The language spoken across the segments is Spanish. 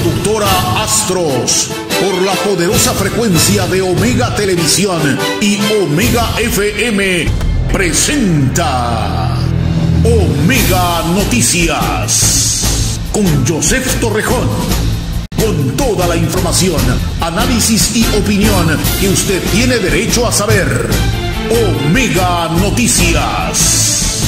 Productora Astros, por la poderosa frecuencia de Omega Televisión y Omega FM, presenta Omega Noticias con Joseph Torrejón. Con toda la información, análisis y opinión que usted tiene derecho a saber. Omega Noticias.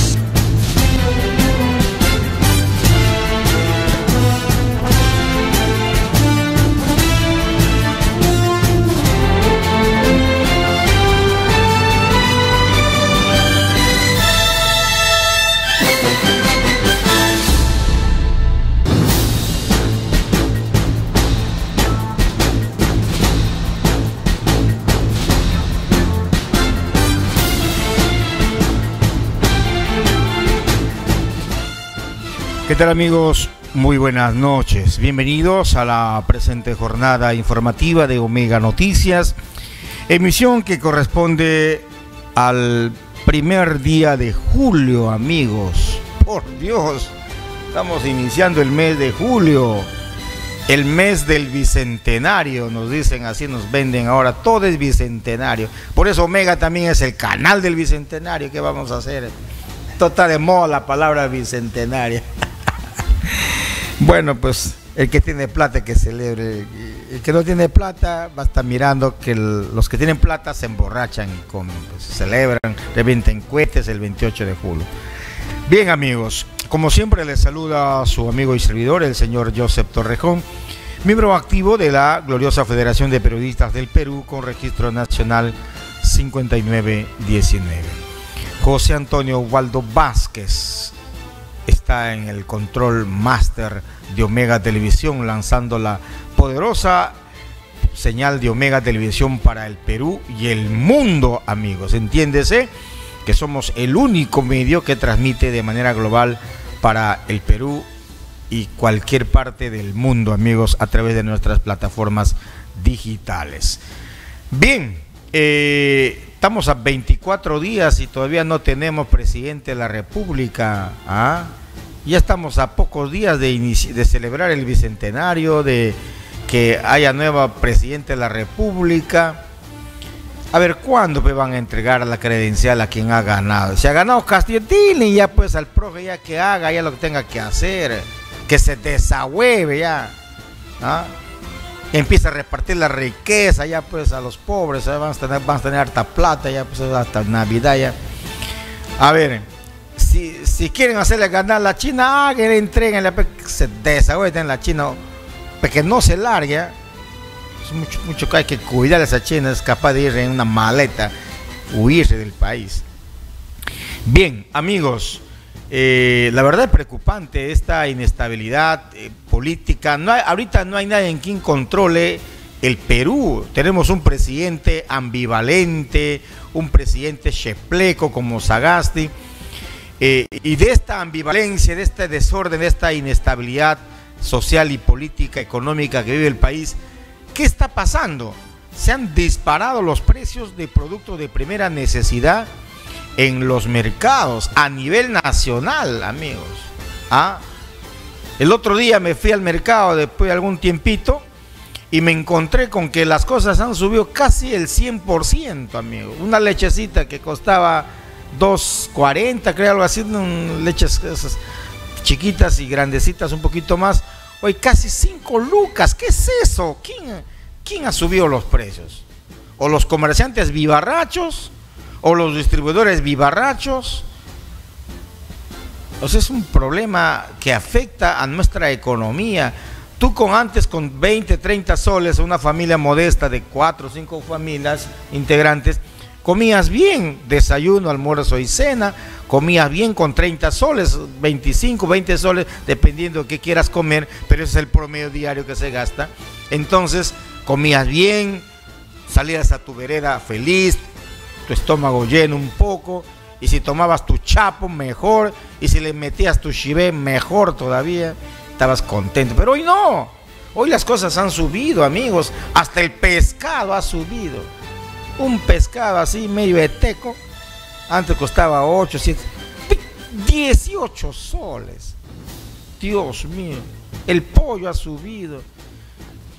¿Qué tal, amigos? Muy buenas noches. Bienvenidos a la presente jornada informativa de Omega Noticias, emisión que corresponde al primer día de julio, amigos. Por Dios, estamos iniciando el mes de julio, el mes del bicentenario, nos dicen así, nos venden ahora, todo es bicentenario. Por eso Omega también es el canal del bicentenario. ¿Qué vamos a hacer? Todo está de moda la palabra bicentenaria. Bueno, pues el que tiene plata que celebre, el que no tiene plata va a estar mirando que los que tienen plata se emborrachan y comen, pues celebran, revienten cohetes el 28 de julio. Bien, amigos, como siempre les saluda a su amigo y servidor, el señor Joseph Torrejón, miembro activo de la gloriosa Federación de Periodistas del Perú con registro nacional 5919. José Antonio Waldo Vázquez está en el control máster de Omega Televisión, lanzando la poderosa señal de Omega Televisión para el Perú y el mundo, amigos. Entiéndese que somos el único medio que transmite de manera global para el Perú y cualquier parte del mundo, amigos, a través de nuestras plataformas digitales. Bien, estamos a 24 días y todavía no tenemos presidente de la República. Ya estamos a pocos días de celebrar el bicentenario, de que haya nueva presidente de la República. A ver, ¿cuándo van a entregar la credencial a quien ha ganado? Si ha ganado Castillo, dile ya pues al profe ya que haga ya lo que tenga que hacer, que se desahueve ya. Empieza a repartir la riqueza ya pues a los pobres, van a tener harta plata ya pues hasta Navidad ya. A ver, si quieren hacerle ganar a la China, que entreguen, se desahueven en la China, para que no se largue. Es mucho que hay que cuidar a esa China, es capaz de ir en una maleta, huirse del país. Bien, amigos, la verdad es preocupante esta inestabilidad política. Ahorita no hay nadie en quien controle el Perú. Tenemos un presidente ambivalente, un presidente chepleco como Sagasti, y de esta ambivalencia, de este desorden, de esta inestabilidad social y política, económica que vive el país, ¿qué está pasando? Se han disparado los precios de productos de primera necesidad en los mercados a nivel nacional, amigos. El otro día me fui al mercado después de algún tiempito y me encontré con que las cosas han subido casi el 100%, amigos. Una lechecita que costaba 2.40, creo, algo así, leches esas chiquitas y grandecitas un poquito más, hoy casi 5 lucas. ¿Qué es eso? ¿Quién ha subido los precios? ¿O los comerciantes vivarrachos? ¿O los distribuidores vivarrachos? O sea, es un problema que afecta a nuestra economía. Tú antes con 20, 30 soles, una familia modesta de 4 o 5 familias integrantes, comías bien, desayuno, almuerzo y cena, comías bien con 30 soles, 25, 20 soles, dependiendo de qué quieras comer, pero ese es el promedio diario que se gasta. Entonces, comías bien, salías a tu vereda feliz, tu estómago lleno un poco, y si tomabas tu chapo, mejor, y si le metías tu chibé, mejor todavía, estabas contento. Pero hoy no, hoy las cosas han subido, amigos, hasta el pescado ha subido. Un pescado así medio eteco, antes costaba 8, 7, 18 soles. Dios mío, el pollo ha subido.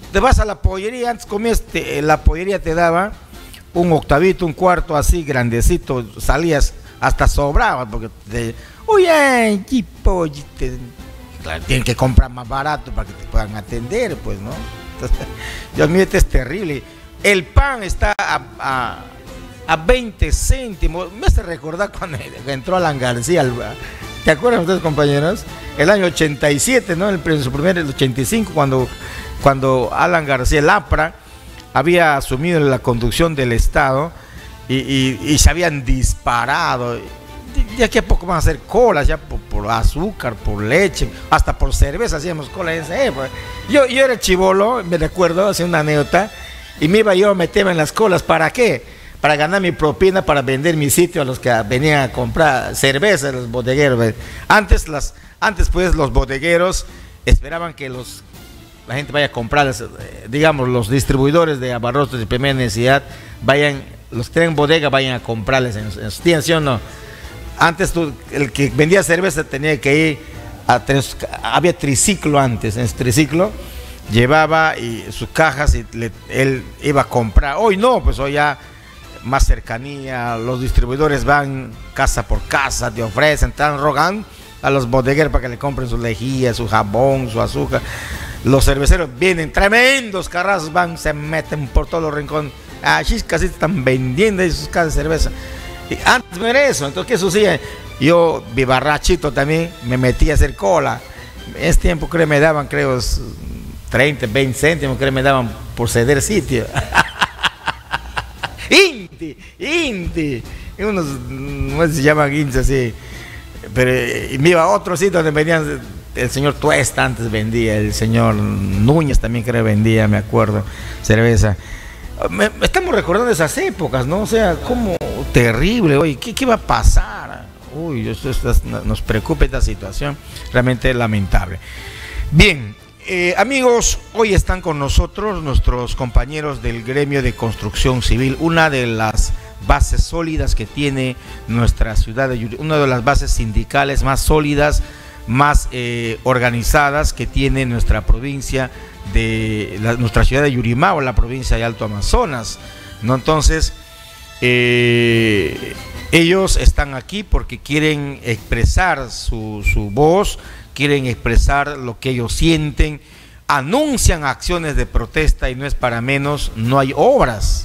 te vas a la pollería, antes comías, la pollería te daba un octavito, un cuarto así grandecito, salías hasta sobraba, porque oye, claro, tienen que comprar más barato para que te puedan atender, pues, ¿no? Entonces, Dios mío, este es terrible. El pan está a 20 céntimos. Me hace recordar cuando entró Alan García. ¿Te acuerdan ustedes, compañeros? El año 87, ¿no? El 85, cuando Alan García, el APRA, había asumido la conducción del Estado y se habían disparado. De aquí a poco van a hacer colas ya por azúcar, por leche, hasta por cerveza hacíamos cola en esa época. Yo era chibolo, me recuerdo, hacía una anécdota, y me iba yo a meterme en las colas. ¿Para qué? Para ganar mi propina, para vender mi sitio a los que venían a comprar cerveza, los bodegueros. Antes pues los bodegueros esperaban que la gente vaya a comprar, digamos, los distribuidores de abarrotes de primera necesidad, los que tienen bodega, vayan a comprarles en sus tiendas, ¿sí o no? Antes el que vendía cerveza tenía que ir había triciclo antes, en ese triciclo llevaba sus cajas y él iba a comprar. Hoy no, pues hoy ya más cercanía, los distribuidores van casa por casa, te ofrecen, están rogando a los bodegueros para que le compren su lejía, su jabón, su azúcar. Los cerveceros vienen, tremendos carrazos, se meten por todos los rincones, así casi están vendiendo sus casas de cerveza. Y antes no era eso. Entonces, ¿qué sucede? Yo, vivarrachito también, me metí a hacer cola. En ese tiempo creo me daban, 30, 20 céntimos, creo me daban por ceder sitio. Inti. Unos, no sé si se llaman inti así. Pero me iba a otro sitio donde vendían, el señor Tuesta antes vendía, el señor Núñez también creo vendía, me acuerdo, cerveza. Estamos recordando esas épocas, ¿no? O sea, como terrible, oye, ¿qué va a pasar? Uy, nos preocupa esta situación, realmente lamentable. Bien, amigos, hoy están con nosotros nuestros compañeros del gremio de construcción civil, una de las bases sólidas que tiene nuestra ciudad de Yurimaguas, una de las bases sindicales más sólidas, más organizadas que tiene nuestra provincia nuestra ciudad de Yurimaguas, la provincia de Alto Amazonas, ¿no? Entonces, ellos están aquí porque quieren expresar su voz, quieren expresar lo que ellos sienten, anuncian acciones de protesta y no es para menos, no hay obras.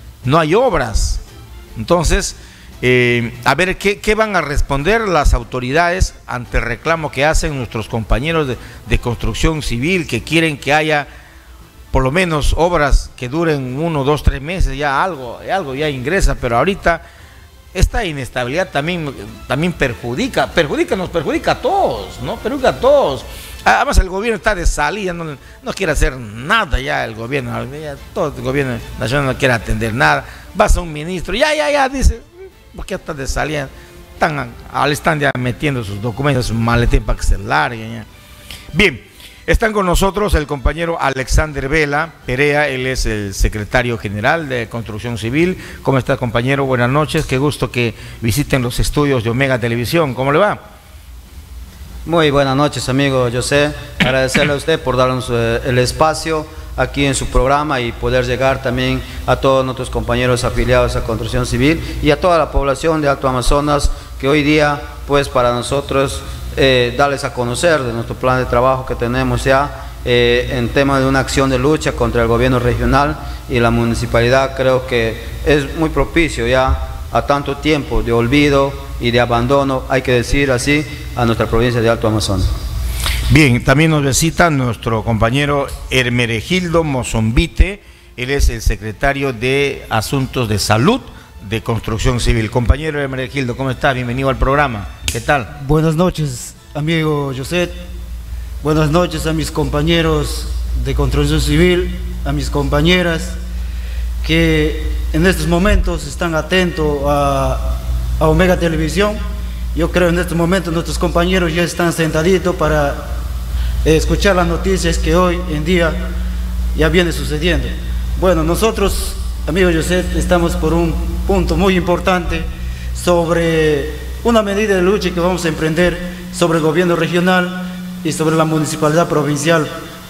Entonces, a ver qué van a responder las autoridades ante el reclamo que hacen nuestros compañeros de construcción civil, que quieren que haya por lo menos obras que duren 1, 2, 3 meses, ya algo ya ingresa, pero ahorita esta inestabilidad también perjudica a todos, ¿no? Perjudica a todos. Además el gobierno está de salida, no quiere hacer nada ya el gobierno, todo el gobierno nacional no quiere atender nada. Vas a un ministro, ya, dice, porque está de salida, están ya metiendo sus documentos, su maletín para que se larguen ya. Bien, están con nosotros el compañero Alexander Vela Perea, él es el secretario general de Construcción Civil. ¿Cómo está, compañero? Buenas noches, qué gusto que visiten los estudios de Omega Televisión. ¿Cómo le va? Muy buenas noches, amigo José. Agradecerle a usted por darnos el espacio aquí en su programa y poder llegar también a todos nuestros compañeros afiliados a Construcción Civil y a toda la población de Alto Amazonas, que hoy día, pues para nosotros, darles a conocer de nuestro plan de trabajo que tenemos ya en tema de una acción de lucha contra el gobierno regional y la municipalidad. Creo que es muy propicio ya a tanto tiempo de olvido y de abandono, hay que decir así, a nuestra provincia de Alto Amazonas. Bien, también nos visita nuestro compañero Hermenegildo Mozombite, él es el secretario de Asuntos de Salud de Construcción Civil. Compañero Hermenegildo, ¿cómo está? Bienvenido al programa. ¿Qué tal? Buenas noches, amigo José. Buenas noches a mis compañeros de Construcción Civil, a mis compañeras que en estos momentos están atentos a Omega Televisión. Yo creo en estos momentos nuestros compañeros ya están sentaditos para escuchar las noticias que hoy en día ya viene sucediendo. Bueno, nosotros, amigo José, estamos por un punto muy importante sobre una medida de lucha que vamos a emprender sobre el gobierno regional y sobre la municipalidad provincial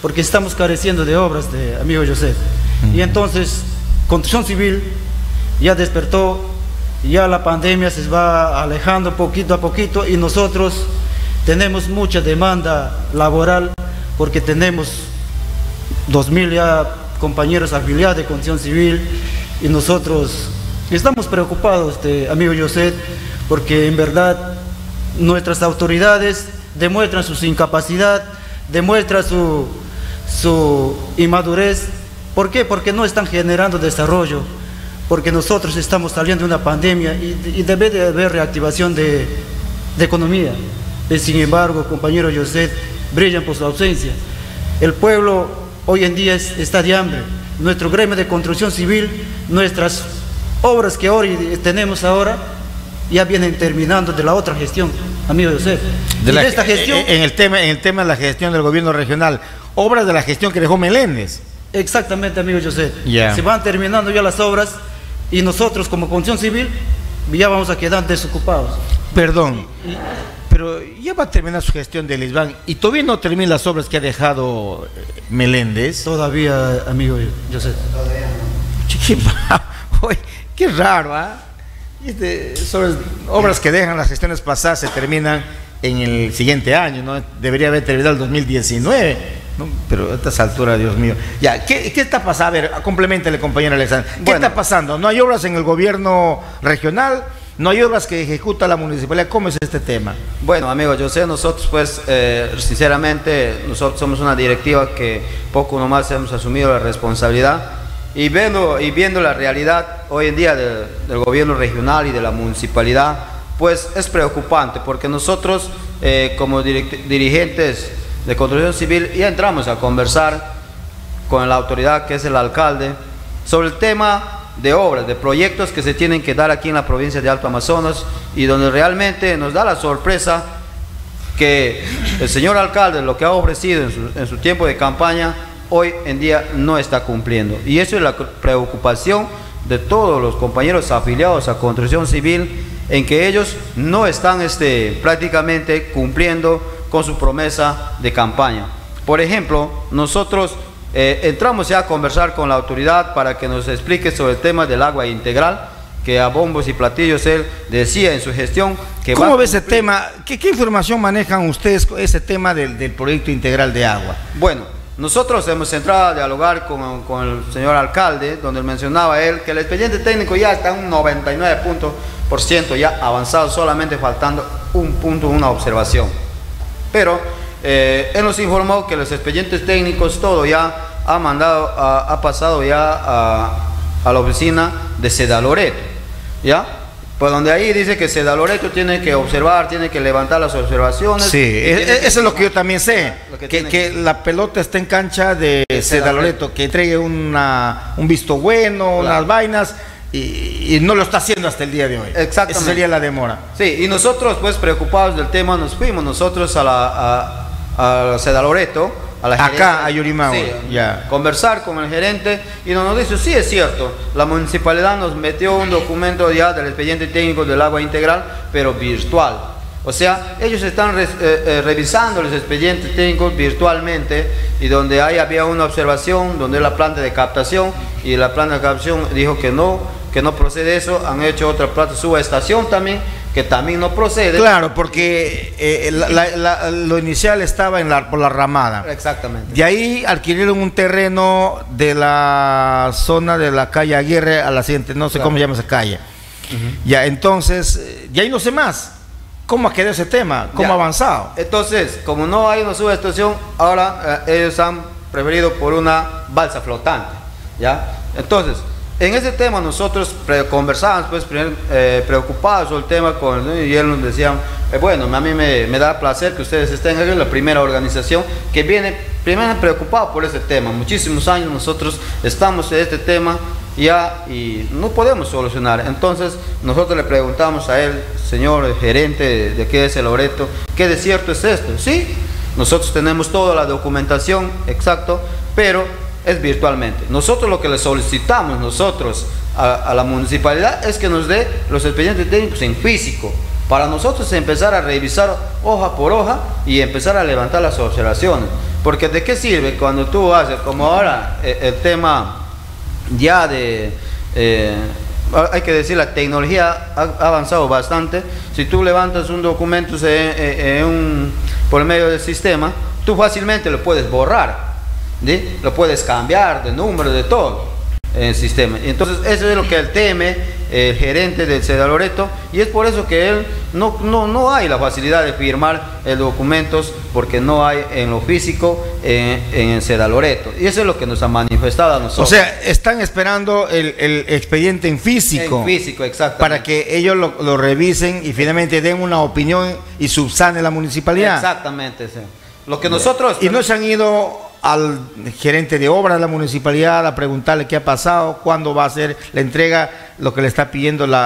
porque estamos careciendo de obras, de amigo José. Y entonces, Construcción Civil ya despertó, ya la pandemia se va alejando poquito a poquito y nosotros tenemos mucha demanda laboral porque tenemos 2000 ya compañeros afiliados de Construcción Civil y nosotros estamos preocupados, amigo José, porque en verdad nuestras autoridades demuestran su incapacidad, demuestran su inmadurez. ¿Por qué? Porque no están generando desarrollo, porque nosotros estamos saliendo de una pandemia y debe de haber reactivación de economía. Sin embargo, compañero José, brillan por su ausencia. El pueblo hoy en día está de hambre. Nuestro gremio de construcción civil, nuestras obras que hoy tenemos ahora, ya vienen terminando de la otra gestión, amigo José. De esta gestión, en el tema de la gestión del gobierno regional, obras de la gestión que dejó Meléndez. Exactamente, amigo José. Yeah. Se van terminando ya las obras y nosotros como Construcción Civil ya vamos a quedar desocupados. Perdón, pero ya va a terminar su gestión de Lisbán y todavía no termina las obras que ha dejado Meléndez. Todavía, amigo José. Qué raro, ¿ah? Son obras que dejan las gestiones pasadas, se terminan en el siguiente año, ¿no? Debería haber terminado el 2019, ¿no? Pero a estas alturas, Dios mío. Ya, ¿qué está pasando? A ver, complementale, compañero Alexander. ¿Qué está pasando? ¿No hay obras en el gobierno regional? ¿No hay obras que ejecuta la municipalidad? ¿Cómo es este tema? Bueno, amigo, yo sé, nosotros pues, sinceramente, nosotros somos una directiva que poco nomás hemos asumido la responsabilidad y viendo la realidad hoy en día del gobierno regional y de la municipalidad, pues es preocupante porque nosotros como dirigentes de construcción civil ya entramos a conversar con la autoridad que es el alcalde sobre el tema de obras, de proyectos que se tienen que dar aquí en la provincia de Alto Amazonas y donde realmente nos da la sorpresa que el señor alcalde lo que ha ofrecido en su tiempo de campaña hoy en día no está cumpliendo, y eso es la preocupación de todos los compañeros afiliados a Construcción Civil, en que ellos no están prácticamente cumpliendo con su promesa de campaña. Por ejemplo, nosotros entramos ya a conversar con la autoridad para que nos explique sobre el tema del agua integral, que a bombos y platillos él decía en su gestión que ¿Cómo ve ese tema? ¿Qué información manejan ustedes con ese tema del proyecto integral de agua? Bueno, nosotros hemos entrado a dialogar con el señor alcalde, donde mencionaba él que el expediente técnico ya está en un 99% ya avanzado, solamente faltando un punto, una observación. Pero él nos informó que los expedientes técnicos todo ya ha pasado ya a la oficina de Seda Loreto, ¿ya? Pues donde ahí dice que Seda Loreto tiene que observar, tiene que levantar las observaciones. Sí, eso es lo que yo también sé, que la pelota está en cancha de Seda Loreto, que entregue un visto bueno, claro, unas vainas, y no lo está haciendo hasta el día de hoy. Exactamente. Esa sería la demora. Sí, y nosotros pues preocupados del tema nos fuimos nosotros a Seda Loreto, acá a Yurimau, sí, ya. Conversar con el gerente y nos dice, sí es cierto, la municipalidad nos metió un documento ya del expediente técnico del agua integral, pero virtual. O sea, ellos están revisando los expedientes técnicos virtualmente, y donde había una observación, donde la planta de captación, y la planta de captación dijo que no procede eso. Han hecho otra planta subestación también, que también no procede. Claro, porque lo inicial estaba por la ramada. Exactamente. De ahí adquirieron un terreno de la zona de la calle Aguirre a la siguiente, no sé cómo se llama esa calle. Ya, entonces, y ahí no sé más. ¿Cómo ha quedado ese tema? ¿Cómo ha avanzado? Entonces, como no hay una subestación, ahora ellos han preferido por una balsa flotante, ¿ya? Entonces, en ese tema nosotros conversábamos, pues, preocupados sobre el tema con él, y él nos decía, bueno, a mí me da placer que ustedes estén aquí, la primera organización que viene primero preocupada por ese tema. Muchísimos años nosotros estamos en este tema ya y no podemos solucionar. Entonces nosotros le preguntamos a él, señor gerente de aquí de Seda Loreto, ¿qué de cierto es esto? Sí, nosotros tenemos toda la documentación, exacto, pero es virtualmente. Nosotros lo que le solicitamos nosotros a la municipalidad es que nos dé los expedientes técnicos en físico, para nosotros empezar a revisar hoja por hoja y empezar a levantar las observaciones. Porque ¿de qué sirve cuando tú haces, como ahora, el tema ya de... hay que decir, la tecnología ha avanzado bastante. Si tú levantas un documento por medio del sistema, tú fácilmente lo puedes borrar, ¿sí? Lo puedes cambiar de número, de todo en el sistema. Y entonces eso es lo que él teme, el gerente del Seda Loreto, y es por eso que él no hay la facilidad de firmar documentos, porque no hay en lo físico en el Seda Loreto, y eso es lo que nos ha manifestado a nosotros. O sea, están esperando el expediente en físico. En físico, exactamente. Para que ellos lo revisen y finalmente den una opinión y subsane la municipalidad. Exactamente, sí. Lo que nosotros... Y no se han ido al gerente de obras de la municipalidad a preguntarle qué ha pasado, cuándo va a ser la entrega, lo que le está pidiendo el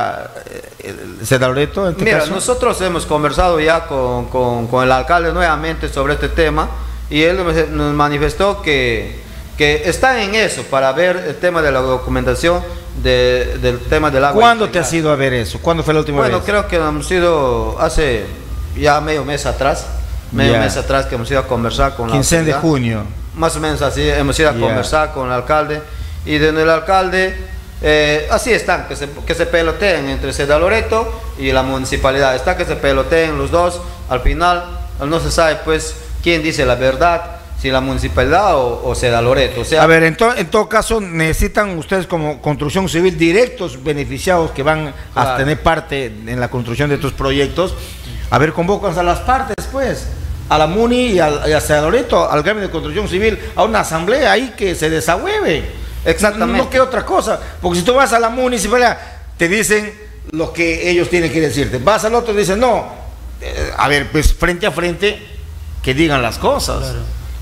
Seda Loreto. Mira, nosotros hemos conversado ya con el alcalde nuevamente sobre este tema, y él nos manifestó que está en eso, para ver el tema de la documentación del tema del agua. ¿Cuándo te has ido a ver eso? ¿Cuándo fue la última vez? Bueno, creo que hemos ido hace ya medio mes atrás que hemos ido a conversar con la 15 de junio. Más o menos así, hemos ido a conversar con el alcalde, y desde el alcalde, así están, que se peloteen entre Seda Loreto y la municipalidad, está que se peloteen los dos, al final no se sabe pues quién dice la verdad, si la municipalidad o Seda Loreto. O sea, a ver, en todo caso, necesitan ustedes como construcción civil directos beneficiados que van a tener parte en la construcción de estos proyectos. A ver, convocan a las partes pues, a la MUNI y a Seda Loreto, al gremio de construcción civil, a una asamblea ahí que se desahueve. Exactamente. No que otra cosa, porque si tú vas a la municipalidad, te dicen lo que ellos tienen que decirte. Vas al otro y dicen, no, a ver, pues frente a frente, que digan las cosas. Claro.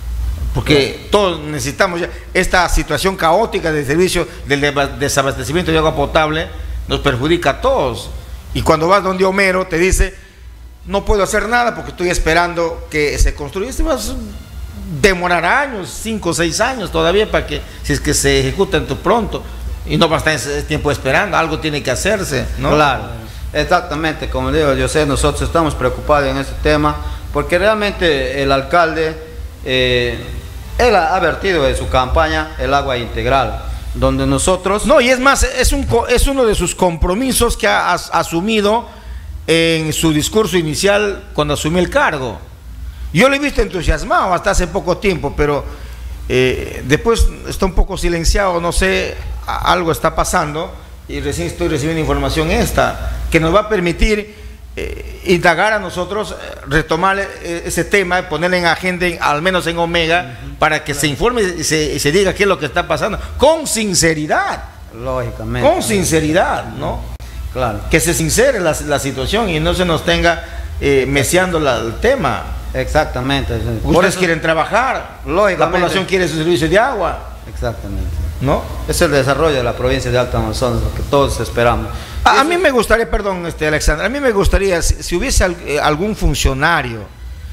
Porque todos necesitamos ya, esta situación caótica del servicio del desabastecimiento de agua potable nos perjudica a todos. Y cuando vas donde Homero, te dice, no puedo hacer nada porque estoy esperando que se construya. Esto va a demorar años, 5 o 6 años todavía, para que, si es que se ejecuta pronto, y no va a estar ese tiempo esperando, algo tiene que hacerse, ¿no? Claro, exactamente, como digo, yo sé, nosotros estamos preocupados en este tema, porque realmente el alcalde, él ha vertido en su campaña el agua integral, donde nosotros... No, y es más, es uno de sus compromisos que ha asumido en su discurso inicial cuando asumió el cargo. Yo lo he visto entusiasmado hasta hace poco tiempo, pero después está un poco silenciado, no sé, algo está pasando, y recién estoy recibiendo información que nos va a permitir indagar a nosotros, retomar ese tema, ponerle en agenda, al menos en Omega, para que se informe y se diga qué es lo que está pasando, con sinceridad. Lógicamente. Con sinceridad, ¿no? Claro. Que se sincere la situación y no se nos tenga meciando el tema. Exactamente. Ustedes quieren trabajar, la población quiere su servicio de agua. Exactamente. ¿No? Es el desarrollo de la provincia de Alto Amazonas, lo que todos esperamos. A mí me gustaría, perdón, Alexandra, a mí me gustaría, si hubiese algún funcionario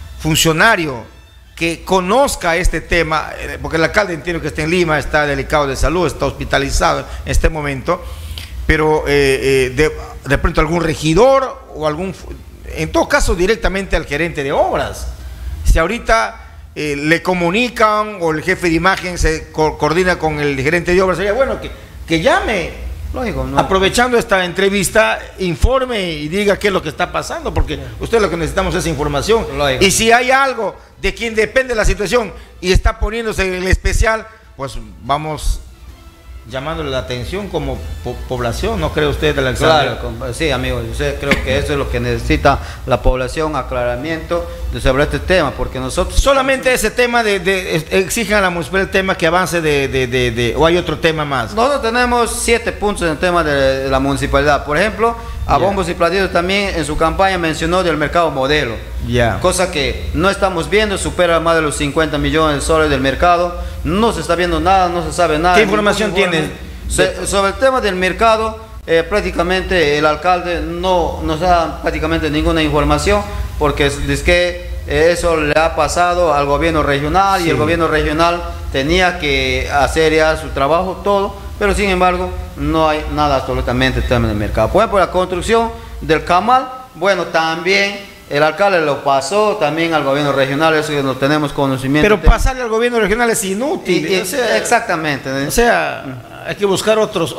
que conozca este tema, porque el alcalde entiendo que está en Lima, está delicado de salud, está hospitalizado en este momento, pero de pronto algún regidor o en todo caso directamente al gerente de obras. Si ahorita le comunican o el jefe de imagen se coordina con el gerente de obras, sería bueno que llame. Lógico, ¿no? Aprovechando esta entrevista, informe y diga qué es lo que está pasando, porque usted lo que necesitamos es información. Lógico. Y si hay algo de quien depende la situación y está poniéndose el especial, pues vamos llamándole la atención como población, ¿no cree usted, Alexander? Claro, sí, amigo, yo creo que eso es lo que necesita la población, aclaramiento sobre este tema, porque nosotros... Solamente ese tema exigen a la municipalidad el tema que avance o hay otro tema más. Nosotros tenemos 7 puntos en el tema de la municipalidad. Por ejemplo, a bombos y platillos también en su campaña mencionó del mercado modelo, cosa que no estamos viendo, supera más de los 50 millones de soles del mercado, no se está viendo nada, no se sabe nada. ¿Qué información tiene? Sobre el tema del mercado, prácticamente el alcalde no nos da prácticamente ninguna información, porque es que eso le ha pasado al gobierno regional, y el gobierno regional tenía que hacer ya su trabajo, todo, pero sin embargo no hay nada absolutamente en tema del mercado. Por ejemplo, la construcción del Camal, bueno, también el alcalde lo pasó también al gobierno regional, eso que no tenemos conocimiento. Pero pasarle al gobierno regional es inútil. O sea, exactamente. O sea, hay que buscar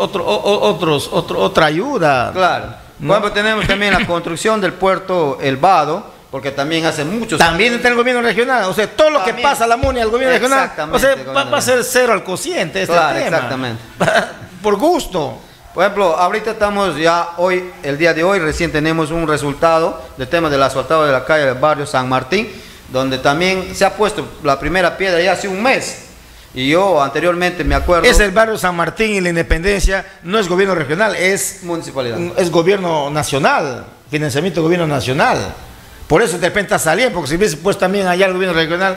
otra ayuda. Claro. ¿No? Por ejemplo, tenemos también la construcción del puerto El Vado, porque también hace muchos también años. está el gobierno regional. O sea, todo lo También. que pasa a la MUNI al gobierno regional, o sea, Exactamente, va a ser cero al cociente este Claro, tema. exactamente. Por gusto. Por ejemplo, ahorita estamos ya hoy, el día de hoy, recién tenemos un resultado del tema del asfaltado de la calle del barrio San Martín, donde también se ha puesto la primera piedra ya hace un mes. Y yo anteriormente me acuerdo... Es el barrio San Martín y la Independencia, no es gobierno regional, es municipalidad. Es gobierno nacional, financiamiento del gobierno nacional. Por eso de repente está saliendo, porque si hubiese puesto también allá el gobierno regional...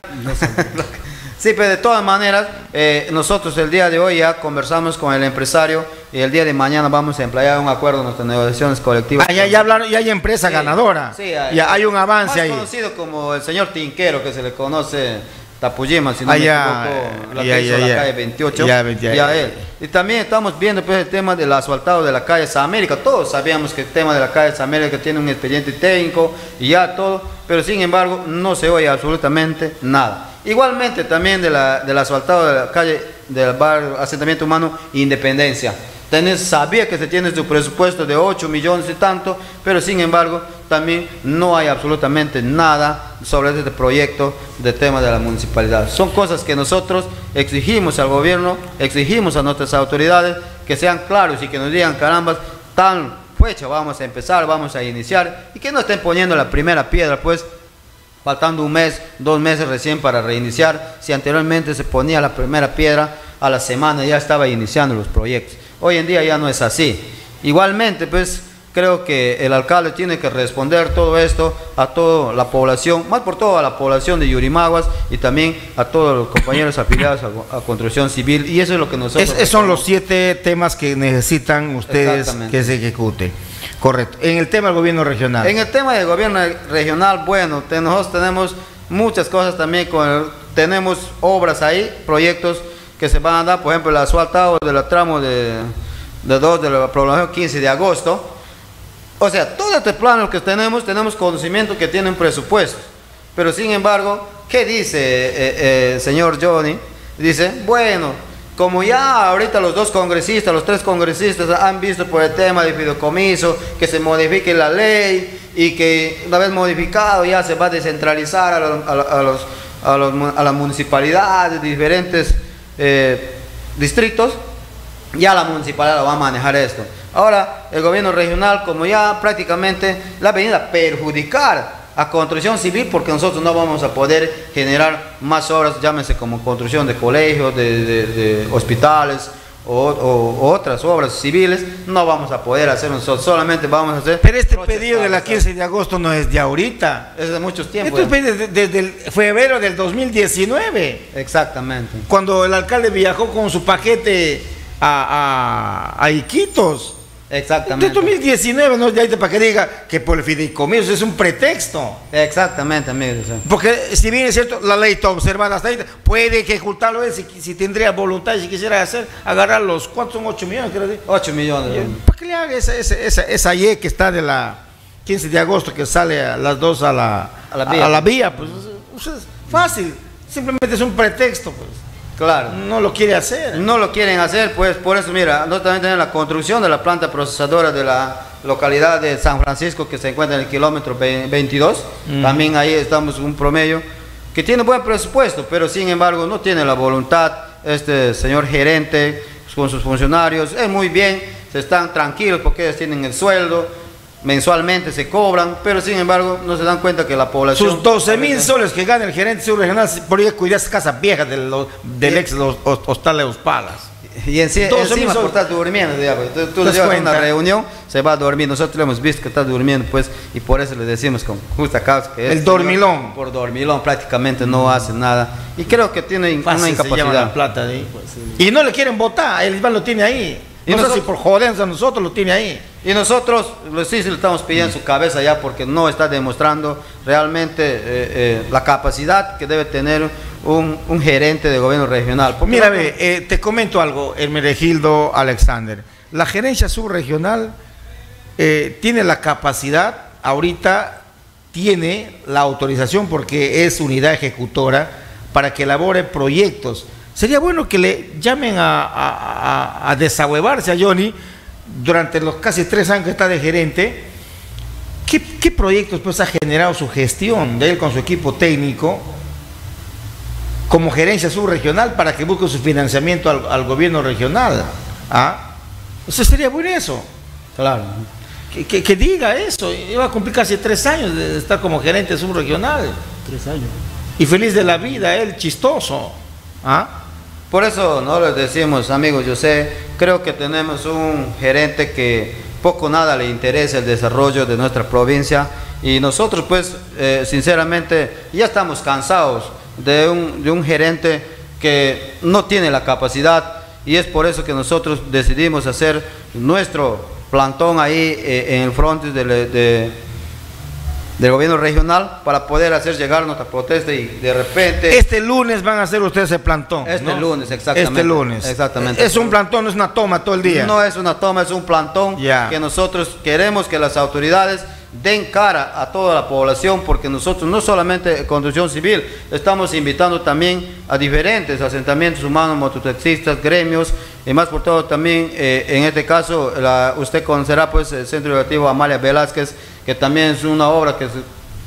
Sí, pero de todas maneras, nosotros el día de hoy ya conversamos con el empresario y el día de mañana vamos a emplear un acuerdo en nuestras negociaciones colectivas. Ya hablaron, ya hay empresa ganadora. Sí, ya hay un avance más ahí. conocido como el señor Tinquero, que se le conoce Tapuyima, si no me ya, equivoco, la que hizo la calle 28. Ya, Él. Y también estamos viendo pues, el tema del asfaltado de la calle San América. Todos sabíamos que el tema de la calle San América tiene un expediente técnico y ya todo, pero sin embargo no se oye absolutamente nada. Igualmente también del asfaltado de la calle del barrio Asentamiento Humano Independencia. Sabía que se tiene su presupuesto de 8 millones y tanto, pero sin embargo también no hay absolutamente nada sobre este proyecto de tema de la municipalidad. Son cosas que nosotros exigimos al gobierno, exigimos a nuestras autoridades que sean claros y que nos digan, carambas, tal fecha vamos a empezar, vamos a iniciar, y que no estén poniendo la primera piedra, pues faltando un mes, 2 meses recién para reiniciar. Si anteriormente se ponía la primera piedra, a la semana ya estaba iniciando los proyectos. Hoy en día ya no es así. Igualmente, pues, creo que el alcalde tiene que responder todo esto a toda la población, más por todo a la población de Yurimaguas y también a todos los compañeros afiliados a Construcción Civil. Y eso es lo que nosotros... son los 7 temas que necesitan ustedes que se ejecute. Correcto. En el tema del gobierno regional. En el tema del gobierno regional, bueno, nosotros tenemos muchas cosas también, tenemos obras ahí, proyectos que se van a dar, por ejemplo, el asfaltado del tramo de la prolongación 15 de agosto. O sea, todo este plano que tenemos conocimiento que tienen presupuesto. Pero sin embargo, ¿qué dice el señor Johnny? Dice, bueno, como ya ahorita los 3 congresistas han visto por el tema de fideicomiso, que se modifique la ley y que una vez modificado ya se va a descentralizar a las municipalidades de diferentes distritos, ya la municipalidad va a manejar esto. Ahora el gobierno regional, como ya prácticamente la ha venido a perjudicar a Construcción Civil, porque nosotros no vamos a poder generar más obras, llámese como construcción de colegios, de hospitales o otras obras civiles, no vamos a poder hacer nosotros, solamente vamos a hacer... Pero este pedido de la 15 de agosto no es de ahorita, es de muchos tiempos. Esto es desde el febrero del 2019. Exactamente. Cuando el alcalde viajó con su paquete a Iquitos. Exactamente. En 2019, no de para que diga que por el fideicomiso es un pretexto. Exactamente, amigo. Sí. Porque si bien es cierto, la ley está observada hasta ahí, puede ejecutarlo él si tendría voluntad y si quisiera hacer, agarrar los, ¿cuántos son? 8 millones, creo. 8 millones. ¿Para qué le haga esa Y que está de la 15 de agosto que sale a las 2 a la vía? Pues es fácil, simplemente es un pretexto, pues. Claro. No lo quiere hacer. No lo quieren hacer, pues por eso, mira, nosotros también tenemos la construcción de la planta procesadora de la localidad de San Francisco, que se encuentra en el kilómetro 22. También ahí estamos un promedio que tiene buen presupuesto, pero sin embargo no tiene la voluntad este señor gerente con sus funcionarios. Es muy bien, se están tranquilos porque ellos tienen el sueldo, mensualmente se cobran, pero sin embargo no se dan cuenta que la población... Sus 12.000 soles que gana el gerente subregional podría cuidar esas casas viejas del ex hostal de Los Palas. Y encima por estar durmiendo, digamos. Tú le llevas a una reunión, se va a dormir. Nosotros le hemos visto que está durmiendo, pues, y por eso le decimos con justa causa que el dormilón. Por dormilón prácticamente no hace nada. Y creo que tiene una incapacidad. La plata de ahí, pues, sí. Y no le quieren votar, el Iván lo tiene ahí. Y no sé si por jodencia nosotros lo tiene ahí. Y nosotros sí le estamos pidiendo su cabeza ya, porque no está demostrando realmente la capacidad que debe tener un gerente de gobierno regional. Porque mira, te comento algo, Hermenegildo Alexander. La gerencia subregional tiene la capacidad ahorita, tiene la autorización, porque es unidad ejecutora, para que elabore proyectos. Sería bueno que le llamen a desahuevarse a Johnny durante los casi 3 años que está de gerente. ¿Qué proyectos pues ha generado su gestión de él con su equipo técnico como gerencia subregional para que busque su financiamiento al gobierno regional? Entonces sería bueno eso. Claro. Que diga eso. Iba a cumplir casi 3 años de estar como gerente subregional. 3 años. Y feliz de la vida, él chistoso. Por eso no les decimos, amigos, yo sé, creo que tenemos un gerente que poco nada le interesa el desarrollo de nuestra provincia, y nosotros pues sinceramente ya estamos cansados de un gerente que no tiene la capacidad, y es por eso que nosotros decidimos hacer nuestro plantón ahí en el frente del gobierno regional para poder hacer llegar nuestra protesta, y de repente... Este lunes van a hacer ustedes el plantón. Lunes, exactamente. Este lunes. Exactamente. Es un plantón, no es una toma todo el día. No es una toma, es un plantón que nosotros queremos que las autoridades den cara a toda la población, porque nosotros no solamente Construcción Civil, estamos invitando también a diferentes asentamientos humanos, mototaxistas, gremios, y más por todo también, en este caso, usted conocerá pues el Centro Educativo Amalia Velázquez, que también es una obra que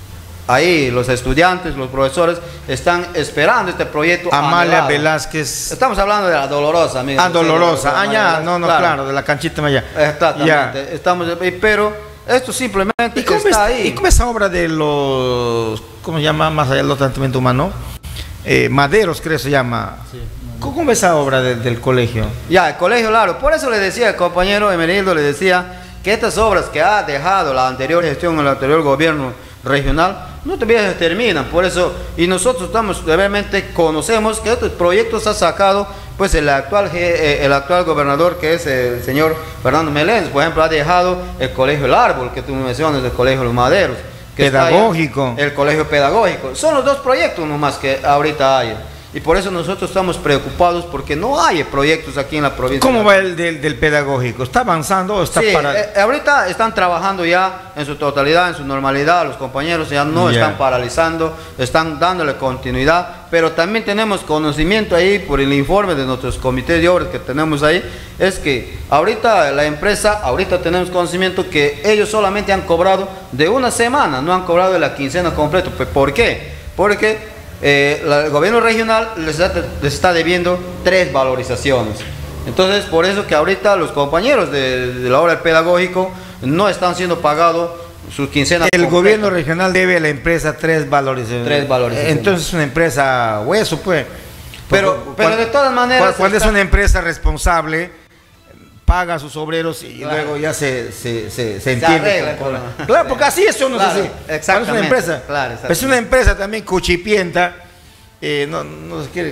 ahí los estudiantes, los profesores están esperando este proyecto. Amalia Velázquez. Estamos hablando de la Dolorosa, amigos. Dolorosa. Claro, de la canchita allá. Exactamente. Estamos, pero esto simplemente está ahí. ¿Y cómo esa obra de los, cómo se llama, más allá del tratamiento humano? Maderos, creo que se llama. Sí. ¿Cómo esa obra del colegio? El colegio, claro. Por eso le decía el compañero Emenildo, le decía que estas obras que ha dejado la anterior gestión, el anterior gobierno regional, no todavía se terminan. Por eso, y nosotros estamos, realmente conocemos que estos proyectos ha sacado pues el actual gobernador, que es el señor Fernando Meléndez. Por ejemplo, ha dejado el colegio El Árbol, que tú mencionas, el colegio Los Maderos, que pedagógico, el colegio pedagógico. Son los 2 proyectos nomás que ahorita hay. Y por eso nosotros estamos preocupados, porque no hay proyectos aquí en la provincia. ¿Cómo va el del pedagógico? ¿Está avanzando o está parado? Ahorita están trabajando ya en su totalidad, en su normalidad. Los compañeros ya no están paralizando, están dándole continuidad. Pero también tenemos conocimiento ahí por el informe de nuestros comités de obras que tenemos ahí. Es que ahorita la empresa, tenemos conocimiento que ellos solamente han cobrado de una semana, no han cobrado de la quincena completa. ¿Por qué? Porque el gobierno regional les está debiendo 3 valorizaciones. Entonces, por eso que ahorita los compañeros de la obra del pedagógico no están siendo pagados sus quincenas. El gobierno regional debe a la empresa 3 valorizaciones. 3 valorizaciones. Entonces es una empresa hueso, pues. Pero de todas maneras... Cuando es una empresa responsable, paga a sus obreros y luego ya se entiende. Claro, porque así es, no claro, es así. Exactamente. Es una empresa. Claro, es una empresa también cuchipienta, no se quiere,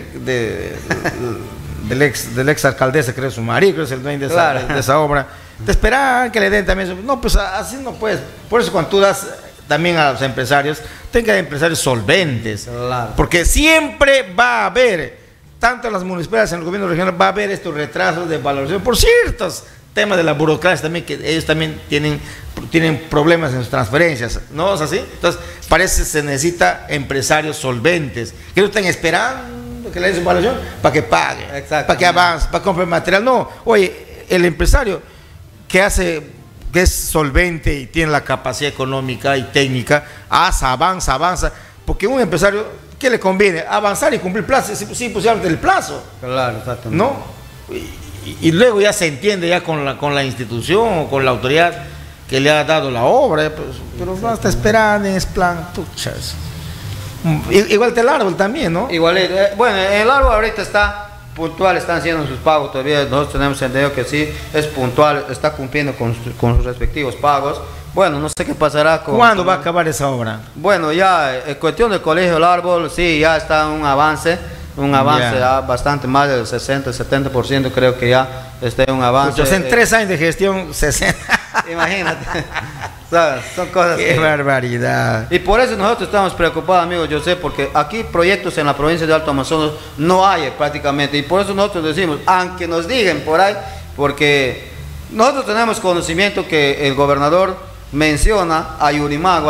del ex alcaldesa, creo, su marido, es el dueño de esa obra. Te esperan que le den también. No, pues así no puedes. Por eso cuando tú das también a los empresarios, tengan empresarios solventes. Claro. Porque siempre va a haber, tanto en las municipalidades, en el gobierno regional, va a haber estos retrasos de valorización por ciertos temas de la burocracia también, que ellos también tienen problemas en sus transferencias, ¿no es así? Entonces, parece que se necesita empresarios solventes, que no estén esperando que le den su valoración para que pague, para que avance, para comprar material. No, oye, el empresario que es solvente y tiene la capacidad económica y técnica, avanza, porque un empresario, ¿qué le conviene? Avanzar y cumplir plazo, sí, pues el plazo. Claro, exactamente. ¿No? Y luego ya se entiende ya con la institución o con la autoridad que le ha dado la obra, pues, pero no está esperando en ese plan, puchas. Igual que el árbol también, ¿no? Igual, bueno, el árbol ahorita está puntual, están haciendo sus pagos todavía, nosotros tenemos entendido que sí, es puntual, está cumpliendo con sus respectivos pagos. Bueno, no sé qué pasará con... ¿Cuándo va a acabar esa obra? Bueno, ya, en cuestión del colegio El Árbol, sí, ya está un avance ya bastante, más del 60-70%, creo que ya está en un avance. Pues en 3 años de gestión, 60. Imagínate, ¿sabes? Son cosas. ¡Qué barbaridad! Y por eso nosotros estamos preocupados, amigos, yo sé, porque aquí proyectos en la provincia de Alto Amazonas no hay prácticamente, y por eso nosotros decimos, aunque nos digan por ahí, porque nosotros tenemos conocimiento que el gobernador menciona a Yurimaguas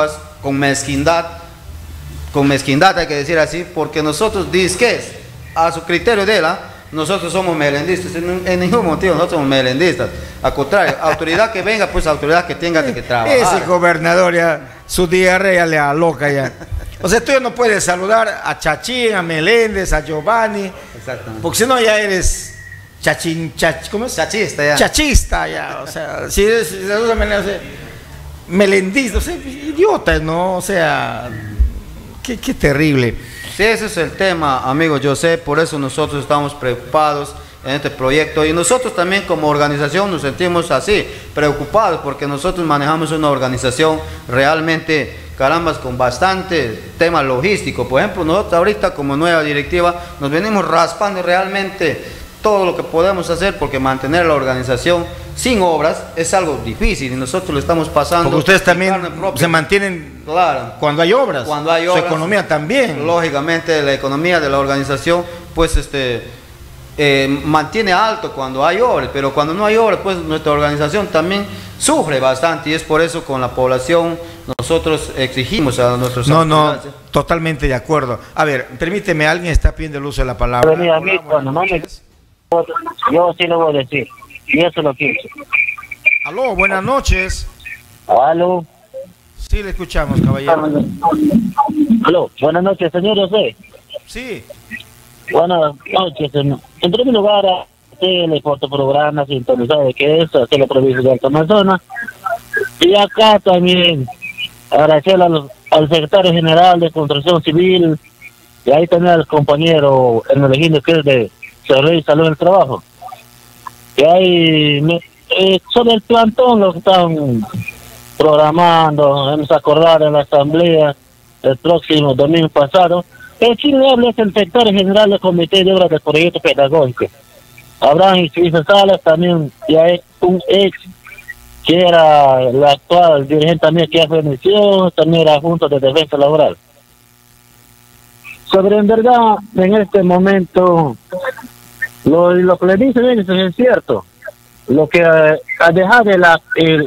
con mezquindad hay que decir así, porque nosotros disques, a su criterio de él, nosotros somos melendistas, en ningún motivo nosotros somos melendistas, al contrario, autoridad que venga, pues autoridad que tenga que trabajar. Ese gobernador ya, su diarrea le aloca ya. O sea, tú ya no puedes saludar a Chachín, a Meléndez, a Giovanni, porque si no ya eres ¿cómo es? Chachista ya. Chachista ya, o sea, si eres melendista, o sea, idiota, ¿no? O sea, qué terrible. Sí, ese es el tema, amigo José, por eso nosotros estamos preocupados en este proyecto y nosotros también como organización nos sentimos así, preocupados, porque nosotros manejamos una organización realmente, carambas, con bastante tema logístico. Por ejemplo, nosotros ahorita como nueva directiva nos venimos raspando realmente todo lo que podemos hacer, porque mantener la organización sin obras es algo difícil y nosotros lo estamos pasando. Porque ustedes también se mantienen, claro, cuando hay obras. Cuando hay su obras, economía también. Lógicamente la economía de la organización pues mantiene alto cuando hay obras, pero cuando no hay obras pues nuestra organización también sufre bastante y es por eso con la población nosotros exigimos a nuestros No, totalmente de acuerdo. A ver, permíteme, alguien está pidiendo el uso de la palabra. A mí, cuando no me... Yo sí lo voy a decir, y eso lo quiero. Aló, buenas noches. Aló. Sí, le escuchamos, caballero. Aló, buenas noches, señor José. Sí. Buenas noches, señor. En primer lugar, por tu programa sintonizado de que es hacia la provincia de Alto Amazonas. Y acá también agradecer al secretario general de Construcción Civil, y ahí también al compañero Hermenegildo, que es de Seguridad y Salud del Trabajo. Y ahí, sobre el plantón, lo que están programando, hemos acordado en la asamblea el próximo domingo pasado. El quien habla es el secretario general del Comité de Obras del Proyecto Pedagógico. Abraham Isidro Salas, también ya es un ex, que era el actual dirigente también que ya falleció, también era junto de defensa laboral. Sobre en verdad, en este momento, lo que le dicen ellos es cierto. Lo que ha dejado el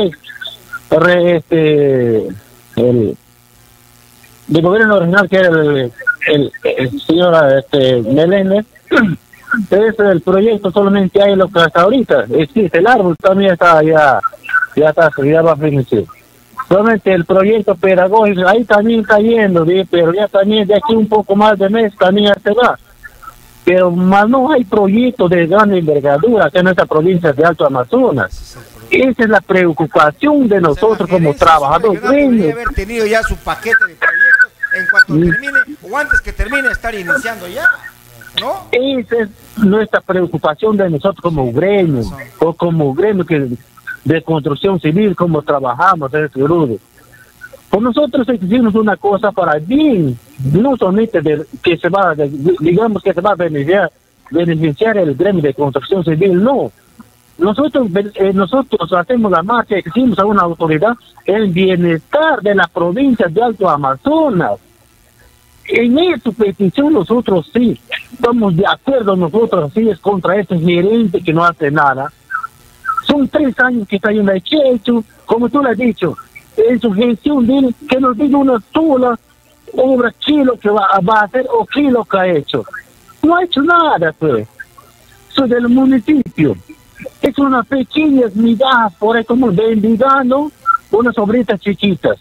gobierno original, que era el señor Meléndez, es el proyecto, solamente hay lo que hasta ahorita existe. El árbol también está ya va a finir. Solamente el proyecto pedagógico ahí también está yendo, pero ya también de aquí un poco más de mes también ya se va. Pero más no hay proyectos de gran envergadura acá en esta provincia de Alto Amazonas. Esa es la preocupación de nosotros como trabajadores. Debería haber tenido ya su paquete de proyectos en cuanto termine o antes que termine estar iniciando ya, ¿no? Esa es nuestra preocupación de nosotros como gremio, o como gremio de construcción civil, como trabajamos en este grupo. Pues nosotros exigimos una cosa para bien, no solamente que se va a beneficiar el gremio de construcción civil, no. Nosotros hacemos la marcha, exigimos a una autoridad el bienestar de la provincia de Alto Amazonas. En esa petición nosotros sí estamos de acuerdo, nosotros sí es contra este gerente que no hace nada. Son 3 años que está yendo a Checho, como tú lo has dicho, en su gestión de él, que nos diga una sola obra, qué lo que va a hacer o qué lo que ha hecho. No ha hecho nada, pues. Soy del municipio. Es una pequeña migaja por ahí, como bendigando unas obritas chiquitas.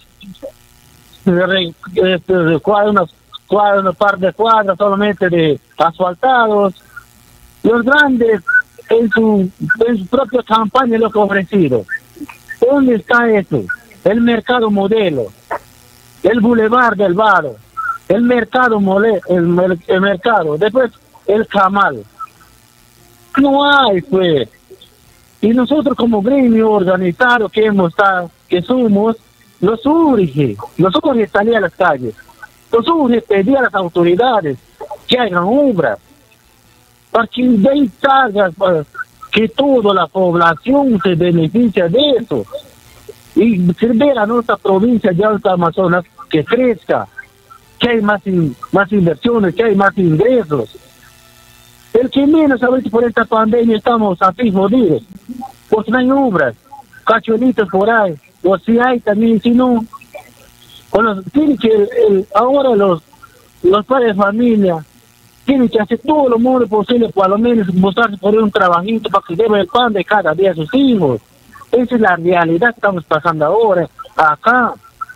Una par de cuadras solamente de asfaltados. Los grandes en su propia campaña lo que ha ofrecido. ¿Dónde está eso? El mercado modelo, el bulevar del Vado, el mercado el mercado, después el Camal. No hay, pues. Y nosotros como gremio organizado que somos, nos urge salir a las calles, nos urge pedir a las autoridades que hagan obras, para que de ahí salga, que toda la población se beneficie de eso, y ver a nuestra provincia de Alto Amazonas que crezca, que hay más inversiones, que hay más ingresos. El que menos ahorita por esta pandemia estamos así jodidos, porque no hay obras, cachuelitos por ahí, o si hay también, si no, Bueno, tiene que ahora los padres de familia tienen que hacer todo lo más posible, por lo menos buscarse por un trabajito para que lleve el pan de cada día a sus hijos. Esa es la realidad que estamos pasando ahora, acá.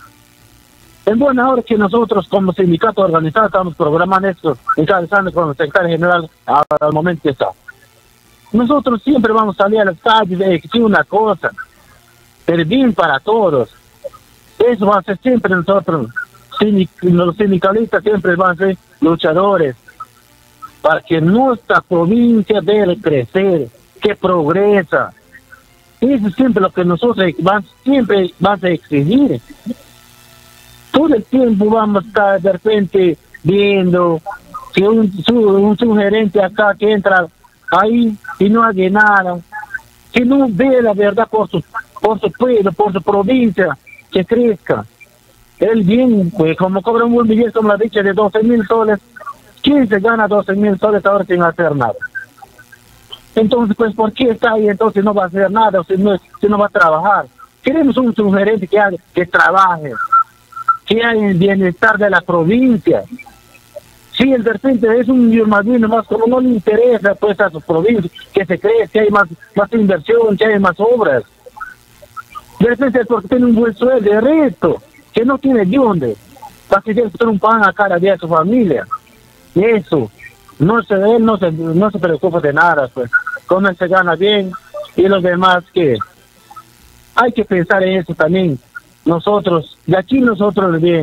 Es buena hora que nosotros como sindicato organizado estamos programando esto, encabezando con el secretario general al momento que está. Nosotros siempre vamos a salir a las calles y decir una cosa, el bien para todos. Eso va a ser siempre nosotros, los sindicalistas siempre van a ser luchadores para que nuestra provincia debe crecer, que progresa. Eso es siempre lo que nosotros siempre vamos a exigir. Todo el tiempo vamos a estar de repente viendo que un sugerente acá que entra ahí y no hace nada, que no ve la verdad por su pueblo, por su provincia, que crezca. Él bien, pues como cobra un buen billete, como la dicha, de 12.000 soles, ¿quién se gana 12.000 soles ahora sin hacer nada? Entonces, pues, ¿por qué está ahí? Entonces no va a hacer nada, si no va a trabajar. Queremos un sugerente que trabaje, que haya el bienestar de la provincia. Si el de repente es un Yurmadino más, como no le interesa pues a su provincia, que se cree que hay más inversión, que hay más obras. De repente es porque tiene un buen sueldo, de resto, que no tiene de dónde, para que tiene que tener un pan a cada día a su familia. Y eso, él no se preocupa de nada, pues, con él se gana bien, y los demás que hay que pensar en eso también. Nosotros, de aquí nosotros bien,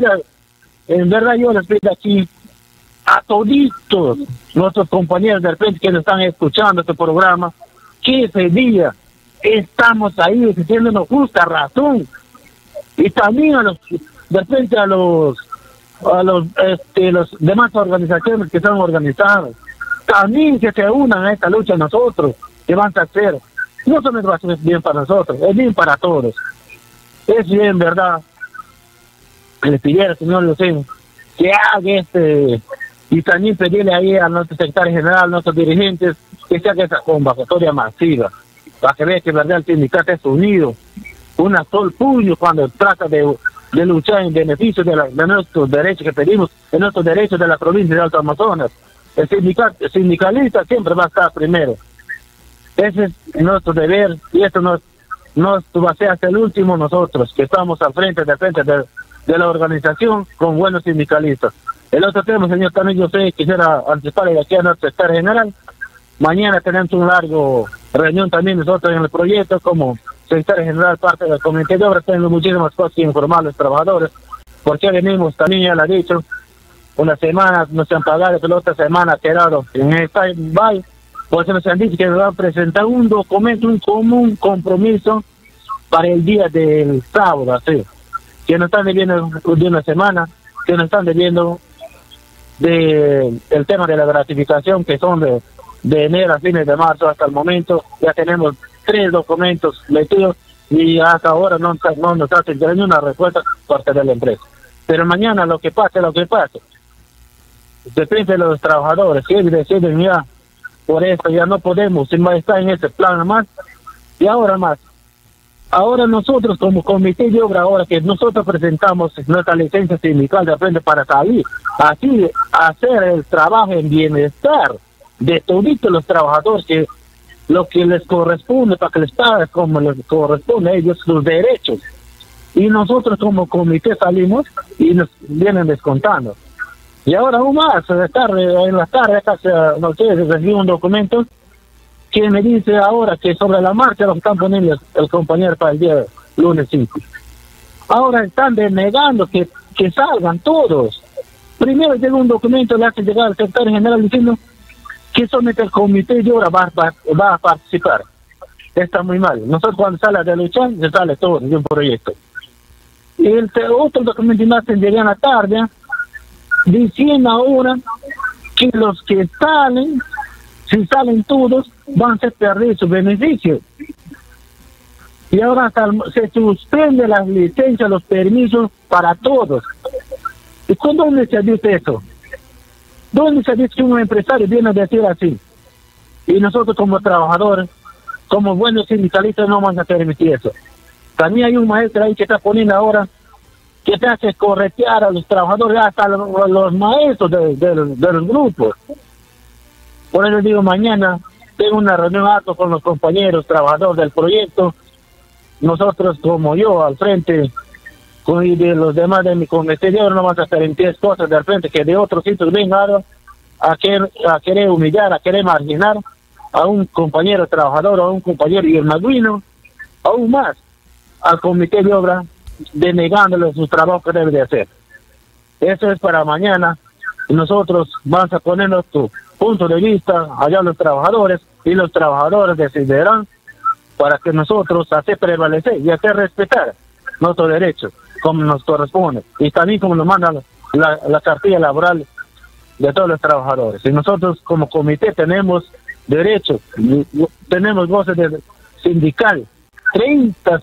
en verdad yo les pido aquí a toditos nuestros compañeros de repente que nos están escuchando este programa, que ese día estamos ahí exigiéndonos justa razón, y también de repente a los demás organizaciones que están organizadas, también que se unan a esta lucha nosotros, que van a hacer, no solamente va a ser bien para nosotros, es bien para todos. Es bien, ¿verdad? Le pidiera, señor Luceno, que haga y también pedirle ahí a nuestro secretario general, a nuestros dirigentes, que se haga esa convocatoria masiva, para que vea que, ¿verdad?, el sindicato es unido, un solo puño cuando trata de luchar en beneficio de nuestros derechos que pedimos, de nuestros derechos de la provincia de Alto Amazonas. El sindicalista siempre va a estar primero. Ese es nuestro deber, y esto no va a ser hasta el último nosotros, que estamos al frente de la organización con buenos sindicalistas. El otro tema, señor, también yo quisiera anticiparle aquí a nuestro secretario general. Mañana tenemos un largo reunión también nosotros en el proyecto, como secretario general, parte del comité de obras, tenemos muchísimas cosas que informar a los trabajadores, porque venimos, también ya lo ha dicho, una semana no se han pagado, pero otra semana quedaron en el stand-by. Por eso nos han dicho que nos van a presentar un documento, un común compromiso para el día del sábado, así, que nos están debiendo de una semana, que nos están debiendo el tema de la gratificación, que son de enero a fines de marzo hasta el momento. Ya tenemos 3 documentos metidos y hasta ahora no nos hacen una respuesta por parte de la empresa. Pero mañana lo que pase, depende de los trabajadores, si ellos deciden ya, por eso ya no podemos estar en ese plan más, y ahora más. Ahora nosotros como comité de obra, ahora que nosotros presentamos nuestra licencia sindical de frente para salir, así hacer el trabajo en bienestar de todos los trabajadores, que lo que les corresponde, para que les paguen como les corresponde a ellos sus derechos. Y nosotros como comité salimos y nos vienen descontando. Y ahora aún más, en la tarde acá no sé, recibí un documento que me dice ahora que sobre la marcha lo están poniendo el compañero para el día lunes 5. Ahora están denegando que salgan todos. Primero llega un documento, le hace llegar al secretario general diciendo que solamente el comité de obra va a participar. Está muy mal. Nosotros cuando sale de luchar, se sale todo de un proyecto. Y el otro documento más llega en la tarde, diciendo ahora que los que salen, si salen todos, van a perder su beneficio. Y ahora se suspende las licencias, los permisos para todos. ¿Y dónde se dice eso? ¿Dónde se dice que un empresario viene a decir así? Y nosotros como trabajadores, como buenos sindicalistas, no vamos a permitir eso. También hay un maestro ahí que está poniendo ahora que te hace corretear a los trabajadores, hasta los maestros de los grupos. Por eso digo, mañana tengo una reunión alto con los compañeros trabajadores del proyecto. Nosotros, como yo, al frente, y de los demás de mi comité, no vamos a hacer en 10 cosas del frente, que de otros sitios vengan a querer humillar, a querer marginar a un compañero trabajador, a un compañero y el maduino, aún más al comité de obra, denegándole su trabajo que debe de hacer. Eso es para mañana. Nosotros vamos a poner nuestro punto de vista allá los trabajadores, y los trabajadores decidirán para que nosotros hacer prevalecer y hacer respetar nuestros derechos como nos corresponde, y también como nos manda la cartilla laboral de todos los trabajadores. Y nosotros como comité tenemos derechos, tenemos voces sindical, 30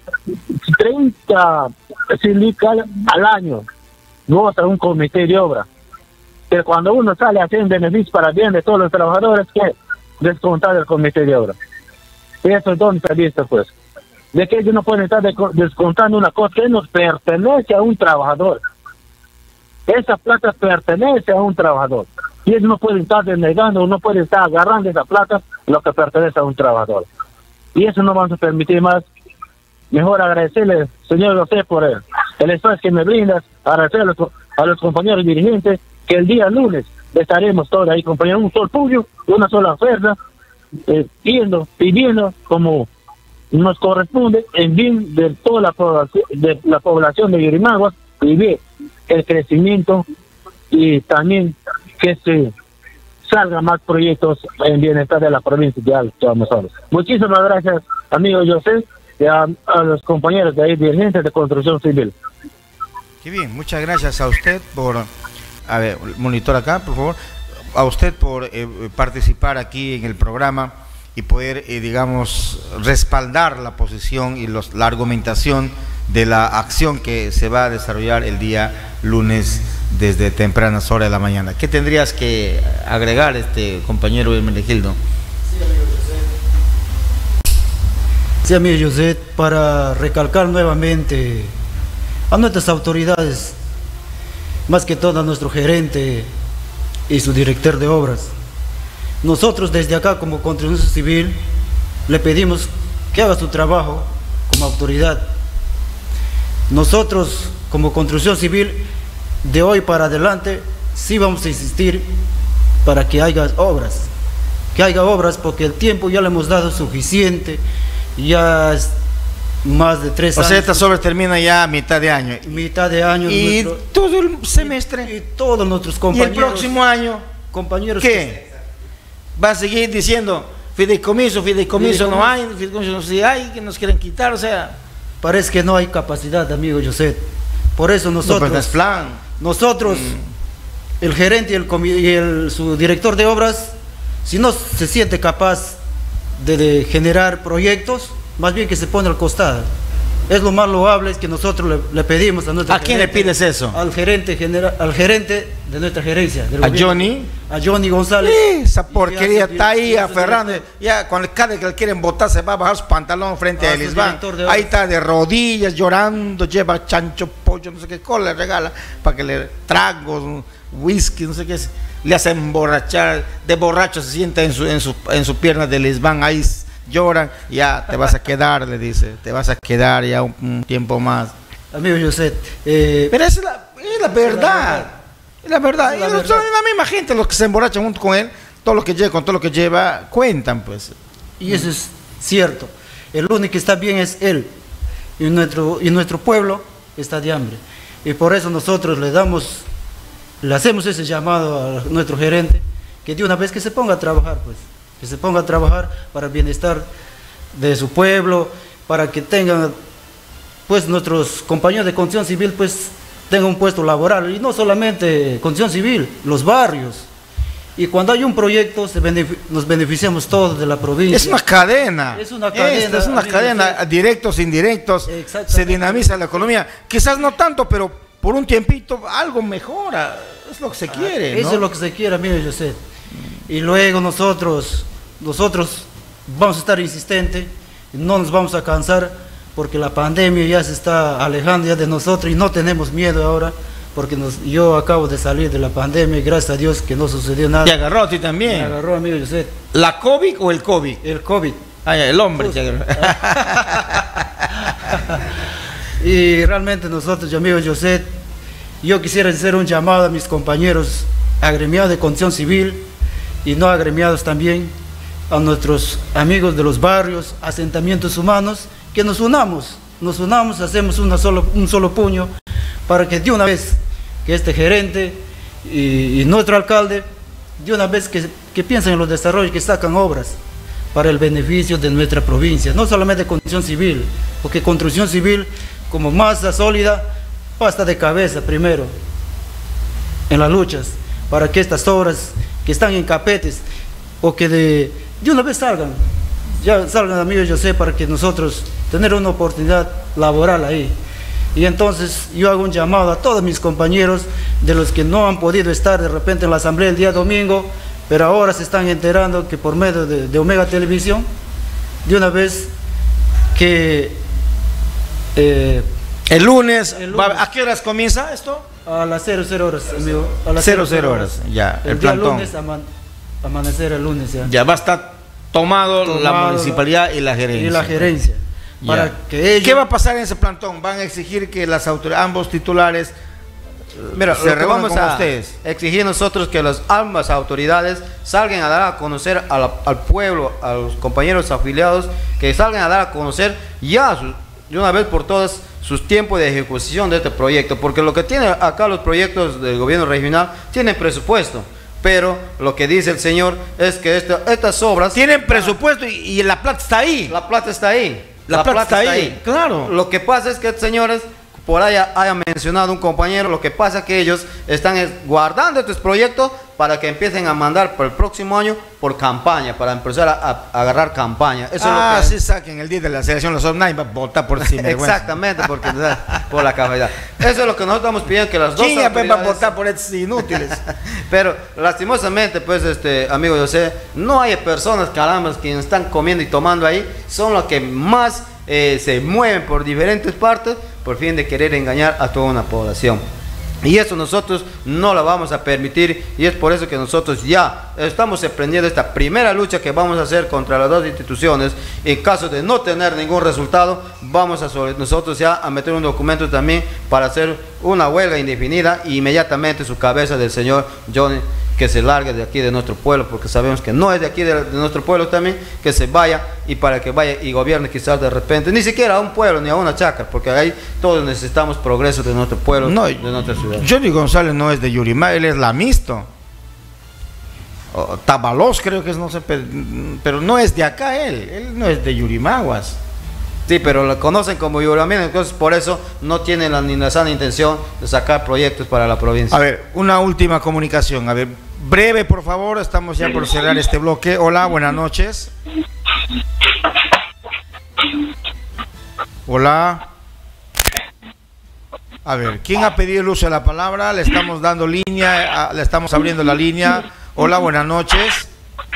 sindical al año goza un comité de obra, que cuando uno sale a hacer un beneficio para el bien de todos los trabajadores, que descontar el comité de obra. Y eso es donde está visto, pues, de que ellos no pueden estar descontando una cosa que nos pertenece a un trabajador. Esa plata pertenece a un trabajador, y ellos no pueden estar denegando, no pueden estar agarrando esa plata, lo que pertenece a un trabajador. Y eso no vamos a permitir más. Mejor agradecerle, señor José, por el espacio que me brindas, agradecer a los compañeros dirigentes, que el día lunes estaremos todos ahí, compañeros, un solo puño, una sola fuerza, pidiendo como nos corresponde, en bien de toda la población de Yurimaguas, y bien el crecimiento, y también que se salgan más proyectos en bienestar de la provincia de Alto Amazonas. Muchísimas gracias, amigo José, y a los compañeros de ahí, dirigentes de Construcción Civil. Qué bien, muchas gracias a usted por, a ver, monitor acá, por favor, a usted por participar aquí en el programa y poder, digamos, respaldar la posición y la argumentación de la acción que se va a desarrollar el día lunes desde tempranas horas de la mañana. ¿Qué tendrías que agregar, compañero Hermenegildo? Sí, amigo José, para recalcar nuevamente a nuestras autoridades, más que todo a nuestro gerente y su director de obras. Nosotros desde acá como Construcción Civil le pedimos que haga su trabajo como autoridad. Nosotros como Construcción Civil de hoy para adelante sí vamos a insistir para que haya obras, porque el tiempo ya le hemos dado suficiente, ya es más de 3 años. O sea, estas obras terminan ya a mitad de año. Mitad de año. Y todo el semestre. Y todos nuestros compañeros. ¿Y el próximo año? Compañeros. ¿Qué? ¿Va a seguir diciendo fideicomiso no hay, fideicomiso no sí hay, que nos quieren quitar? O sea, parece que no hay capacidad, amigo José. Por eso nosotros, no, pues, plan. Nosotros, el gerente y su director de obras, si no se siente capaz de generar proyectos, más bien que se pone al costado. Es lo más loable, es que nosotros le pedimos a nuestro ¿A quién le pides eso? Al gerente de nuestra gerencia. ¿A Johnny? A Johnny González. Esa porquería está ahí aferrando. Ya cuando cada que le quieren botar se va a bajar su pantalón frente a Elisban. Ahí está de rodillas, llorando, lleva chancho, pollo, no sé qué cosa le regala para que le tragos, whisky, no sé qué. Le hace emborrachar, de borracho se sienta en su pierna de Elisban, ahí lloran, ya te vas a quedar, le dice, te vas a quedar ya un tiempo más. Amigo José, pero es la verdad. Es la verdad. Son la misma gente los que se emborrachan junto con él, todo lo que lleva, con todo lo que lleva, cuentan, pues. Y eso es cierto. El único que está bien es él. Y nuestro pueblo está de hambre. Y por eso nosotros le hacemos ese llamado a nuestro gerente, que de una vez que se ponga a trabajar, pues. Que se ponga a trabajar para el bienestar de su pueblo, para que tengan, pues, nuestros compañeros de construcción civil, pues, tengan un puesto laboral, y no solamente construcción civil, los barrios. Y cuando hay un proyecto, nos beneficiamos todos de la provincia. Es una cadena. Es una cadena. Es una cadena, directos, indirectos. Se dinamiza la economía. Quizás no tanto, pero por un tiempito algo mejora. Es lo que se quiere, ¿no? Eso es lo que se quiere, amigo José. Y luego nosotros vamos a estar insistentes, no nos vamos a cansar porque la pandemia ya se está alejando ya de nosotros y no tenemos miedo ahora, porque yo acabo de salir de la pandemia y gracias a Dios que no sucedió nada. ¿Te agarró a ti también? Me agarró, amigo José. ¿La COVID o el COVID? El COVID. Ah, el hombre te agarró. Y realmente nosotros, amigo José, yo quisiera hacer un llamado a mis compañeros agremiados de construcción civil y no agremiados también, a nuestros amigos de los barrios, asentamientos humanos, que nos unamos, hacemos un solo puño para que de una vez que este gerente y nuestro alcalde, de una vez que piensen en los desarrollos, que sacan obras para el beneficio de nuestra provincia, no solamente construcción civil, porque construcción civil como masa sólida pasa de cabeza primero en las luchas, para que estas obras que están en capetes o que de una vez salgan, amigos José, para que nosotros tener una oportunidad laboral ahí. Y entonces yo hago un llamado a todos mis compañeros de los que no han podido estar de repente en la asamblea el día domingo, pero ahora se están enterando que por medio de Omega Televisión, de una vez que el lunes, ¿a qué horas comienza esto? A las 00 horas, amigo. A las 00 horas, ya, el día lunes, amanecer el lunes ya. Ya va a estar tomado la municipalidad y la gerencia. Y la gerencia. Para que ellos... ¿Qué va a pasar en ese plantón? ¿Van a exigir que las autoridades, ambos titulares, mira, se reúnan con ustedes? Exigir nosotros que ambas autoridades salgan a dar a conocer al pueblo, a los compañeros afiliados, que salgan a dar a conocer ya de una vez por todas sus tiempos de ejecución de este proyecto, porque lo que tiene acá los proyectos del gobierno regional tienen presupuesto, pero lo que dice el señor es que estas obras tienen presupuesto y la plata está ahí. La plata está ahí. La plata está ahí, claro. Lo que pasa es que, señores, por ahí haya mencionado un compañero, lo que pasa es que ellos están guardando estos proyectos para que empiecen a mandar por el próximo año por campaña, para empezar a agarrar campaña. Eso es lo que sí saquen el día de la selección, los online va a votar por sí. Exactamente, porque por la capacidad. Eso es lo que nosotros estamos pidiendo, que las dos autoridades... va a votar por estos inútiles? Pero lastimosamente, pues, amigo José, no hay personas, caramba, que están comiendo y tomando ahí, son los que más se mueven por diferentes partes por fin de querer engañar a toda una población. Y eso nosotros no lo vamos a permitir, y es por eso que nosotros ya estamos emprendiendo esta primera lucha que vamos a hacer contra las dos instituciones. En caso de no tener ningún resultado, vamos nosotros ya a meter un documento también para hacer una huelga indefinida e inmediatamente su cabeza del señor Johnny que se largue de aquí de nuestro pueblo, porque sabemos que no es de aquí de nuestro pueblo también, que se vaya y para que vaya y gobierne quizás de repente, ni siquiera a un pueblo ni a una chacra, porque ahí todos necesitamos progreso de nuestro pueblo, no, de nuestra ciudad. Johnny González no es de Yurimá, él es lamisto. Tabalos creo que es, no sé, pero no es de acá él no es de Yurimaguas. Sí, pero lo conocen como Yuramín, entonces por eso no tienen ni la sana intención de sacar proyectos para la provincia. A ver, una última comunicación, a ver, breve por favor, estamos ya por cerrar este bloque. Hola, buenas noches. Hola. A ver, ¿quién ha pedido el uso de la palabra? Le estamos dando línea, le estamos abriendo la línea. Hola, buenas noches.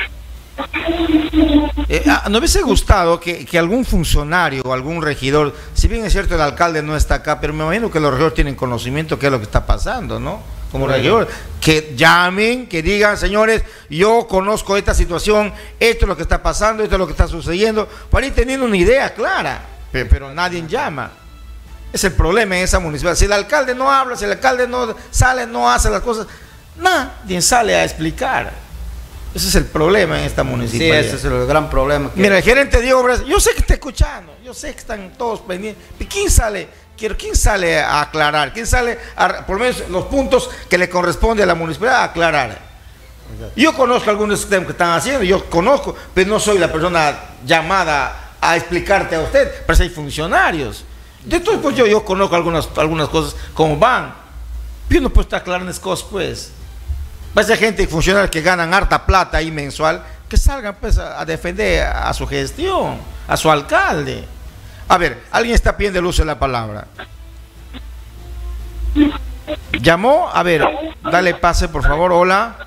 ¿No hubiese gustado que algún funcionario o algún regidor, si bien es cierto el alcalde no está acá, pero me imagino que los regidores tienen conocimiento de qué es lo que está pasando, ¿no? Como regidor, que llamen, que digan, señores, yo conozco esta situación, esto es lo que está pasando, esto es lo que está sucediendo, para ir teniendo una idea clara, pero nadie llama. Es el problema en esa municipalidad. Si el alcalde no habla, si el alcalde no sale, no hace las cosas, nadie sale a explicar. Ese es el problema en esta municipalidad. Sí, ese es el gran problema. Mira, el gerente de obras, yo sé que está escuchando, yo sé que están todos pendientes. ¿Quién sale a aclarar? ¿Quién sale por lo menos los puntos que le corresponde a la municipalidad a aclarar? Exacto. Yo conozco algunos temas que están haciendo, yo conozco, pero no soy la persona llamada a explicarte a usted, pero si hay funcionarios. De todo, pues yo conozco algunas cosas como van. Pero no puedo estar aclarando esas cosas, pues. Va a ser gente y funcionarios que ganan harta plata ahí mensual, que salgan pues a defender a su gestión, a su alcalde. A ver, alguien está pidiendo el uso de la palabra. ¿Llamó? A ver, dale pase por favor, hola.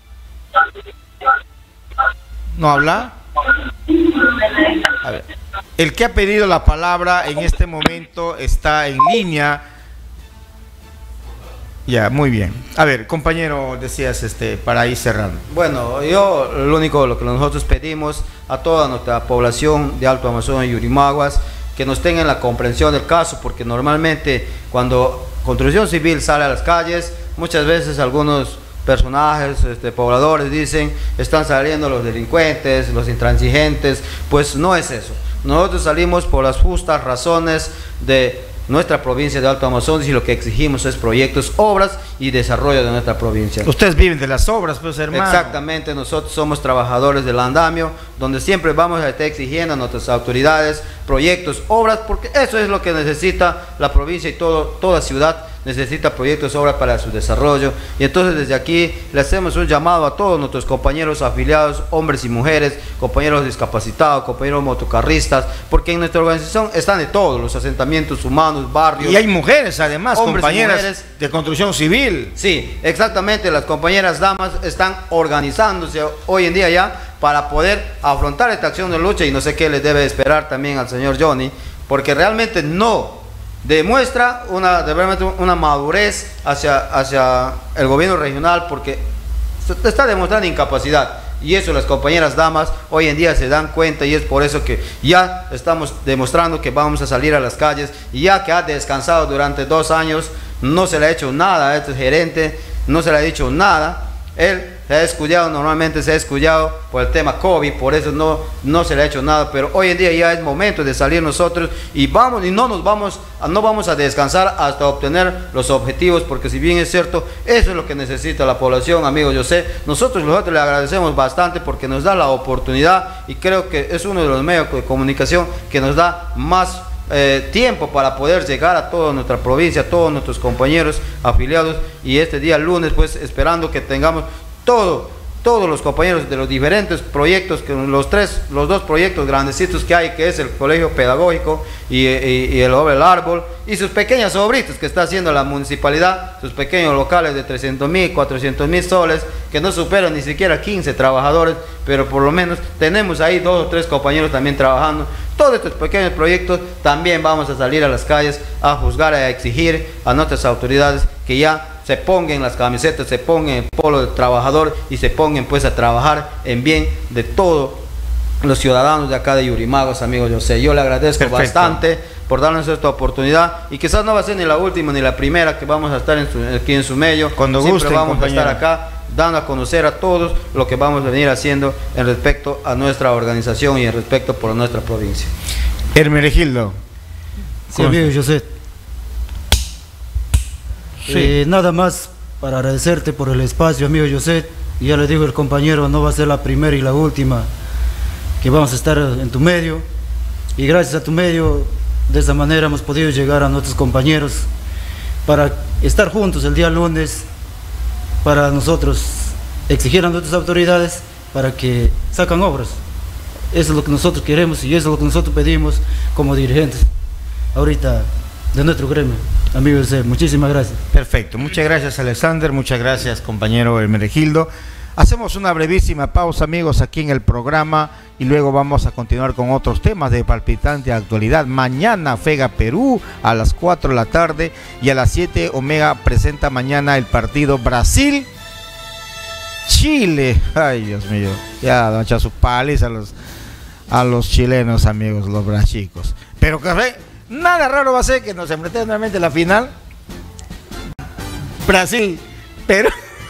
¿No habla? A ver. El que ha pedido la palabra en este momento está en línea. Ya, muy bien. A ver, compañero, decías para ir cerrando. Bueno, yo lo único lo que nosotros pedimos a toda nuestra población de Alto Amazonas y Yurimaguas, que nos tengan la comprensión del caso, porque normalmente cuando Construcción Civil sale a las calles, muchas veces algunos personajes, pobladores dicen, están saliendo los delincuentes, los intransigentes. Pues no es eso. Nosotros salimos por las justas razones de nuestra provincia de Alto Amazonas y lo que exigimos es proyectos, obras y desarrollo de nuestra provincia. Ustedes viven de las obras, pues, hermano. Exactamente, nosotros somos trabajadores del andamio, donde siempre vamos a estar exigiendo a nuestras autoridades proyectos, obras, porque eso es lo que necesita la provincia y toda ciudad necesita proyectos, obras para su desarrollo. Y entonces desde aquí le hacemos un llamado a todos nuestros compañeros afiliados, hombres y mujeres, compañeros discapacitados, compañeros motocarristas, porque en nuestra organización están de todos los asentamientos humanos, barrios. Y hay mujeres además, hombres compañeras y mujeres de construcción civil. Sí, exactamente, las compañeras damas están organizándose hoy en día ya para poder afrontar esta acción de lucha, y no sé qué le debe esperar también al señor Johnny, porque realmente no demuestra una madurez hacia el gobierno regional, porque está demostrando incapacidad, y eso las compañeras damas hoy en día se dan cuenta, y es por eso que ya estamos demostrando que vamos a salir a las calles, y ya que ha descansado durante 2 años, no se le ha hecho nada a este gerente, no se le ha dicho nada. Él se ha escuchado, normalmente se ha escuchado por el tema COVID, por eso no se le ha hecho nada, pero hoy en día ya es momento de salir nosotros y no vamos a descansar hasta obtener los objetivos, porque si bien es cierto, eso es lo que necesita la población, amigo. Yo sé, nosotros le agradecemos bastante porque nos da la oportunidad, y creo que es uno de los medios de comunicación que nos da más tiempo para poder llegar a toda nuestra provincia, a todos nuestros compañeros afiliados, y este día lunes pues esperando que tengamos todos los compañeros de los diferentes proyectos, que los 2 proyectos grandecitos que hay, que es el colegio pedagógico y el Obra del Árbol, y sus pequeñas obritas que está haciendo la municipalidad, sus pequeños locales de 300.000, 400.000 soles, que no superan ni siquiera 15 trabajadores, pero por lo menos tenemos ahí 2 o 3 compañeros también trabajando. Todos estos pequeños proyectos también vamos a salir a las calles a juzgar, a exigir a nuestras autoridades que ya se pongan las camisetas, se pongan el polo del trabajador y se pongan pues a trabajar en bien de todos los ciudadanos de acá de Yurimaguas, amigo José. Yo le agradezco bastante por darnos esta oportunidad, y quizás no va a ser ni la última ni la primera que vamos a estar aquí en su medio. Cuando siempre gusten, vamos compañero, a estar acá dando a conocer a todos lo que vamos a venir haciendo en respecto a nuestra organización y en respecto por nuestra provincia. Hermenegildo. Sí, amigo José. Sí. Nada más para agradecerte por el espacio, amigo José. Y ya le digo, el compañero, no va a ser la primera y la última que vamos a estar en tu medio, y gracias a tu medio de esa manera hemos podido llegar a nuestros compañeros para estar juntos el día lunes, para nosotros exigir a nuestras autoridades para que sacan obras. Eso es lo que nosotros queremos y eso es lo que nosotros pedimos como dirigentes ahorita de nuestro gremio. Amigo José, muchísimas gracias. Perfecto, muchas gracias, Alexander, muchas gracias, compañero Hermenegildo. Hacemos una brevísima pausa, amigos, aquí en el programa, y luego vamos a continuar con otros temas de palpitante actualidad. Mañana Fega Perú a las 4 de la tarde, y a las 7 Omega presenta mañana el partido Brasil Chile. Ay, Dios mío, ya van a echar su paliza a los chilenos, amigos, los brachicos. Pero que nada raro va a ser que nos enfrentemos nuevamente en la final. Brasil, Perú.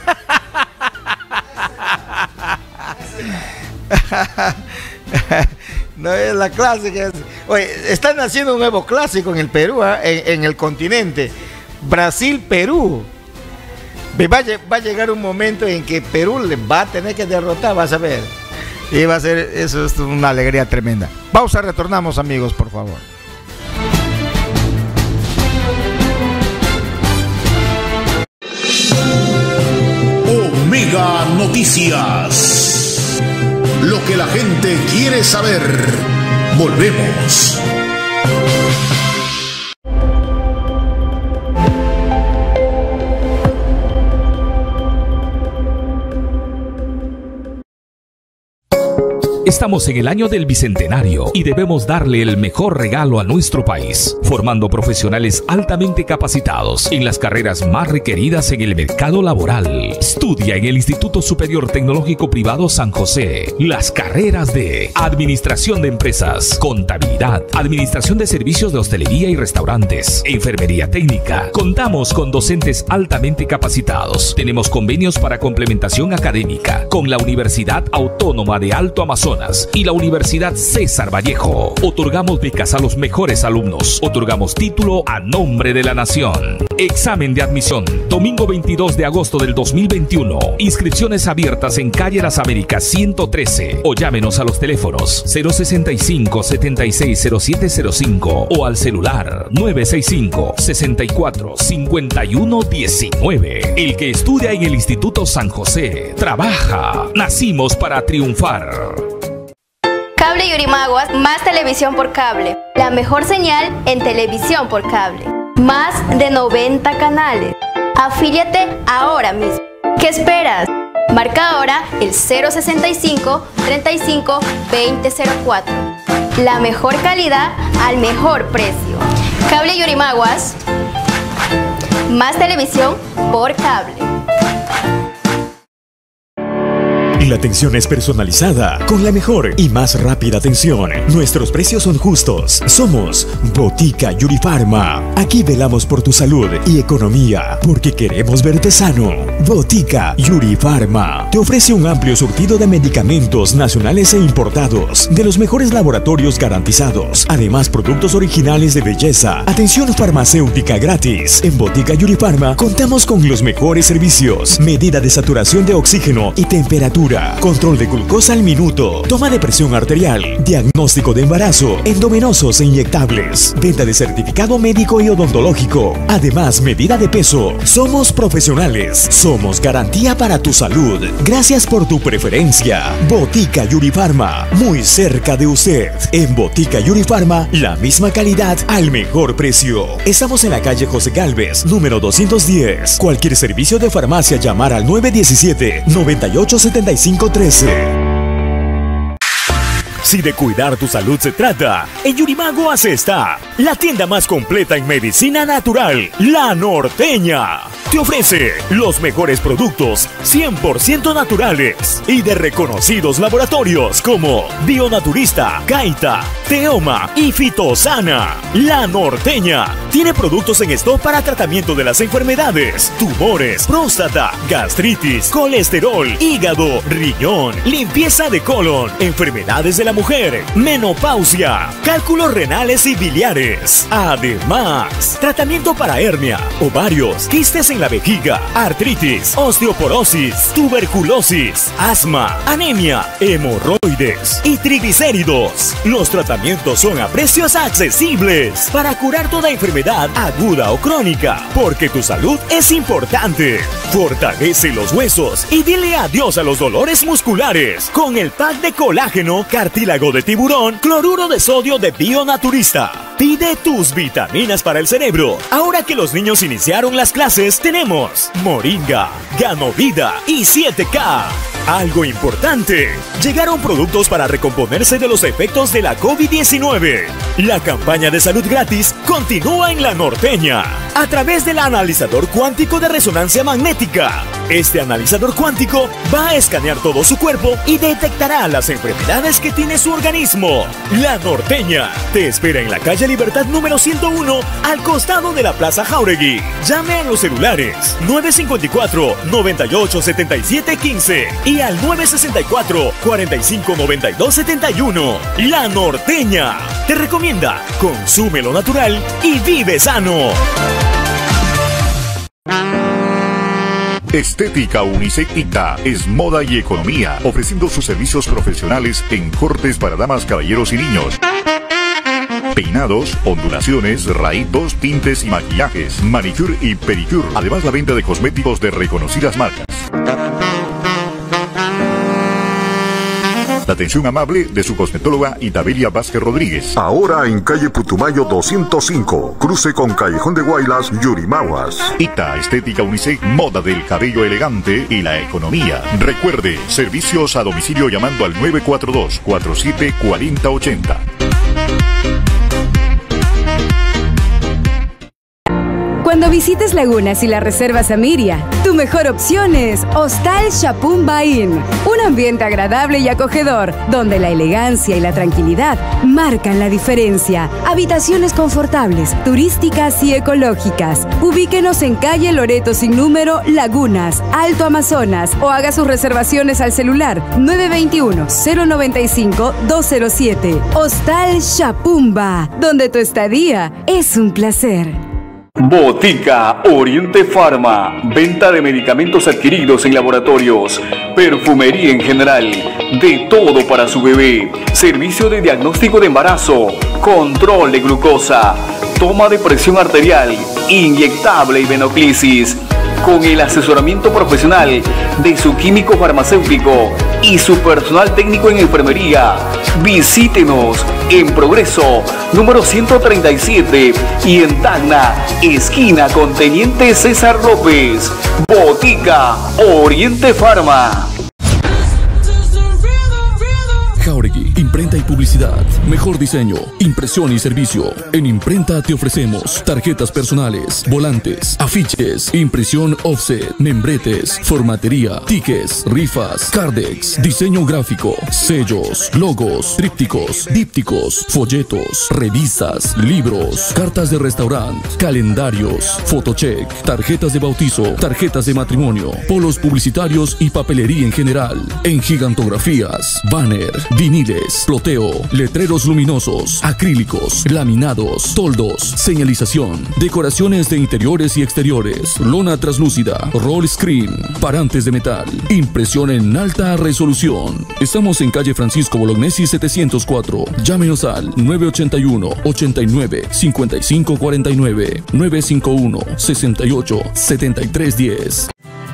No es la clásica. Oye, están haciendo un nuevo clásico en el Perú, en el continente. Brasil-Perú. Va a llegar un momento en que Perú le va a tener que derrotar, vas a ver. Y va a ser, eso es una alegría tremenda. Pausa, retornamos, amigos, por favor. Omega Noticias. Lo que la gente quiere saber. Volvemos. Estamos en el año del Bicentenario y debemos darle el mejor regalo a nuestro país, formando profesionales altamente capacitados en las carreras más requeridas en el mercado laboral. Estudia en el Instituto Superior Tecnológico Privado San José las carreras de Administración de Empresas, Contabilidad, Administración de Servicios de Hostelería y Restaurantes, Enfermería Técnica. Contamos con docentes altamente capacitados. Tenemos convenios para complementación académica con la Universidad Autónoma de Alto Amazonas y la Universidad César Vallejo. Otorgamos becas a los mejores alumnos. Otorgamos título a nombre de la nación. Examen de admisión, domingo 22 de agosto del 2021. Inscripciones abiertas en calle Las Américas 113 o llámenos a los teléfonos 065 760705 o al celular 965 64 51 19. El que estudia en el Instituto San José trabaja. Nacimos para triunfar. Cable Yurimaguas, más televisión por cable. La mejor señal en televisión por cable. Más de 90 canales. Afíliate ahora mismo. ¿Qué esperas? Marca ahora el 065 35 2004. La mejor calidad al mejor precio. Cable Yurimaguas, más televisión por cable. La atención es personalizada, con la mejor y más rápida atención. Nuestros precios son justos. Somos Botica Yurifarma. Aquí velamos por tu salud y economía, porque queremos verte sano. Botica Yurifarma te ofrece un amplio surtido de medicamentos nacionales e importados, de los mejores laboratorios garantizados. Además, productos originales de belleza. Atención farmacéutica gratis. En Botica Yurifarma contamos con los mejores servicios. Medida de saturación de oxígeno y temperatura. Control de glucosa al minuto, toma de presión arterial, diagnóstico de embarazo, endovenosos e inyectables, venta de certificado médico y odontológico, además medida de peso. Somos profesionales, somos garantía para tu salud. Gracias por tu preferencia. Botica Yurifarma, muy cerca de usted. En Botica Yurifarma, la misma calidad al mejor precio. Estamos en la calle José Gálvez, número 210. Cualquier servicio de farmacia, llamar al 917-987513. Si de cuidar tu salud se trata, en Yurimaguas está la tienda más completa en medicina natural, La Norteña. Te ofrece los mejores productos 100% naturales y de reconocidos laboratorios como Bionaturista, Caita, Teoma y Fitosana. La Norteña tiene productos en stock para tratamiento de las enfermedades, tumores, próstata, gastritis, colesterol, hígado, riñón, limpieza de colon, enfermedades de la mujer, menopausia, cálculos renales y biliares. Además, tratamiento para hernia, ovarios, quistes en la vejiga, artritis, osteoporosis, tuberculosis, asma, anemia, hemorroides y triglicéridos. Los tratamientos son a precios accesibles para curar toda enfermedad aguda o crónica, porque tu salud es importante. Fortalece los huesos y dile adiós a los dolores musculares con el pack de colágeno, cartílago de tiburón, cloruro de sodio de Bionaturista. Pide tus vitaminas para el cerebro. Ahora que los niños iniciaron las clases, tenemos Moringa, Ganovida y 7K. Algo importante, llegaron productos para recomponerse de los efectos de la COVID-19. La campaña de salud gratis continúa en La Norteña a través del analizador cuántico de resonancia magnética. Este analizador cuántico va a escanear todo su cuerpo y detectará las enfermedades que tiene su organismo. La Norteña te espera en la calle Libertad número 101, al costado de la Plaza Jauregui. Llame a los celulares 954-987715 y al 964-459271. La Norteña te recomienda: consume lo natural y vive sano. Estética Unisectica es moda y economía, ofreciendo sus servicios profesionales en cortes para damas, caballeros y niños. Peinados, ondulaciones, raídos, tintes y maquillajes, manicure y pedicure. Además, la venta de cosméticos de reconocidas marcas. La atención amable de su cosmetóloga Itabelia Vázquez Rodríguez. Ahora en calle Putumayo 205, cruce con Callejón de Guaylas, Yurimaguas. Ita Estética Unisex, moda del cabello elegante y la economía. Recuerde, servicios a domicilio llamando al 942-474080. Cuando visites Lagunas y la reservas Amiria, tu mejor opción es Hostal Chapumba Inn. Un ambiente agradable y acogedor, donde la elegancia y la tranquilidad marcan la diferencia. Habitaciones confortables, turísticas y ecológicas. Ubíquenos en calle Loreto sin número, Lagunas, Alto Amazonas, o haga sus reservaciones al celular 921-095-207. Hostal Chapumba, donde tu estadía es un placer. Botica Oriente Pharma, venta de medicamentos adquiridos en laboratorios, perfumería en general, de todo para su bebé, servicio de diagnóstico de embarazo, control de glucosa, toma de presión arterial, inyectable y venoclisis, con el asesoramiento profesional de su químico farmacéutico y su personal técnico en enfermería. Visítenos en Progreso, número 137 y en Tacna, esquina con Teniente César López. Botica Oriente Pharma. Jauregui, imprenta y publicidad, mejor diseño, impresión y servicio. En Imprenta te ofrecemos tarjetas personales, volantes, afiches, impresión offset, membretes, formatería, tickets, rifas, cardex, diseño gráfico, sellos, logos, trípticos, dípticos, folletos, revistas, libros, cartas de restaurante, calendarios, photocheck, tarjetas de bautizo, tarjetas de matrimonio, polos publicitarios y papelería en general. En gigantografías, banner, viniles, ploteo, letreros luminosos, acrílicos, laminados, toldos, señalización, decoraciones de interiores y exteriores, lona translúcida, roll screen, parantes de metal, impresión en alta resolución. Estamos en calle Francisco Bolognesi 704. Llámenos al 981-89-5549, 951-68-7310.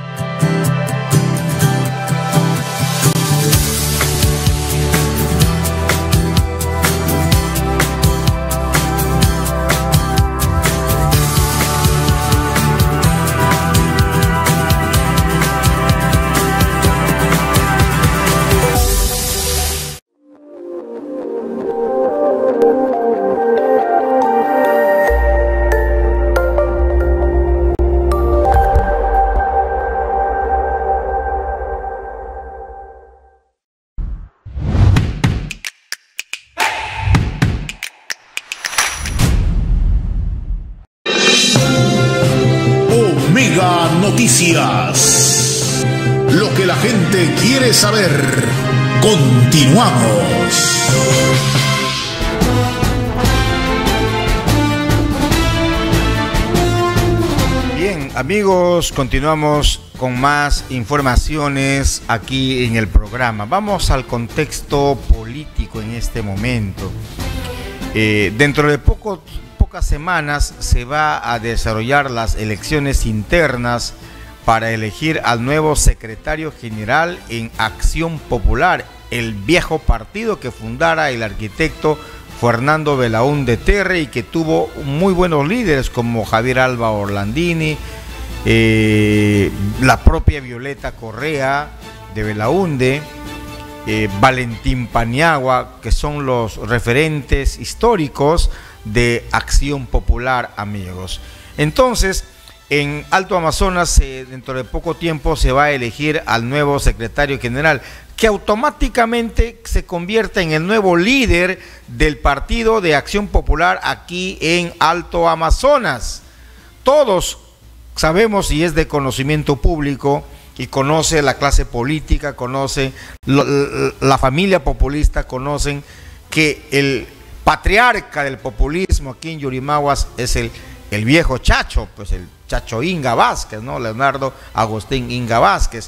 Noticias. Lo que la gente quiere saber. Continuamos. Bien, amigos, continuamos con más informaciones aquí en el programa. Vamos al contexto político en este momento. Dentro de pocas semanas se va a desarrollar las elecciones internas para elegir al nuevo secretario general en Acción Popular, el viejo partido que fundara el arquitecto Fernando Belaúnde Terre y que tuvo muy buenos líderes como Javier Alba Orlandini, la propia Violeta Correa de Belaúnde, Valentín Paniagua, que son los referentes históricos de Acción Popular, amigos. Entonces, en Alto Amazonas, dentro de poco tiempo se va a elegir al nuevo secretario general, que automáticamente se convierte en el nuevo líder del Partido de Acción Popular aquí en Alto Amazonas. Todos sabemos, y es de conocimiento público, y conoce la clase política, conoce la familia populista, conocen que el patriarca del populismo aquí en Yurimaguas es el viejo Chacho, pues el Chacho Inga Vázquez, ¿no? Leonardo Agustín Inga Vázquez.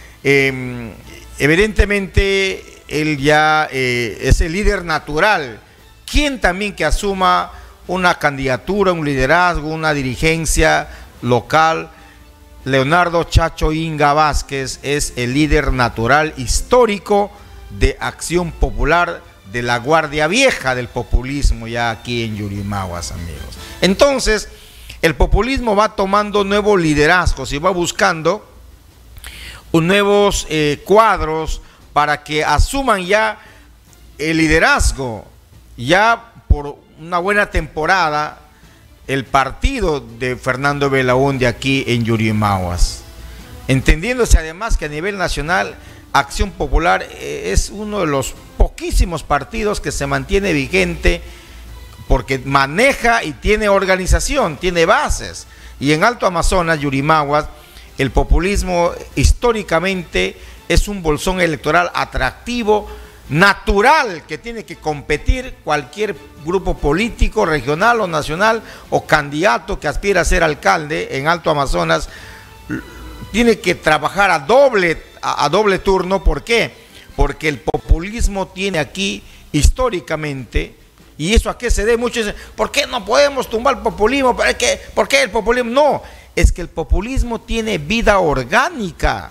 Evidentemente él ya es el líder natural, quien también que asuma una candidatura, un liderazgo, una dirigencia local. Leonardo Chacho Inga Vázquez es el líder natural histórico de Acción Popular, de la guardia vieja del populismo ya aquí en Yurimaguas, amigos. Entonces, el populismo va tomando nuevos liderazgos y va buscando nuevos cuadros para que asuman ya el liderazgo. Ya por una buena temporada, el partido de Fernando Belaúnde aquí en Yurimaguas, entendiéndose además que a nivel nacional Acción Popular es uno de los poquísimos partidos que se mantiene vigente porque maneja y tiene organización, tiene bases. Y en Alto Amazonas, Yurimaguas, el populismo históricamente es un bolsón electoral atractivo, natural, que tiene que competir cualquier grupo político, regional o nacional, o candidato que aspira a ser alcalde en Alto Amazonas, tiene que trabajar a doble turno. ¿Por qué? Porque el populismo tiene aquí históricamente, y eso a qué se debe. Muchos dicen, ¿por qué no podemos tumbar el populismo? ¿Por qué el populismo? No, es que el populismo tiene vida orgánica.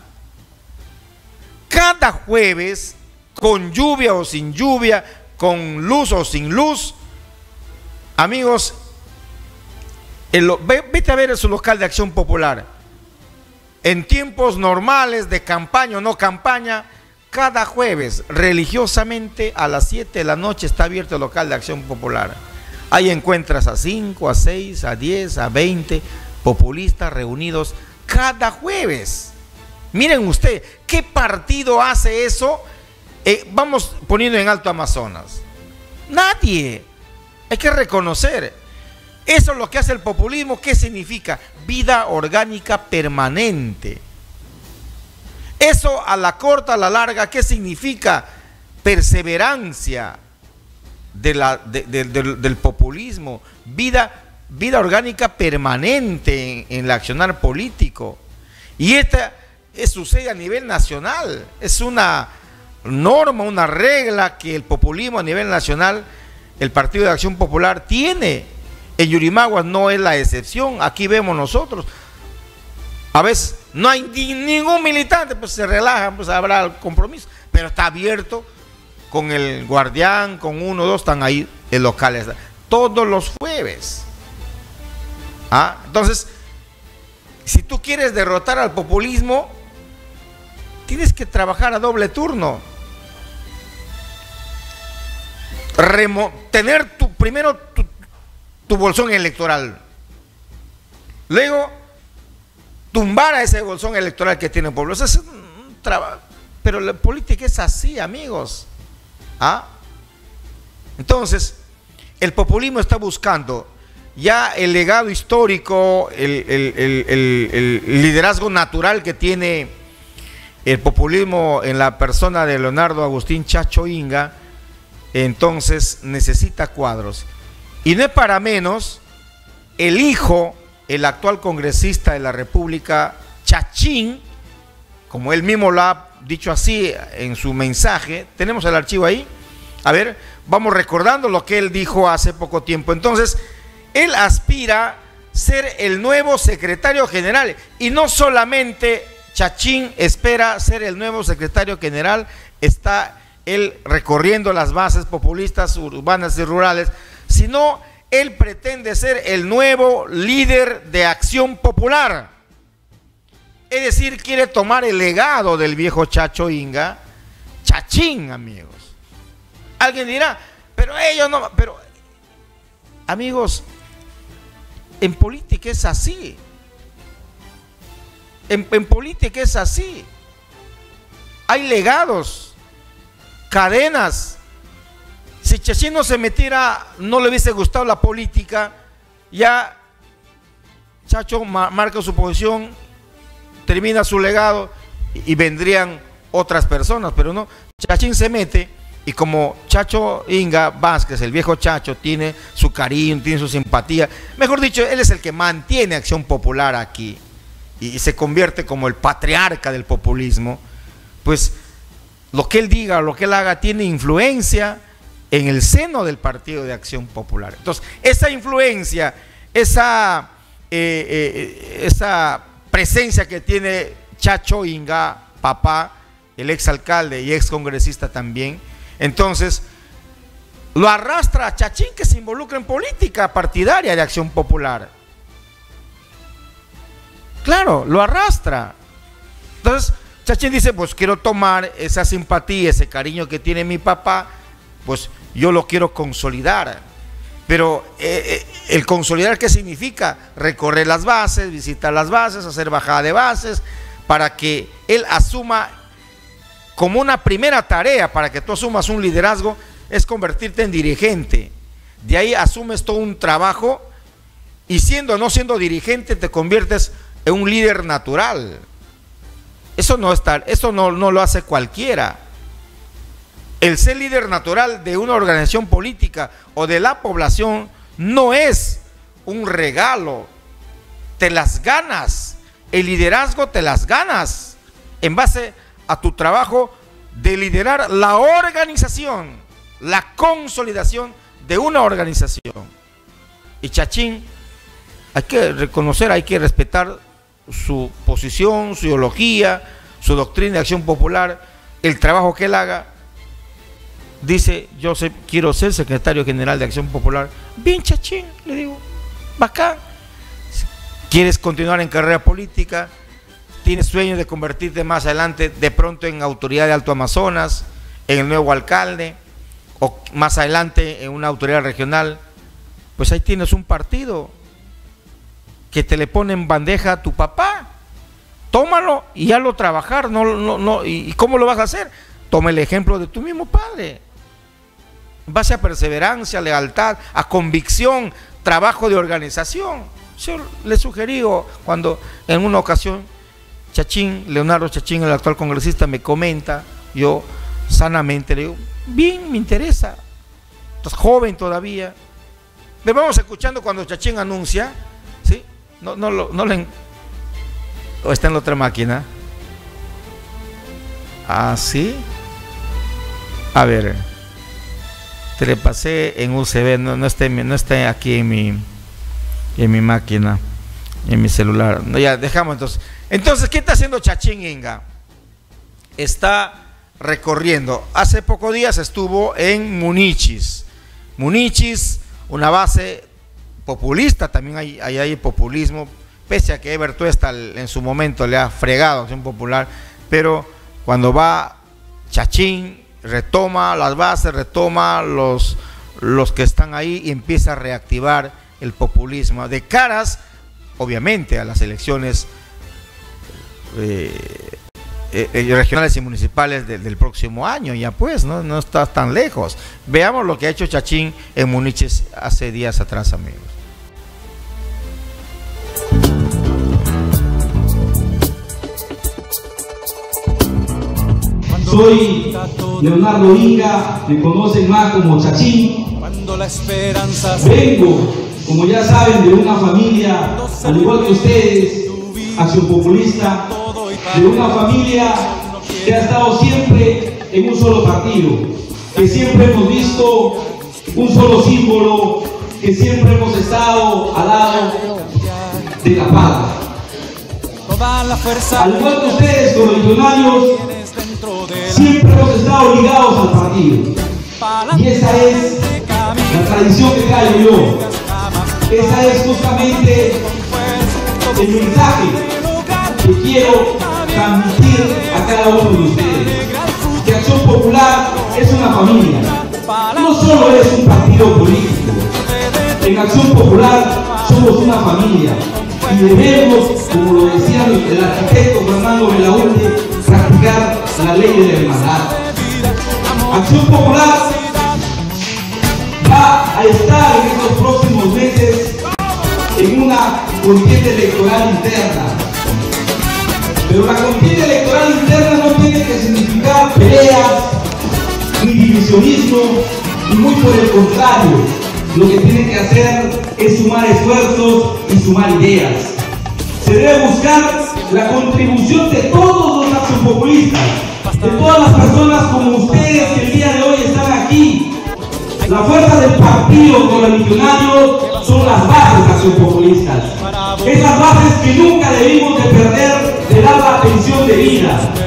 Cada jueves, con lluvia o sin lluvia, con luz o sin luz, amigos, vete a ver su local de Acción Popular. En tiempos normales de campaña o no campaña, cada jueves, religiosamente, a las 7 de la noche está abierto el local de Acción Popular. Ahí encuentras a 5, a 6, a 10, a 20 populistas reunidos cada jueves. Miren usted, ¿qué partido hace eso? Vamos poniendo en Alto Amazonas. Nadie. Hay que reconocer. Eso es lo que hace el populismo. ¿Qué significa? Vida orgánica permanente. Eso a la corta, a la larga, ¿qué significa? Perseverancia del populismo. Vida orgánica permanente en el accionar político. Y esta sucede a nivel nacional. Es una norma, una regla que el populismo a nivel nacional, el Partido de Acción Popular tiene. En Yurimaguas no es la excepción. Aquí vemos nosotros, a veces no hay ningún militante, pues se relajan, pues habrá el compromiso, pero está abierto con el guardián, con uno o dos, están ahí en locales todos los jueves. Entonces, si tú quieres derrotar al populismo, tienes que trabajar a doble turno. Tener primero tu bolsón electoral, luego tumbar a ese bolsón electoral que tiene el pueblo. Eso es un trabajo, pero la política es así, amigos. Entonces, el populismo está buscando ya el legado histórico, el liderazgo natural que tiene el populismo en la persona de Leonardo Agustín Chacho Inga. Entonces necesita cuadros. Y no es para menos el hijo, el actual congresista de la República, Chachín, como él mismo lo ha dicho así en su mensaje. Tenemos el archivo ahí. A ver, vamos recordando lo que él dijo hace poco tiempo. Entonces, él aspira a ser el nuevo secretario general. Y no solamente Chachín espera ser el nuevo secretario general, está él recorriendo las bases populistas urbanas y rurales, sino él pretende ser el nuevo líder de Acción Popular. Es decir, quiere tomar el legado del viejo Chacho Inga, Chachín, amigos. Alguien dirá, pero ellos no, pero amigos, en política es así. En política es así. Hay legados, cadenas. Si Chachín no se metiera, no le hubiese gustado la política, ya Chacho marca su posición, termina su legado y vendrían otras personas, pero no, Chachín se mete. Y como Chacho Inga Vázquez, el viejo Chacho, tiene su cariño, tiene su simpatía, mejor dicho, él es el que mantiene Acción Popular aquí y se convierte como el patriarca del populismo, pues lo que él diga, lo que él haga, tiene influencia en el seno del Partido de Acción Popular. Entonces, esa influencia, esa presencia que tiene Chacho Inga, papá, el exalcalde y excongresista también. Entonces, lo arrastra a Chachín, que se involucra en política partidaria de Acción Popular. Claro, lo arrastra. Entonces, Chachín dice, pues quiero tomar esa simpatía, ese cariño que tiene mi papá, pues yo lo quiero consolidar. Pero el consolidar, ¿qué significa? Recorrer las bases, visitar las bases, hacer bajada de bases, para que él asuma como una primera tarea, para que tú asumas un liderazgo, es convertirte en dirigente. De ahí asumes todo un trabajo y siendo o no siendo dirigente te conviertes en un líder natural. Eso no lo hace cualquiera. El ser líder natural de una organización política o de la población no es un regalo, te las ganas. El liderazgo te las ganas en base a tu trabajo de liderar la organización, la consolidación de una organización. Y Chachín, hay que reconocer, hay que respetar su posición, su ideología, su doctrina de Acción Popular, el trabajo que él haga. Dice, quiero ser secretario general de Acción Popular. Bien, Chachín, le digo, bacán. ¿Quieres continuar en carrera política? ¿Tienes sueños de convertirte más adelante de pronto en autoridad de Alto Amazonas, en el nuevo alcalde, o más adelante en una autoridad regional? Pues ahí tienes un partido que te le pone en bandeja a tu papá. Tómalo y hazlo trabajar. ¿Y cómo lo vas a hacer? Toma el ejemplo de tu mismo padre. En base a perseverancia, lealtad, a convicción, trabajo de organización. Yo le sugerí cuando en una ocasión Leonardo Chachín, el actual congresista, me comenta, yo sanamente le digo, bien, me interesa, estás joven todavía. Le vamos escuchando cuando Chachín anuncia, ¿sí? ¿O está en la otra máquina? Ah, sí. A ver, te le pasé en USB, no está aquí en mi máquina, en mi celular. No, ya, dejamos entonces. Entonces, ¿qué está haciendo Chachín, Inga? Está recorriendo. Hace pocos días estuvo en Munichis. Munichis, una base populista, también hay populismo, pese a que Eber Tuesta en su momento le ha fregado a Acción Popular, pero cuando va Chachín, retoma las bases, retoma los que están ahí y empieza a reactivar el populismo de caras, obviamente, a las elecciones regionales y municipales del próximo año. Ya pues, no está tan lejos. Veamos lo que ha hecho Chachín en Munichis hace días atrás, amigos. Soy Leonardo Inga, me conocen más como Chachín. Vengo, como ya saben, de una familia, al igual que ustedes, Acción Populista, de una familia que ha estado siempre en un solo partido, que siempre hemos visto un solo símbolo, que siempre hemos estado al lado de la paz. Al igual que ustedes, correligionarios, siempre hemos estado ligados al partido, y esa es la tradición que traigo yo. Esa es justamente el mensaje que quiero transmitir a cada uno de ustedes, que Acción Popular es una familia, no solo es un partido político. En Acción Popular somos una familia y debemos, como lo decía el arquitecto Fernando Belaúnde, practicar la ley de la hermandad. Acción Popular va a estar en estos próximos meses en una contienda electoral interna, pero la contienda electoral interna no tiene que significar peleas ni divisionismo, y muy por el contrario, lo que tiene que hacer es sumar esfuerzos y sumar ideas. Se debe buscar la contribución de todos los accionpopulistas, de todas las personas como ustedes que el día de hoy están aquí. La fuerza del partido correligionario son las bases accionpopulistas, esas bases que nunca debimos de perder de dar la atención debida.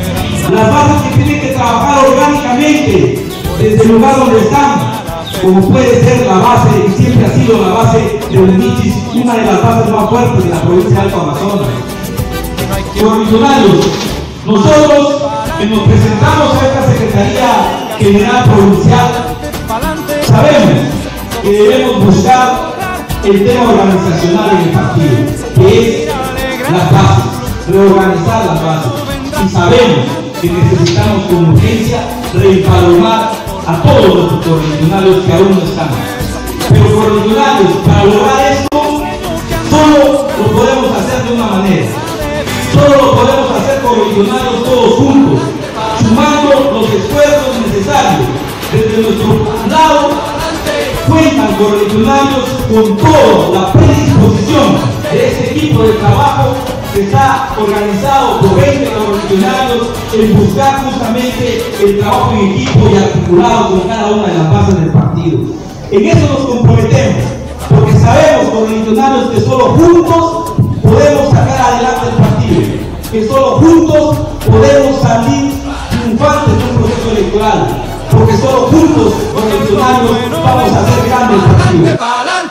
Las bases que tienen que trabajar orgánicamente desde el lugar donde están, como puede ser la base, y siempre ha sido la base de Unichis, una de las bases más fuertes de la provincia de Alto Amazonas. Correligionarios, nosotros que nos presentamos a esta Secretaría General Provincial, sabemos que debemos buscar el tema organizacional en el partido, que es las bases, reorganizar las bases. Y sabemos que necesitamos con urgencia reempadronar a todos los correligionarios que aún no están. Pero correligionarios, para lograr esto, solo lo podemos hacer de una manera. Solo lo podemos hacer correligionarios todos juntos, sumando los esfuerzos necesarios. Desde nuestro lado, cuentan correligionarios con toda la predisposición de este equipo de trabajo que está organizado por 20 correligionarios en buscar justamente el trabajo en equipo y articulado con cada una de las bases del partido. En eso nos comprometemos, porque sabemos, correligionarios, que solo juntos podemos sacar adelante el partido, que solo juntos podemos salir triunfantes de un proceso electoral, porque solo juntos, correligionarios, vamos a hacer grande el partido.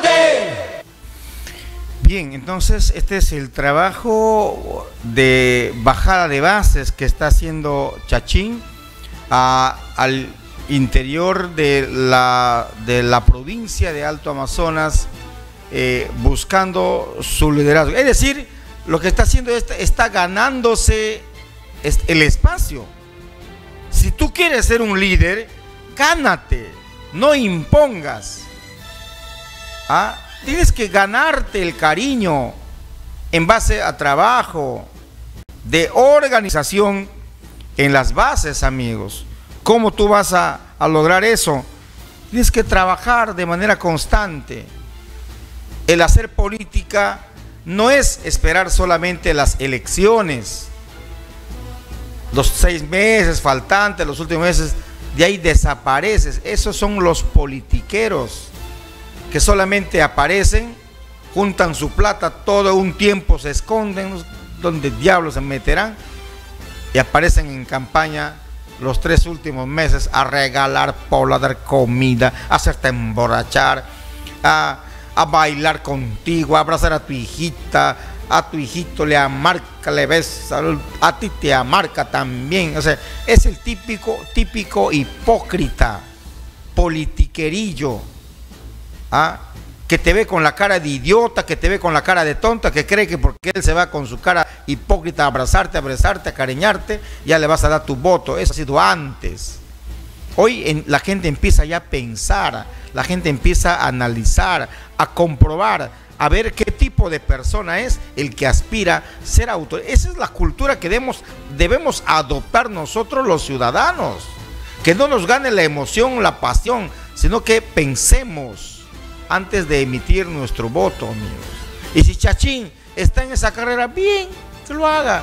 Bien, entonces este es el trabajo de bajada de bases que está haciendo Chachín al interior de la provincia de Alto Amazonas, buscando su liderazgo. Es decir, lo que está haciendo está ganándose el espacio. Si tú quieres ser un líder, gánate, no impongas. Tienes que ganarte el cariño en base a trabajo de organización en las bases, amigos. ¿Cómo tú vas a lograr eso? Tienes que trabajar de manera constante. El hacer política no es esperar solamente las elecciones, los 6 meses faltantes, los últimos meses, de ahí desapareces. Esos son los politiqueros que solamente aparecen, juntan su plata, todo un tiempo se esconden, donde diablos se meterán, y aparecen en campaña los 3 últimos meses a regalar pobla, dar comida, a hacerte emborrachar, a bailar contigo, a abrazar a tu hijita, a tu hijito le amarca, le besa, a ti te amarca también. O sea, es el típico hipócrita, politiquerillo, que te ve con la cara de idiota, que te ve con la cara de tonta, que cree que porque él se va con su cara hipócrita a abrazarte, a cariñarte, ya le vas a dar tu voto. Eso ha sido antes. Hoy la gente empieza ya a pensar, la gente empieza a analizar, a comprobar, a ver qué tipo de persona es el que aspira a ser autor. Esa es la cultura que debemos adoptar nosotros los ciudadanos. Que no nos gane la emoción, la pasión, sino que pensemos antes de emitir nuestro voto, amigos. Y si Chachín está en esa carrera, bien, que lo haga.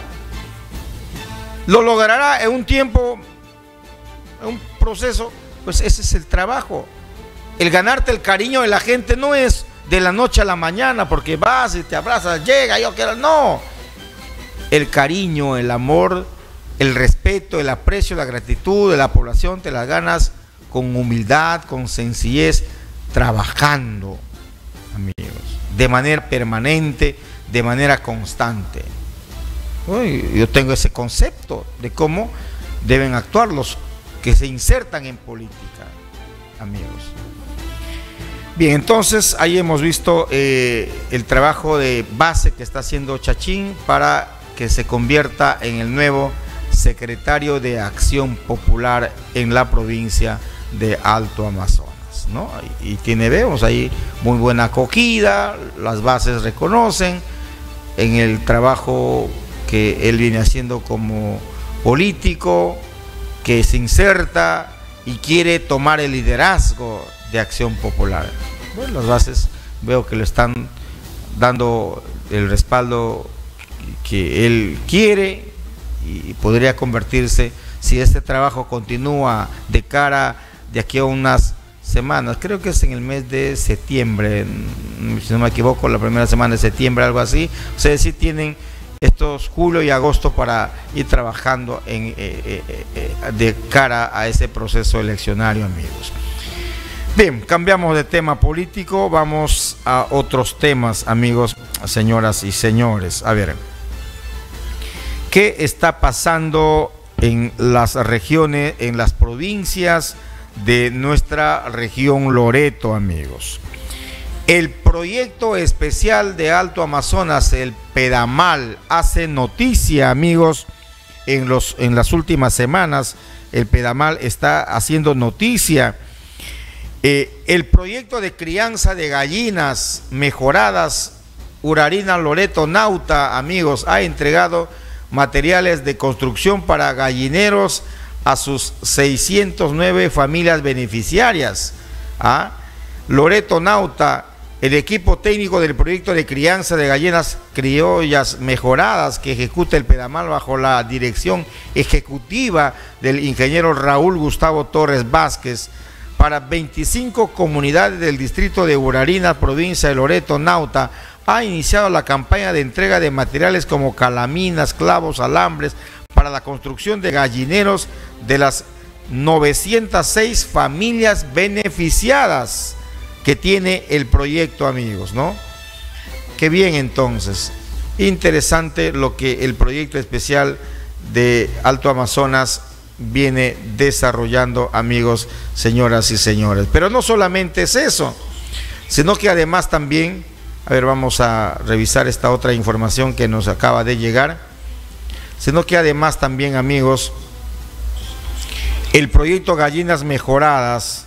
Lo logrará en un tiempo, en un proceso, pues ese es el trabajo. El ganarte el cariño de la gente no es de la noche a la mañana, porque vas y te abrazas, llega, yo quiero, no. El cariño, el amor, el respeto, el aprecio, la gratitud de la población te las ganas con humildad, con sencillez, trabajando, amigos, de manera permanente, de manera constante. Yo tengo ese concepto de cómo deben actuar los que se insertan en política, amigos. Bien, entonces ahí hemos visto el trabajo de base que está haciendo Chachín para que se convierta en el nuevo secretario de Acción Popular en la provincia de Alto Amazonas, ¿no? Y vemos ahí muy buena acogida, las bases reconocen en el trabajo que él viene haciendo como político, que se inserta y quiere tomar el liderazgo de Acción Popular. Bueno, las bases veo que le están dando el respaldo que él quiere y podría convertirse, si este trabajo continúa de cara de aquí a unas semanas, creo que es en el mes de septiembre, si no me equivoco, la primera semana de septiembre, algo así. Ustedes sí tienen estos julio y agosto para ir trabajando de cara a ese proceso eleccionario, amigos. Bien, cambiamos de tema político, vamos a otros temas, amigos, señoras y señores. A ver, ¿qué está pasando en las regiones, en las provincias de nuestra región Loreto, amigos? El proyecto especial de Alto Amazonas, el Pedamal, hace noticia, amigos, en las últimas semanas. El Pedamal está haciendo noticia. El proyecto de crianza de gallinas mejoradas, Urarina Loreto Nauta, amigos, ha entregado materiales de construcción para gallineros a sus 609 familias beneficiarias. Loreto Nauta, el equipo técnico del proyecto de crianza de gallinas criollas mejoradas que ejecuta el Pedamal bajo la dirección ejecutiva del ingeniero Raúl Gustavo Torres Vázquez, para 25 comunidades del distrito de Urarina, provincia de Loreto Nauta, ha iniciado la campaña de entrega de materiales como calaminas, clavos, alambres para la construcción de gallineros de las 906 familias beneficiadas que tiene el proyecto, amigos, ¿no? Qué bien, entonces. Interesante lo que el proyecto especial de Alto Amazonas viene desarrollando, amigos, señoras y señores. Pero no solamente es eso, sino que además también, a ver, vamos a revisar esta otra información que nos acaba de llegar, sino que además también, amigos, el proyecto Gallinas Mejoradas,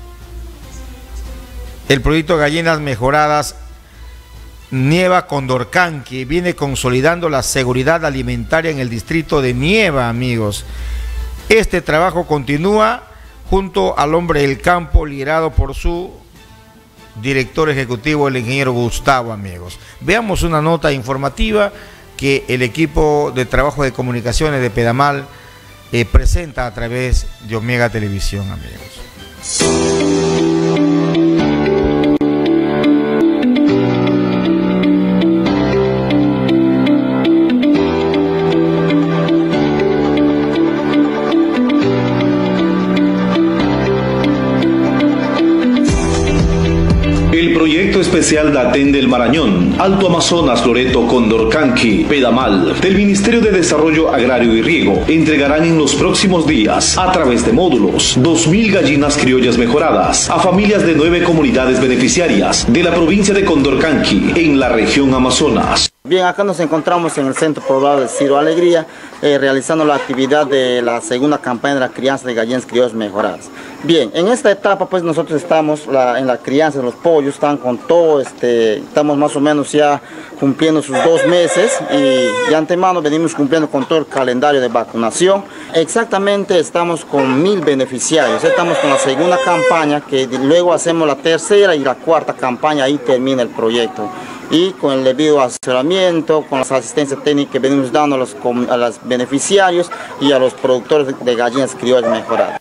Nieva Condorcanqui, viene consolidando la seguridad alimentaria en el distrito de Nieva, amigos. Este trabajo continúa junto al hombre del campo, liderado por su director ejecutivo, el ingeniero Gustavo, amigos. Veamos una nota informativa que el equipo de trabajo de comunicaciones de Pedamal presenta a través de Omega Televisión, amigos. Especial Datén del Marañón, Alto Amazonas, Loreto, Condorcanqui, Pedamal, del Ministerio de Desarrollo Agrario y Riego, entregarán en los próximos días, a través de módulos, 2.000 gallinas criollas mejoradas a familias de 9 comunidades beneficiarias de la provincia de Condorcanqui, en la región Amazonas. Bien, acá nos encontramos en el centro poblado de Ciro Alegría, realizando la actividad de la segunda campaña de la crianza de gallinas criollas mejoradas. Bien, en esta etapa pues nosotros estamos en la crianza de los pollos, están con todo, estamos más o menos ya cumpliendo sus 2 meses y de antemano venimos cumpliendo con todo el calendario de vacunación. Exactamente estamos con 1000 beneficiarios, estamos con la segunda campaña, que luego hacemos la tercera y la cuarta campaña, ahí termina el proyecto. Y con el debido asesoramiento, con las asistencias técnicas que venimos dando a los beneficiarios y a los productores de gallinas criollas mejoradas.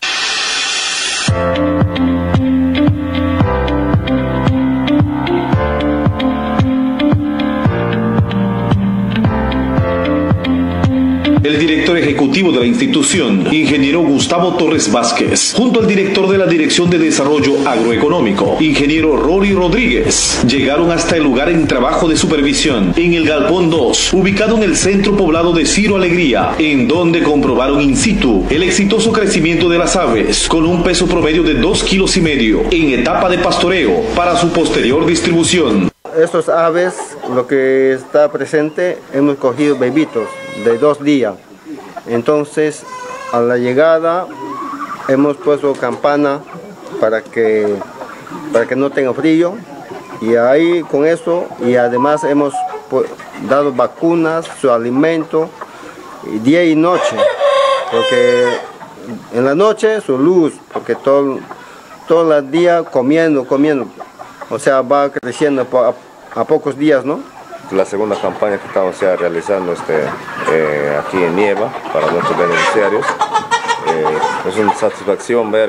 El director ejecutivo de la institución, ingeniero Gustavo Torres Vázquez, junto al director de la Dirección de Desarrollo Agroeconómico, ingeniero Rory Rodríguez, llegaron hasta el lugar en trabajo de supervisión en el Galpón 2, ubicado en el centro poblado de Ciro Alegría, en donde comprobaron in situ el exitoso crecimiento de las aves, con un peso promedio de 2,5 kilos en etapa de pastoreo para su posterior distribución. Estos aves, lo que está presente, hemos cogido bebitos de 2 días. Entonces, a la llegada, hemos puesto campana para que no tenga frío. Y ahí con eso, y además hemos dado vacunas, su alimento, día y noche. Porque en la noche su luz, porque todo el día comiendo. O sea, va creciendo a pocos días, ¿no? La segunda campaña que estamos ya realizando aquí en Nieva para nuestros beneficiarios. Es una satisfacción ver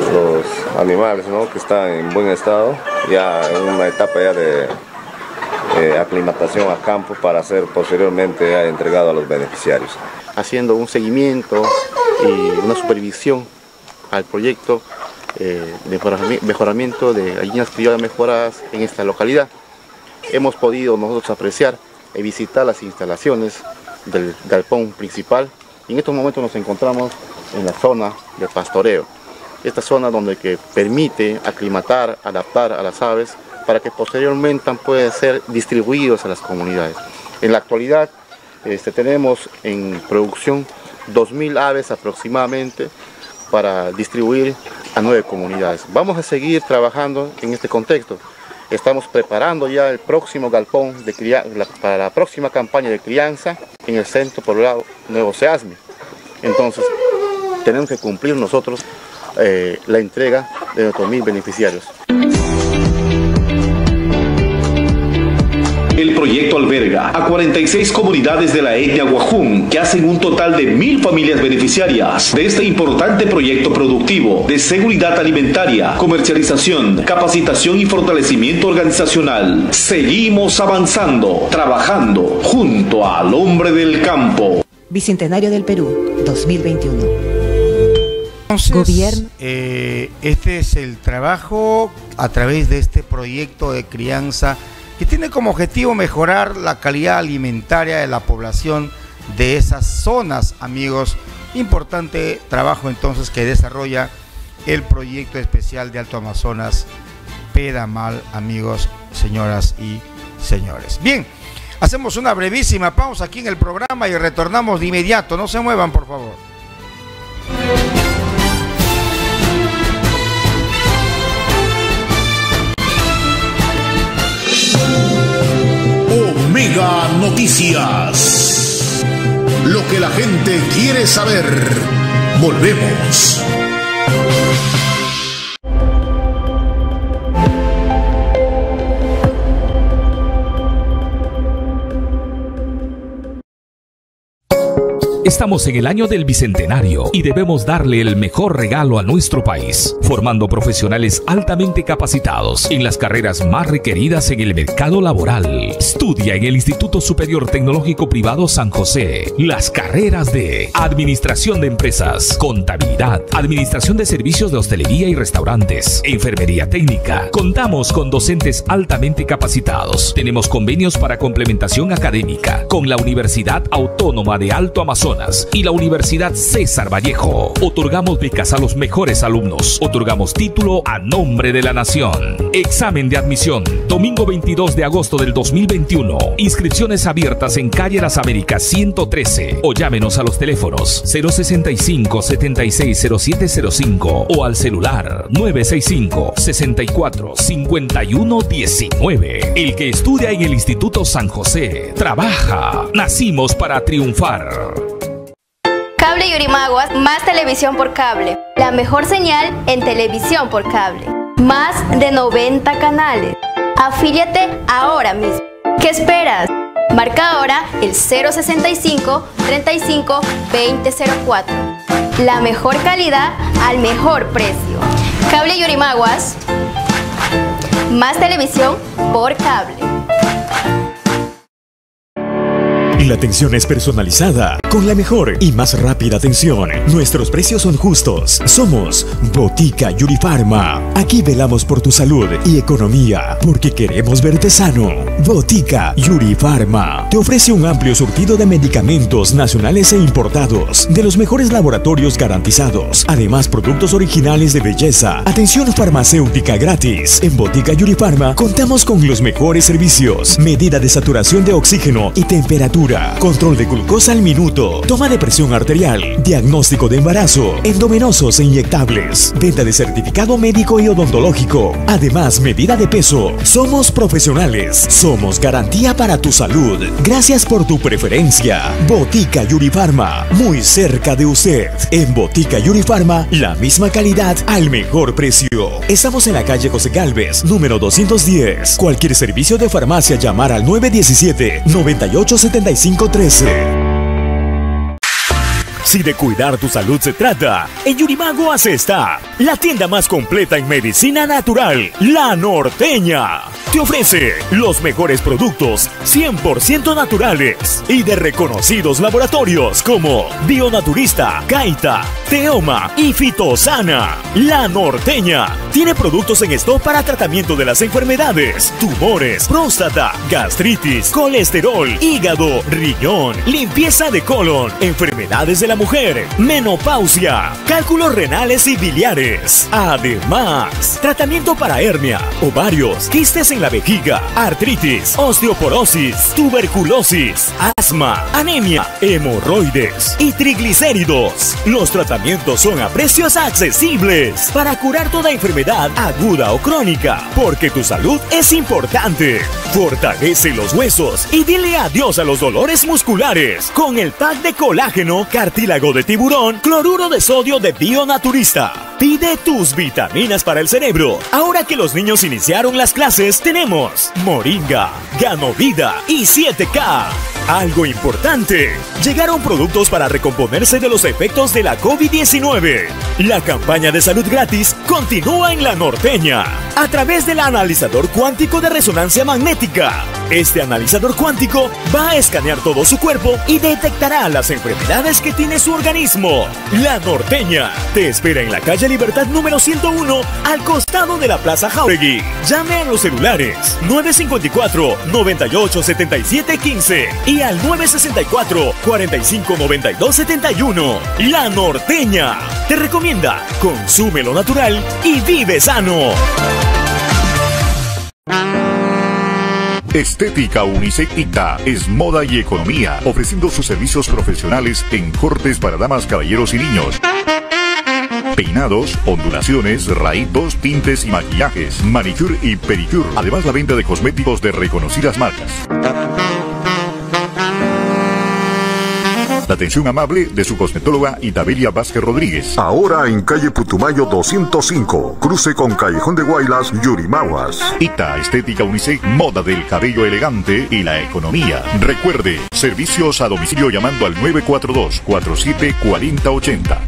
los animales, ¿no?, que están en buen estado, ya en una etapa ya de aclimatación a campo para ser posteriormente entregado a los beneficiarios. Haciendo un seguimiento y una supervisión al proyecto de mejoramiento de gallinas criollas mejoradas en esta localidad. Hemos podido nosotros apreciar y visitar las instalaciones del galpón principal y en estos momentos nos encontramos en la zona de pastoreo. Esta zona donde que permite aclimatar, adaptar a las aves para que posteriormente puedan ser distribuidos a las comunidades. En la actualidad tenemos en producción 2.000 aves aproximadamente para distribuir a 9 comunidades. Vamos a seguir trabajando en este contexto. Estamos preparando ya el próximo galpón para la próxima campaña de crianza en el Centro Poblado Nuevo Ceasmi. Entonces, tenemos que cumplir nosotros la entrega de nuestros 1.000 beneficiarios. El proyecto alberga a 46 comunidades de la etnia Guajún, que hacen un total de 1.000 familias beneficiarias de este importante proyecto productivo de seguridad alimentaria, comercialización, capacitación y fortalecimiento organizacional. Seguimos avanzando, trabajando junto al hombre del campo. Bicentenario del Perú, 2021. Entonces, Gobierno. Este es el trabajo a través de este proyecto de crianza que tiene como objetivo mejorar la calidad alimentaria de la población de esas zonas, amigos. Importante trabajo entonces que desarrolla el proyecto especial de Alto Amazonas Pedamal, amigos, señoras y señores. Bien, hacemos una brevísima pausa aquí en el programa y retornamos de inmediato. No se muevan, por favor. Omega Noticias. Lo que la gente quiere saber. Volvemos. Estamos en el año del Bicentenario y debemos darle el mejor regalo a nuestro país, formando profesionales altamente capacitados en las carreras más requeridas en el mercado laboral. Estudia en el Instituto Superior Tecnológico Privado San José las carreras de Administración de Empresas, Contabilidad, Administración de Servicios de Hostelería y Restaurantes, Enfermería Técnica. Contamos con docentes altamente capacitados. Tenemos convenios para complementación académica con la Universidad Autónoma de Alto Amazonas y la Universidad César Vallejo. Otorgamos becas a los mejores alumnos. Otorgamos título a nombre de la nación. Examen de admisión, domingo 22 de agosto del 2021. Inscripciones abiertas en calle Las Américas 113 o llámenos a los teléfonos 065-760705 o al celular 965-64-5119. El que estudia en el Instituto San José trabaja. Nacimos para triunfar. Cable Yurimaguas, más televisión por cable. La mejor señal en televisión por cable. Más de 90 canales. Afíliate ahora mismo. ¿Qué esperas? Marca ahora el 065 35 2004. La mejor calidad al mejor precio. Cable Yurimaguas, más televisión por cable. La atención es personalizada, con la mejor y más rápida atención. Nuestros precios son justos. Somos Botica Yurifarma. Aquí velamos por tu salud y economía, porque queremos verte sano. Botica Yurifarma te ofrece un amplio surtido de medicamentos nacionales e importados, de los mejores laboratorios garantizados. Además, productos originales de belleza. Atención farmacéutica gratis. En Botica Yurifarma contamos con los mejores servicios. Medida de saturación de oxígeno y temperatura. Control de glucosa al minuto, toma de presión arterial, diagnóstico de embarazo, endovenosos e inyectables, venta de certificado médico y odontológico, además medida de peso. Somos profesionales, somos garantía para tu salud. Gracias por tu preferencia. Botica Yurifarma, muy cerca de usted. En Botica Yurifarma, la misma calidad al mejor precio. Estamos en la calle José Gálvez, número 210. Cualquier servicio de farmacia, llamar al 917-987513. Si de cuidar tu salud se trata, en Yurimaguas está la tienda más completa en medicina natural, La Norteña. Te ofrece los mejores productos 100% naturales y de reconocidos laboratorios como Bionaturista, Caita, Teoma y Fitosana. La Norteña tiene productos en stock para tratamiento de las enfermedades, tumores, próstata, gastritis, colesterol, hígado, riñón, limpieza de colon, enfermedades de la mujer, menopausia, cálculos renales y biliares. Además, tratamiento para hernia, ovarios, quistes en la vejiga, artritis, osteoporosis, tuberculosis, asma, anemia, hemorroides y triglicéridos. Los tratamientos son a precios accesibles para curar toda enfermedad aguda o crónica, porque tu salud es importante. Fortalece los huesos y dile adiós a los dolores musculares con el pack de colágeno, cartílago de tiburón, cloruro de sodio de Bionaturista. Pide tus vitaminas para el cerebro. Ahora que los niños iniciaron las clases, tenemos Moringa, Ganovida y 7K. Algo importante, llegaron productos para recomponerse de los efectos de la COVID-19. La campaña de salud gratis continúa en La Norteña a través del analizador cuántico de resonancia magnética. Este analizador cuántico va a escanear todo su cuerpo y detectará las enfermedades que tiene su organismo. La Norteña te espera en la calle Libertad número 101 al costado de la Plaza Jauregui. Llame a los celulares 954-987715 y al 964-459271. La Norteña te recomienda: consume lo natural y vive sano. Estética Unisex Ita es moda y economía, ofreciendo sus servicios profesionales en cortes para damas, caballeros y niños. Peinados, ondulaciones, raídos, tintes y maquillajes, manicure y pedicure. Además, la venta de cosméticos de reconocidas marcas. La atención amable de su cosmetóloga Itabelia Vázquez Rodríguez. Ahora en calle Putumayo 205, cruce con Callejón de Guaylas, Yurimaguas. Ita Estética Unisex, moda del cabello elegante y la economía. Recuerde, servicios a domicilio llamando al 942-474080.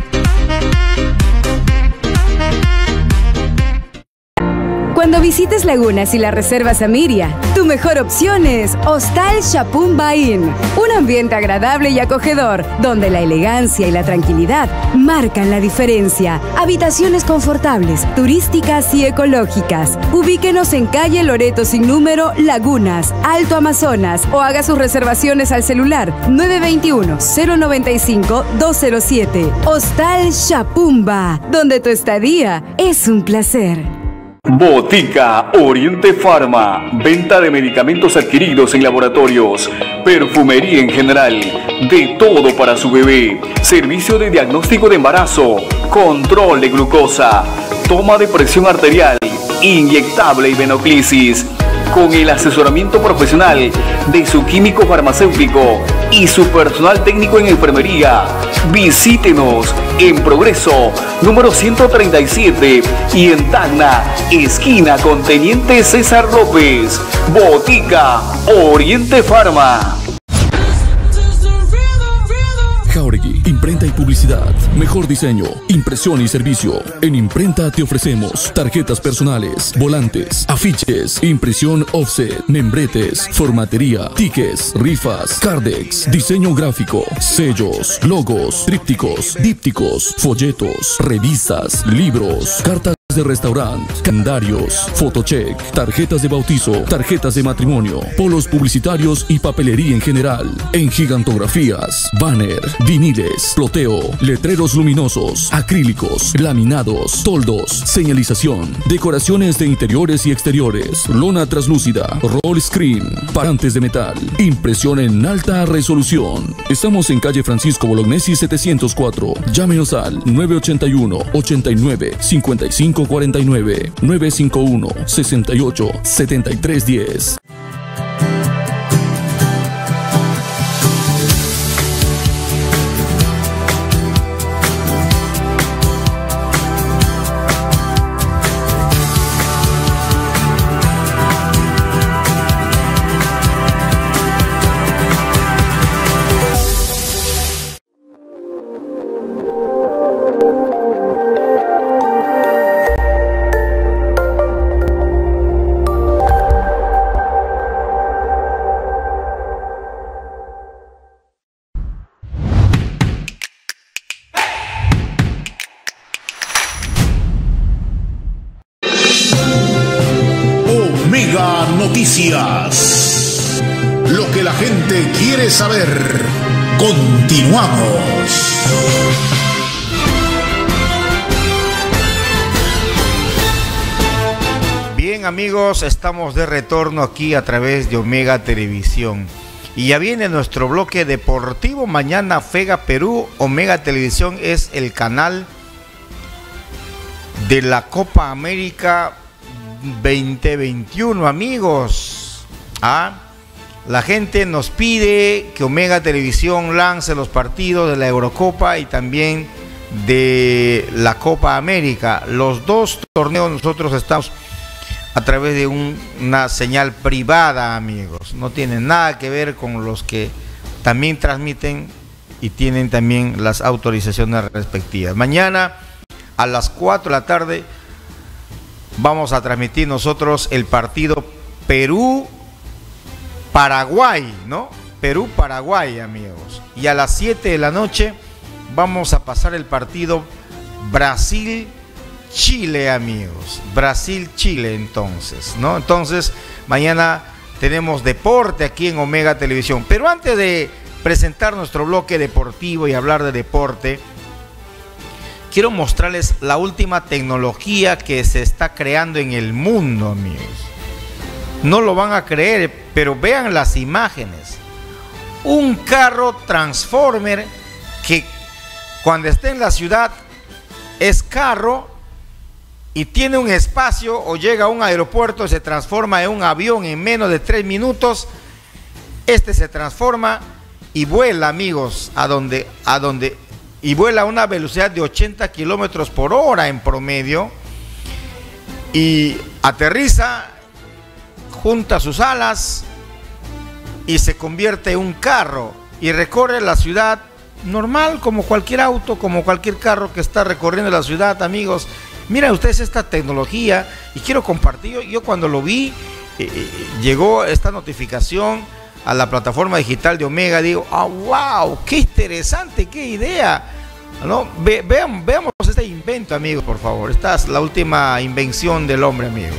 Cuando visites Lagunas y la reservas Amiria, tu mejor opción es Hostal Chapumba Inn. Un ambiente agradable y acogedor, donde la elegancia y la tranquilidad marcan la diferencia. Habitaciones confortables, turísticas y ecológicas. Ubíquenos en calle Loreto sin número, Lagunas, Alto Amazonas, o haga sus reservaciones al celular 921-095-207. Hostal Chapumba, donde tu estadía es un placer. Botica Oriente Pharma, venta de medicamentos adquiridos en laboratorios, perfumería en general, de todo para su bebé, servicio de diagnóstico de embarazo, control de glucosa, toma de presión arterial, inyectable y venoclisis, con el asesoramiento profesional de su químico farmacéutico y su personal técnico en enfermería. Visítenos en Progreso, número 137 y en Tacna, esquina con Teniente César López. Botica Oriente Pharma. Jauregui, imprenta y publicidad, mejor diseño, impresión y servicio. En imprenta te ofrecemos tarjetas personales, volantes, afiches, impresión offset, membretes, formatería, tickets, rifas, cardex, diseño gráfico, sellos, logos, trípticos, dípticos, folletos, revistas, libros, cartas de restaurante, calendarios, photocheck, tarjetas de bautizo, tarjetas de matrimonio, polos publicitarios y papelería en general. En gigantografías, banner, viniles, ploteo, letreros luminosos, acrílicos, laminados, toldos, señalización, decoraciones de interiores y exteriores, lona translúcida, roll screen, parantes de metal, impresión en alta resolución. Estamos en calle Francisco Bolognesi 704. Llámenos al 981-89-5549, 951-68-7310. Noticias. Lo que la gente quiere saber. Continuamos. Bien, amigos, estamos de retorno aquí a través de Omega Televisión. Y ya viene nuestro bloque deportivo. Mañana Fega Perú. Omega Televisión es el canal de la Copa América 2021, amigos. La gente nos pide que Omega Televisión lance los partidos de la Eurocopa y también de la Copa América. Los dos torneos nosotros estamos a través de una señal privada, amigos. No tiene nada que ver con los que también transmiten y tienen también las autorizaciones respectivas. Mañana a las 4 de la tarde vamos a transmitir nosotros el partido Perú-Paraguay, ¿no? Perú-Paraguay, amigos. Y a las 7 de la noche vamos a pasar el partido Brasil-Chile, amigos. Brasil-Chile, entonces, ¿no? Entonces, mañana tenemos deporte aquí en Omega Televisión. Pero antes de presentar nuestro bloque deportivo y hablar de deporte, quiero mostrarles la última tecnología que se está creando en el mundo, amigos. No lo van a creer, pero vean las imágenes. Un carro Transformer que cuando esté en la ciudad es carro y tiene un espacio o llega a un aeropuerto y se transforma en un avión en menos de 3 minutos. Este se transforma y vuela, amigos, y vuela a una velocidad de 80 kilómetros por hora en promedio y aterriza, junta sus alas y se convierte en un carro y recorre la ciudad normal como cualquier auto, como cualquier carro que está recorriendo la ciudad, amigos. Miren ustedes esta tecnología y quiero compartir. Yo cuando lo vi, llegó esta notificación a la plataforma digital de Omega, digo, wow, qué interesante, qué idea, ¿no? Veamos este invento, amigos, por favor. Esta es la última invención del hombre, amigos.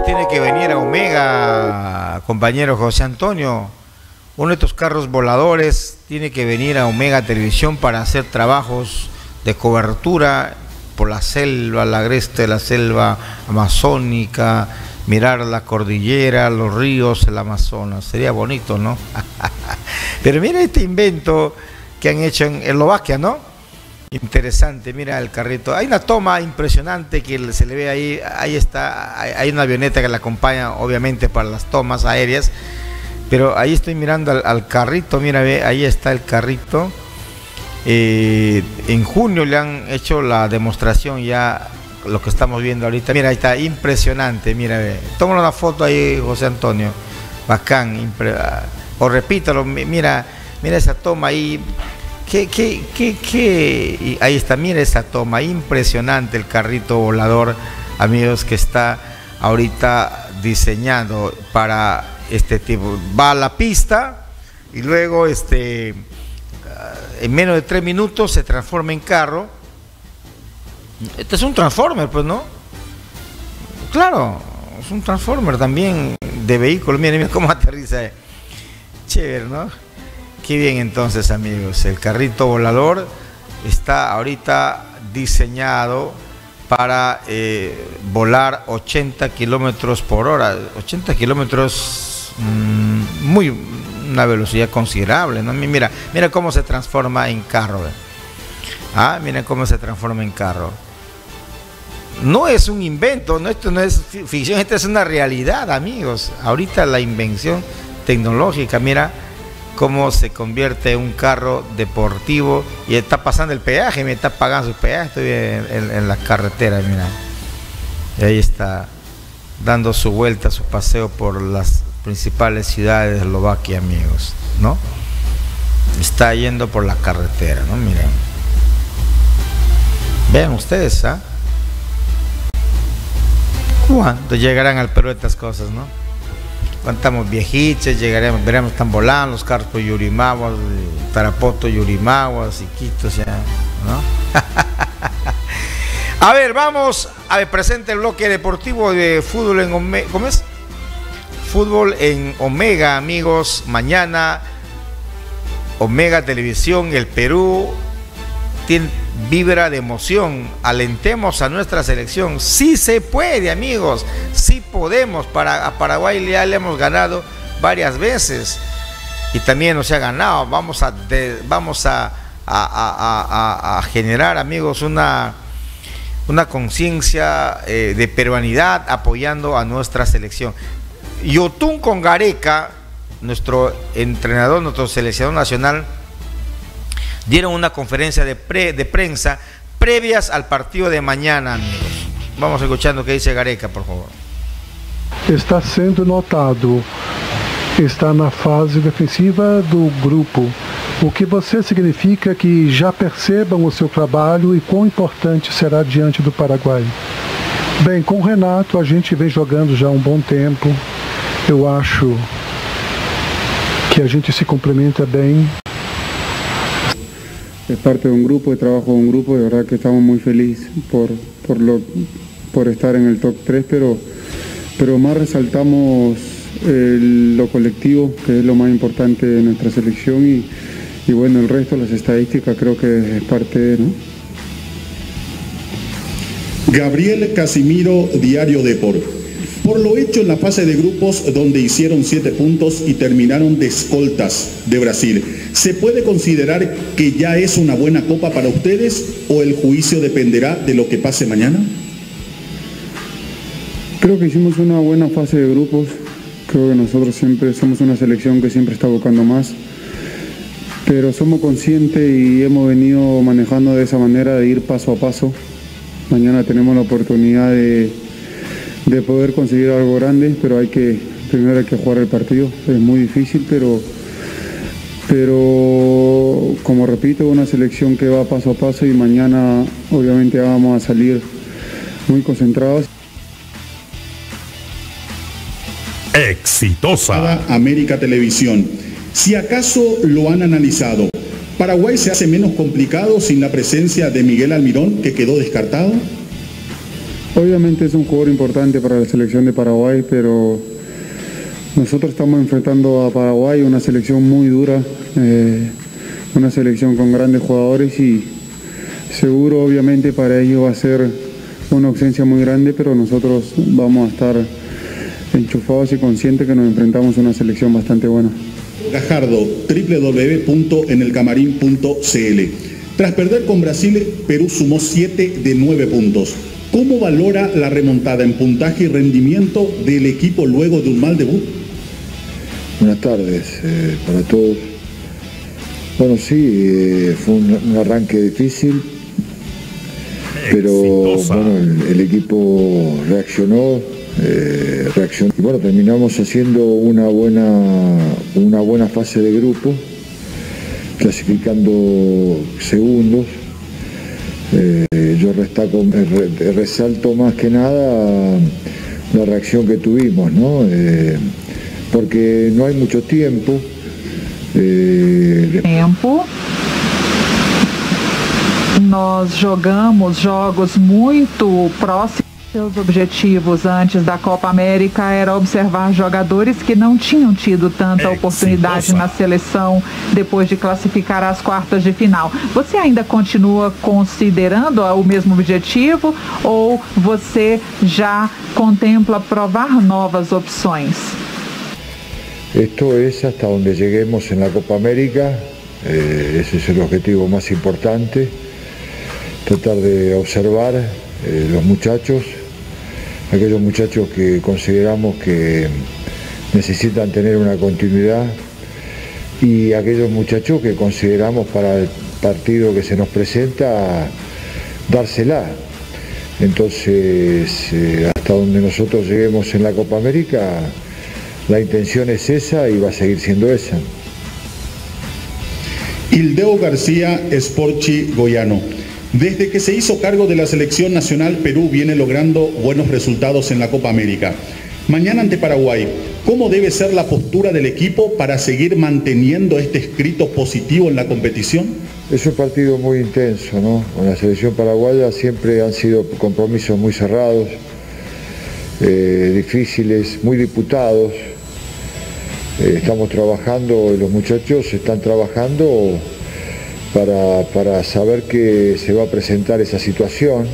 tiene que venir a Omega, compañero José Antonio. Uno de estos carros voladores tiene que venir a Omega Televisión para hacer trabajos de cobertura por la selva, la agreste, la selva amazónica, mirar la cordillera, los ríos, el Amazonas. Sería bonito, ¿no? Pero mira este invento que han hecho en Eslovaquia, ¿no? Interesante, mira el carrito. Hay una toma impresionante que se le ve ahí. Ahí está, hay una avioneta que la acompaña, obviamente, para las tomas aéreas. Pero ahí estoy mirando al carrito, mira, ve, ahí está el carrito. En junio le han hecho la demostración ya, lo que estamos viendo ahorita. Mira, ahí está, impresionante, mira, ve. Tómale una foto ahí, José Antonio. Bacán, o repítalo, mira esa toma ahí. Y ahí está, mira esa toma, impresionante el carrito volador, amigos, que está ahorita diseñado para este tipo. Va a la pista y luego en menos de 3 minutos se transforma en carro. Este es un Transformer, pues, ¿no? Claro, es un Transformer también de vehículo. Miren cómo aterriza. Chévere, ¿no? Qué bien, entonces, amigos. El carrito volador está ahorita diseñado para volar 80 kilómetros por hora. 80 kilómetros, una velocidad considerable, ¿no? Mira cómo se transforma en carro. Mira cómo se transforma en carro. No es un invento, no, esto no es ficción, esta es una realidad, amigos. Ahorita la invención tecnológica, mira cómo se convierte en un carro deportivo y está pasando el peaje, me está pagando su peaje, estoy en la carretera, mira. Y ahí está dando su vuelta, su paseo por las principales ciudades de Eslovaquia, amigos, ¿no? Está yendo por la carretera, ¿no? Miren. Vean ustedes, ¿ah? ¿Cuándo llegarán al Perú estas cosas, no? Cuando estamos viejitos, llegaremos, veremos, están volando los carros por Yurimaguas, Tarapoto, Yurimaguas, Iquitos, ya, ¿no? A ver, vamos a ver, presente el bloque deportivo de fútbol en Omega. ¿Cómo es? Fútbol en Omega, amigos. Mañana, Omega Televisión, el Perú vibra de emoción. Alentemos a nuestra selección. Sí se puede, amigos. Sí podemos. A Paraguay ya le hemos ganado varias veces y también nos ha ganado. Vamos a generar, amigos, una conciencia de peruanidad apoyando a nuestra selección. Yotun con Gareca, nuestro entrenador, nuestro seleccionador nacional, dieron una conferencia de prensa previas al partido de mañana, amigos. Vamos escuchando qué dice Gareca, por favor. Está sendo notado, está na fase defensiva do grupo, o que você significa que já percebam o seu trabalho e quão importante será diante do Paraguai. Bem, com o Renato a gente vem jogando já há um bom tempo, eu acho que a gente se complementa bem. Es parte de un grupo, de trabajo de un grupo, de verdad que estamos muy felices por estar en el top 3, pero más resaltamos lo colectivo, que es lo más importante de nuestra selección y bueno, el resto, las estadísticas, creo que es parte, ¿no? Gabriel Casimiro, Diario Depor. Por lo hecho en la fase de grupos donde hicieron 7 puntos y terminaron de escoltas de Brasil, ¿se puede considerar que ya es una buena copa para ustedes o el juicio dependerá de lo que pase mañana? Creo que hicimos una buena fase de grupos, creo que nosotros siempre somos una selección que siempre está buscando más, pero somos conscientes y hemos venido manejando de esa manera de ir paso a paso. Mañana tenemos la oportunidad de poder conseguir algo grande, pero primero hay que jugar el partido, es muy difícil, pero como repito, una selección que va paso a paso y mañana obviamente vamos a salir muy concentrados. Exitosa. América Televisión. Si acaso lo han analizado, ¿Paraguay se hace menos complicado sin la presencia de Miguel Almirón, que quedó descartado? Obviamente es un jugador importante para la selección de Paraguay, pero nosotros estamos enfrentando a Paraguay, una selección muy dura, una selección con grandes jugadores y seguro obviamente para ellos va a ser una ausencia muy grande, pero nosotros vamos a estar enchufados y conscientes que nos enfrentamos a una selección bastante buena. Gajardo, www.enelcamarin.cl. Tras perder con Brasil, Perú sumó 7 de 9 puntos. ¿Cómo valora la remontada en puntaje y rendimiento del equipo luego de un mal debut? Buenas tardes para todos. Bueno, sí, fue un arranque difícil, pero bueno, el equipo reaccionó y bueno, terminamos haciendo una buena fase de grupo, clasificando segundos. Yo resalto más que nada la reacción que tuvimos, ¿no? Porque no hay mucho tiempo. Nós jogamos jogos muito próximos. Seus objetivos antes da Copa América era observar jogadores que não tinham tido tanta oportunidade na seleção depois de classificar às quartas de final. Você ainda continua considerando o mesmo objetivo ou você já contempla provar novas opções? Esto es hasta donde lleguemos en la Copa América, ese es el objetivo más importante, tratar de observar los muchachos, aquellos muchachos que consideramos que necesitan tener una continuidad y aquellos muchachos que consideramos para el partido que se nos presenta dársela. Entonces, hasta donde nosotros lleguemos en la Copa América, la intención es esa y va a seguir siendo esa. Ildeo García, Sporchi Goiano. Desde que se hizo cargo de la selección nacional, Perú viene logrando buenos resultados en la Copa América. Mañana ante Paraguay, ¿cómo debe ser la postura del equipo para seguir manteniendo este escrito positivo en la competición? Es un partido muy intenso, ¿no? Con la selección paraguaya siempre han sido compromisos muy cerrados, difíciles, muy disputados. Estamos trabajando, los muchachos están trabajando para saber que se va a presentar esa situación.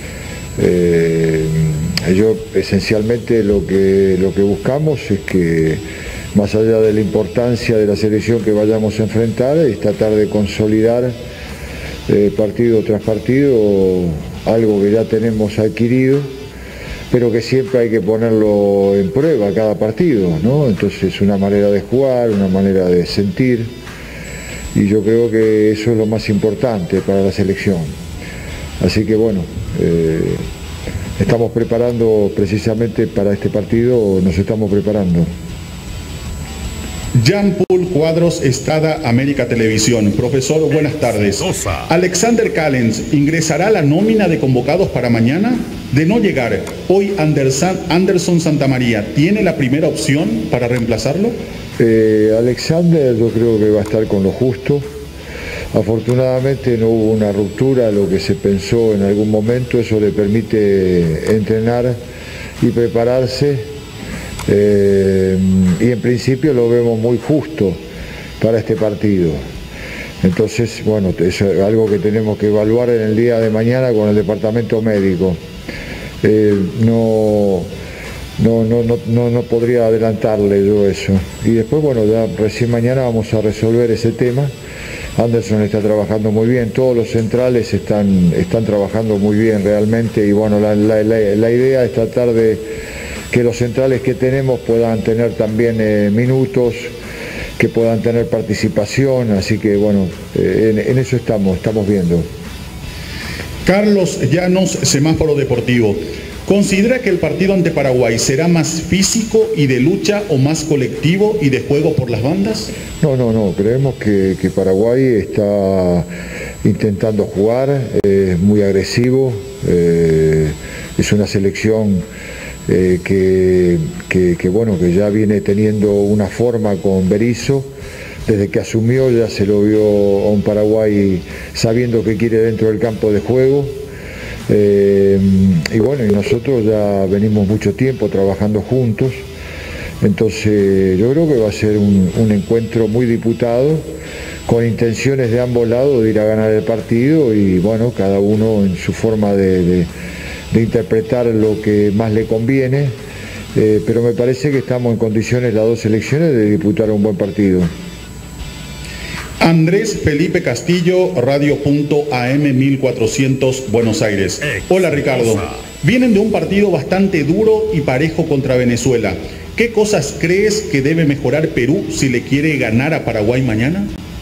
Yo esencialmente lo que buscamos es que, más allá de la importancia de la selección que vayamos a enfrentar, es tratar de consolidar partido tras partido algo que ya tenemos adquirido, pero que siempre hay que ponerlo en prueba cada partido, ¿no? Entonces, una manera de jugar, una manera de sentir, y yo creo que eso es lo más importante para la selección. Así que bueno, estamos preparando precisamente para este partido, nos estamos preparando. Jean-Paul Cuadros, Estrada, América Televisión. Profesor, buenas tardes. Alexander Callens, ¿ingresará a la nómina de convocados para mañana? De no llegar, hoy Anderson Santamaría, ¿tiene la primera opción para reemplazarlo? Alexander yo creo que va a estar con lo justo. Afortunadamente no hubo una ruptura, lo que se pensó en algún momento, eso le permite entrenar y prepararse. Y en principio lo vemos muy justo para este partido. Entonces, bueno, eso es algo que tenemos que evaluar en el día de mañana con el departamento médico. No podría adelantarle yo eso. Y después, bueno, ya recién mañana vamos a resolver ese tema. Anderson está trabajando muy bien, todos los centrales están trabajando muy bien realmente, y bueno, la idea es tratar de que los centrales que tenemos puedan tener también minutos, que puedan tener participación, así que bueno, en eso estamos viendo. Carlos Llanos, Semáforo Deportivo. ¿Considera que el partido ante Paraguay será más físico y de lucha o más colectivo y de juego por las bandas? No, creemos que Paraguay está intentando jugar, es muy agresivo, es una selección que ya viene teniendo una forma con Berizzo. Desde que asumió ya se lo vio a un Paraguay sabiendo que quiere dentro del campo de juego. Y bueno, y nosotros ya venimos mucho tiempo trabajando juntos, entonces yo creo que va a ser un encuentro muy disputado, con intenciones de ambos lados de ir a ganar el partido, y bueno, cada uno en su forma de interpretar lo que más le conviene, pero me parece que estamos en condiciones las dos selecciones de disputar un buen partido. Andrés Felipe Castillo, Radio.am 1400, Buenos Aires. Hola Ricardo, vienen de un partido bastante duro y parejo contra Venezuela. ¿Qué cosas crees que debe mejorar Perú si le quiere ganar a Paraguay mañana?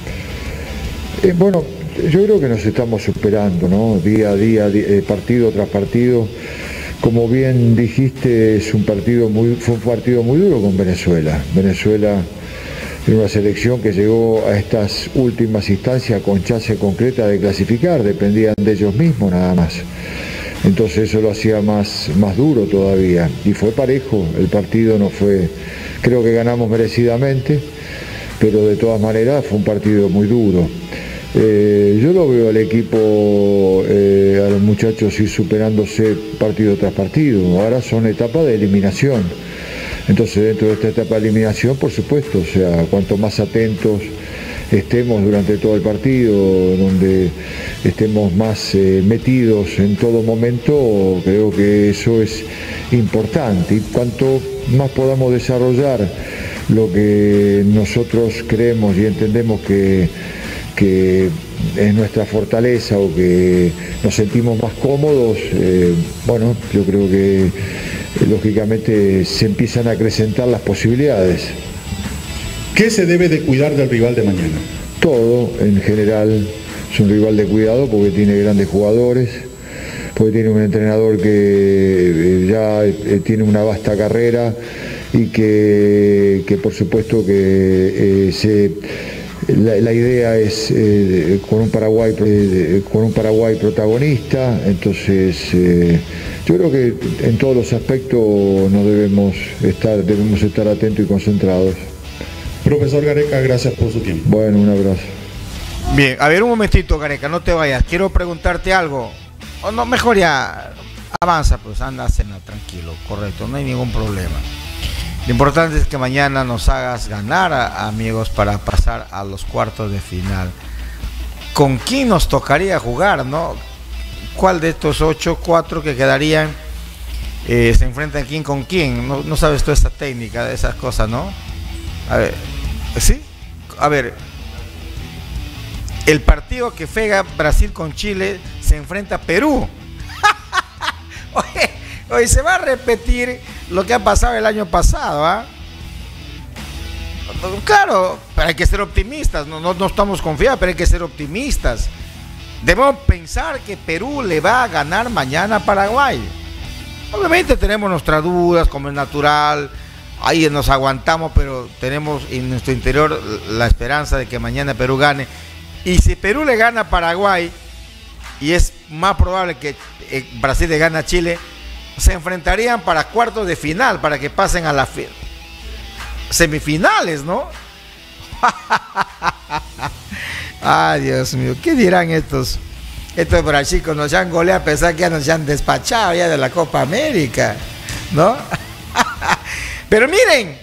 Bueno, yo creo que nos estamos superando, ¿no? Día a día, partido tras partido. Como bien dijiste, fue un partido muy duro con Venezuela. Venezuela es una selección que llegó a estas últimas instancias con chance concreta de clasificar, dependían de ellos mismos nada más. Entonces eso lo hacía más duro todavía. Y fue parejo, el partido no fue, creo que ganamos merecidamente, pero de todas maneras fue un partido muy duro. Yo lo veo al equipo, a los muchachos ir superándose partido tras partido. Ahora son etapas de eliminación. Entonces dentro de esta etapa de eliminación, por supuesto, o sea, cuanto más atentos estemos durante todo el partido, donde estemos más metidos en todo momento, creo que eso es importante. Y cuanto más podamos desarrollar lo que nosotros creemos y entendemos que es nuestra fortaleza, o que nos sentimos más cómodos, bueno, yo creo que lógicamente se empiezan a acrecentar las posibilidades. ¿Qué se debe de cuidar del rival de mañana? Todo, en general, es un rival de cuidado porque tiene grandes jugadores, porque tiene un entrenador que ya tiene una vasta carrera, y que por supuesto que la idea es con un Paraguay protagonista. Entonces yo creo que en todos los aspectos debemos estar atentos y concentrados. Profesor Gareca, gracias por su tiempo. Bueno, un abrazo. Bien, a ver, un momentito, Gareca, no te vayas, quiero preguntarte algo. O no, mejor ya avanza, pues anda a cenar tranquilo, correcto, no hay ningún problema. Lo importante es que mañana nos hagas ganar, amigos, para pasar a los cuartos de final. ¿Con quién nos tocaría jugar, no? ¿Cuál de estos 4 que quedarían se enfrentan quién con quién? No sabes toda esa técnica de esas cosas, ¿no? A ver, ¿sí? A ver, el partido que juega Brasil con Chile se enfrenta a Perú. Oye, se va a repetir lo que ha pasado el año pasado, ¿ah? Claro, pero hay que ser optimistas, no estamos confiados, pero hay que ser optimistas. Debemos pensar que Perú le va a ganar mañana a Paraguay. Obviamente tenemos nuestras dudas, como es natural, ahí nos aguantamos, pero tenemos en nuestro interior la esperanza de que mañana Perú gane. Y si Perú le gana a Paraguay, y es más probable que Brasil le gane a Chile, se enfrentarían para cuartos de final, para que pasen a las semifinales, ¿no? Ay, Dios mío, ¿qué dirán estos brachicos? Nos han goleado a pesar que ya nos han despachado ya de la Copa América, ¿no? Pero miren,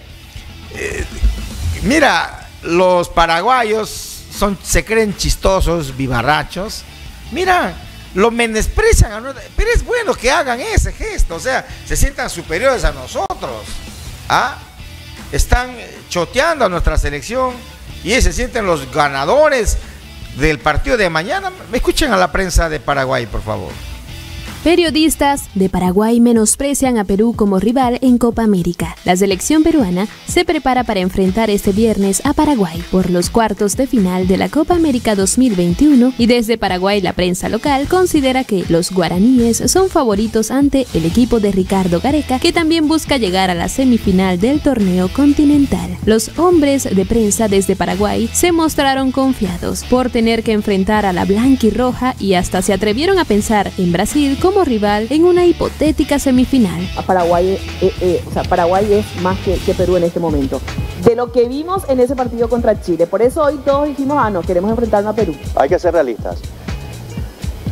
mira, los paraguayos se creen chistosos, vivarrachos. Mira, lo menosprecian, pero es bueno que hagan ese gesto, o sea, se sientan superiores a nosotros, ¿ah? Están choteando a nuestra selección y se sienten los ganadores del partido de mañana. Escuchen a la prensa de Paraguay, por favor. Periodistas de Paraguay menosprecian a Perú como rival en Copa América. La selección peruana se prepara para enfrentar este viernes a Paraguay por los cuartos de final de la Copa América 2021 y desde Paraguay la prensa local considera que los guaraníes son favoritos ante el equipo de Ricardo Gareca, que también busca llegar a la semifinal del torneo continental. Los hombres de prensa desde Paraguay se mostraron confiados por tener que enfrentar a la blanquirroja y hasta se atrevieron a pensar en Brasil como rival en una hipotética semifinal. A Paraguay, Paraguay es más que Perú en este momento. De lo que vimos en ese partido contra Chile. Por eso hoy todos dijimos, no, queremos enfrentarnos a Perú. Hay que ser realistas.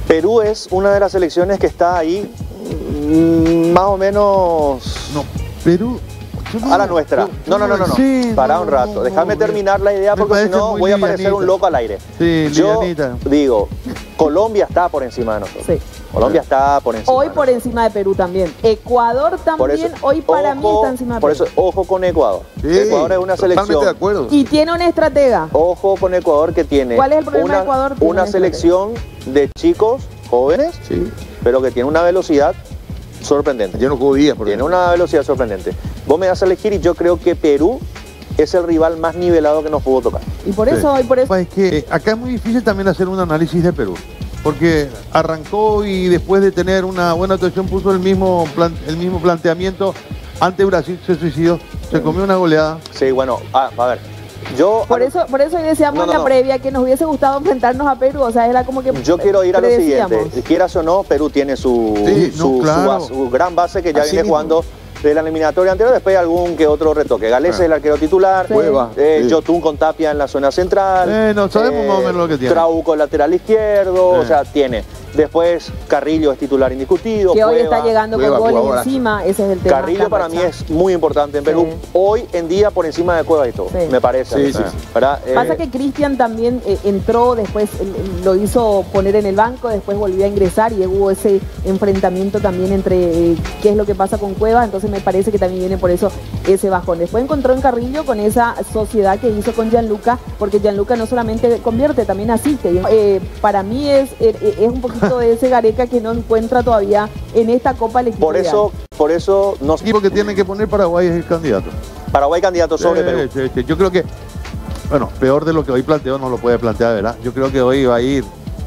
Perú es una de las selecciones que está ahí más o menos... No, Perú... A la nuestra. No. Sí, para un rato. Déjame terminar la idea porque si no voy a parecer un loco al aire. Sí, yo digo, Colombia está por encima de nosotros. Sí. Colombia está por encima. Hoy por encima de Perú también. Ecuador también, hoy para mí está encima de Perú. Por eso, ojo con Ecuador. Sí, Ecuador es una selección. Totalmente de acuerdo. Y tiene una estratega. Ojo con Ecuador que tiene. ¿Cuál es el problema de Ecuador? Una selección de chicos jóvenes, pero que tiene una velocidad sorprendente. Yo no juego días, tiene una velocidad sorprendente. Vos me das a elegir y yo creo que Perú es el rival más nivelado que nos pudo tocar. Y por eso, Es que acá es muy difícil también hacer un análisis de Perú. Porque arrancó y después de tener una buena actuación puso el mismo planteamiento. Ante Brasil se suicidó, se comió una goleada. Sí, bueno, a ver. Por eso hoy decíamos en la previa que nos hubiese gustado enfrentarnos a Perú, o sea, era como que yo quiero ir a lo siguiente, quieras o no, Perú tiene su gran base que ya viene jugando de la eliminatoria anterior, después algún que otro retoque. Galese es el arquero titular, Yotun con Tapia en la zona central, no sabemos más o menos lo que tiene. Trauco lateral izquierdo, o sea, tiene. Después Carrillo es titular indiscutido. Que hoy está llegando con goles encima, ese es el tema. Carrillo para mí es muy importante en Perú. Hoy en día por encima de Cueva y todo, me parece. Pasa que Cristian también entró, después lo hizo poner en el banco, después volvió a ingresar y hubo ese enfrentamiento también entre qué es lo que pasa con Cueva, entonces me parece que también viene por eso ese bajón. Después encontró en Carrillo con esa sociedad que hizo con Gianluca, porque Gianluca no solamente convierte, también asiste. Para mí es un poquito de ese Gareca que no encuentra todavía en esta Copa el equipo. Por eso no sé. El equipo que tienen que poner Paraguay es el candidato. Paraguay candidato sobre Perú. Yo creo que, bueno, peor de lo que hoy planteó no lo puede plantear, ¿verdad? Yo creo que hoy va a ir.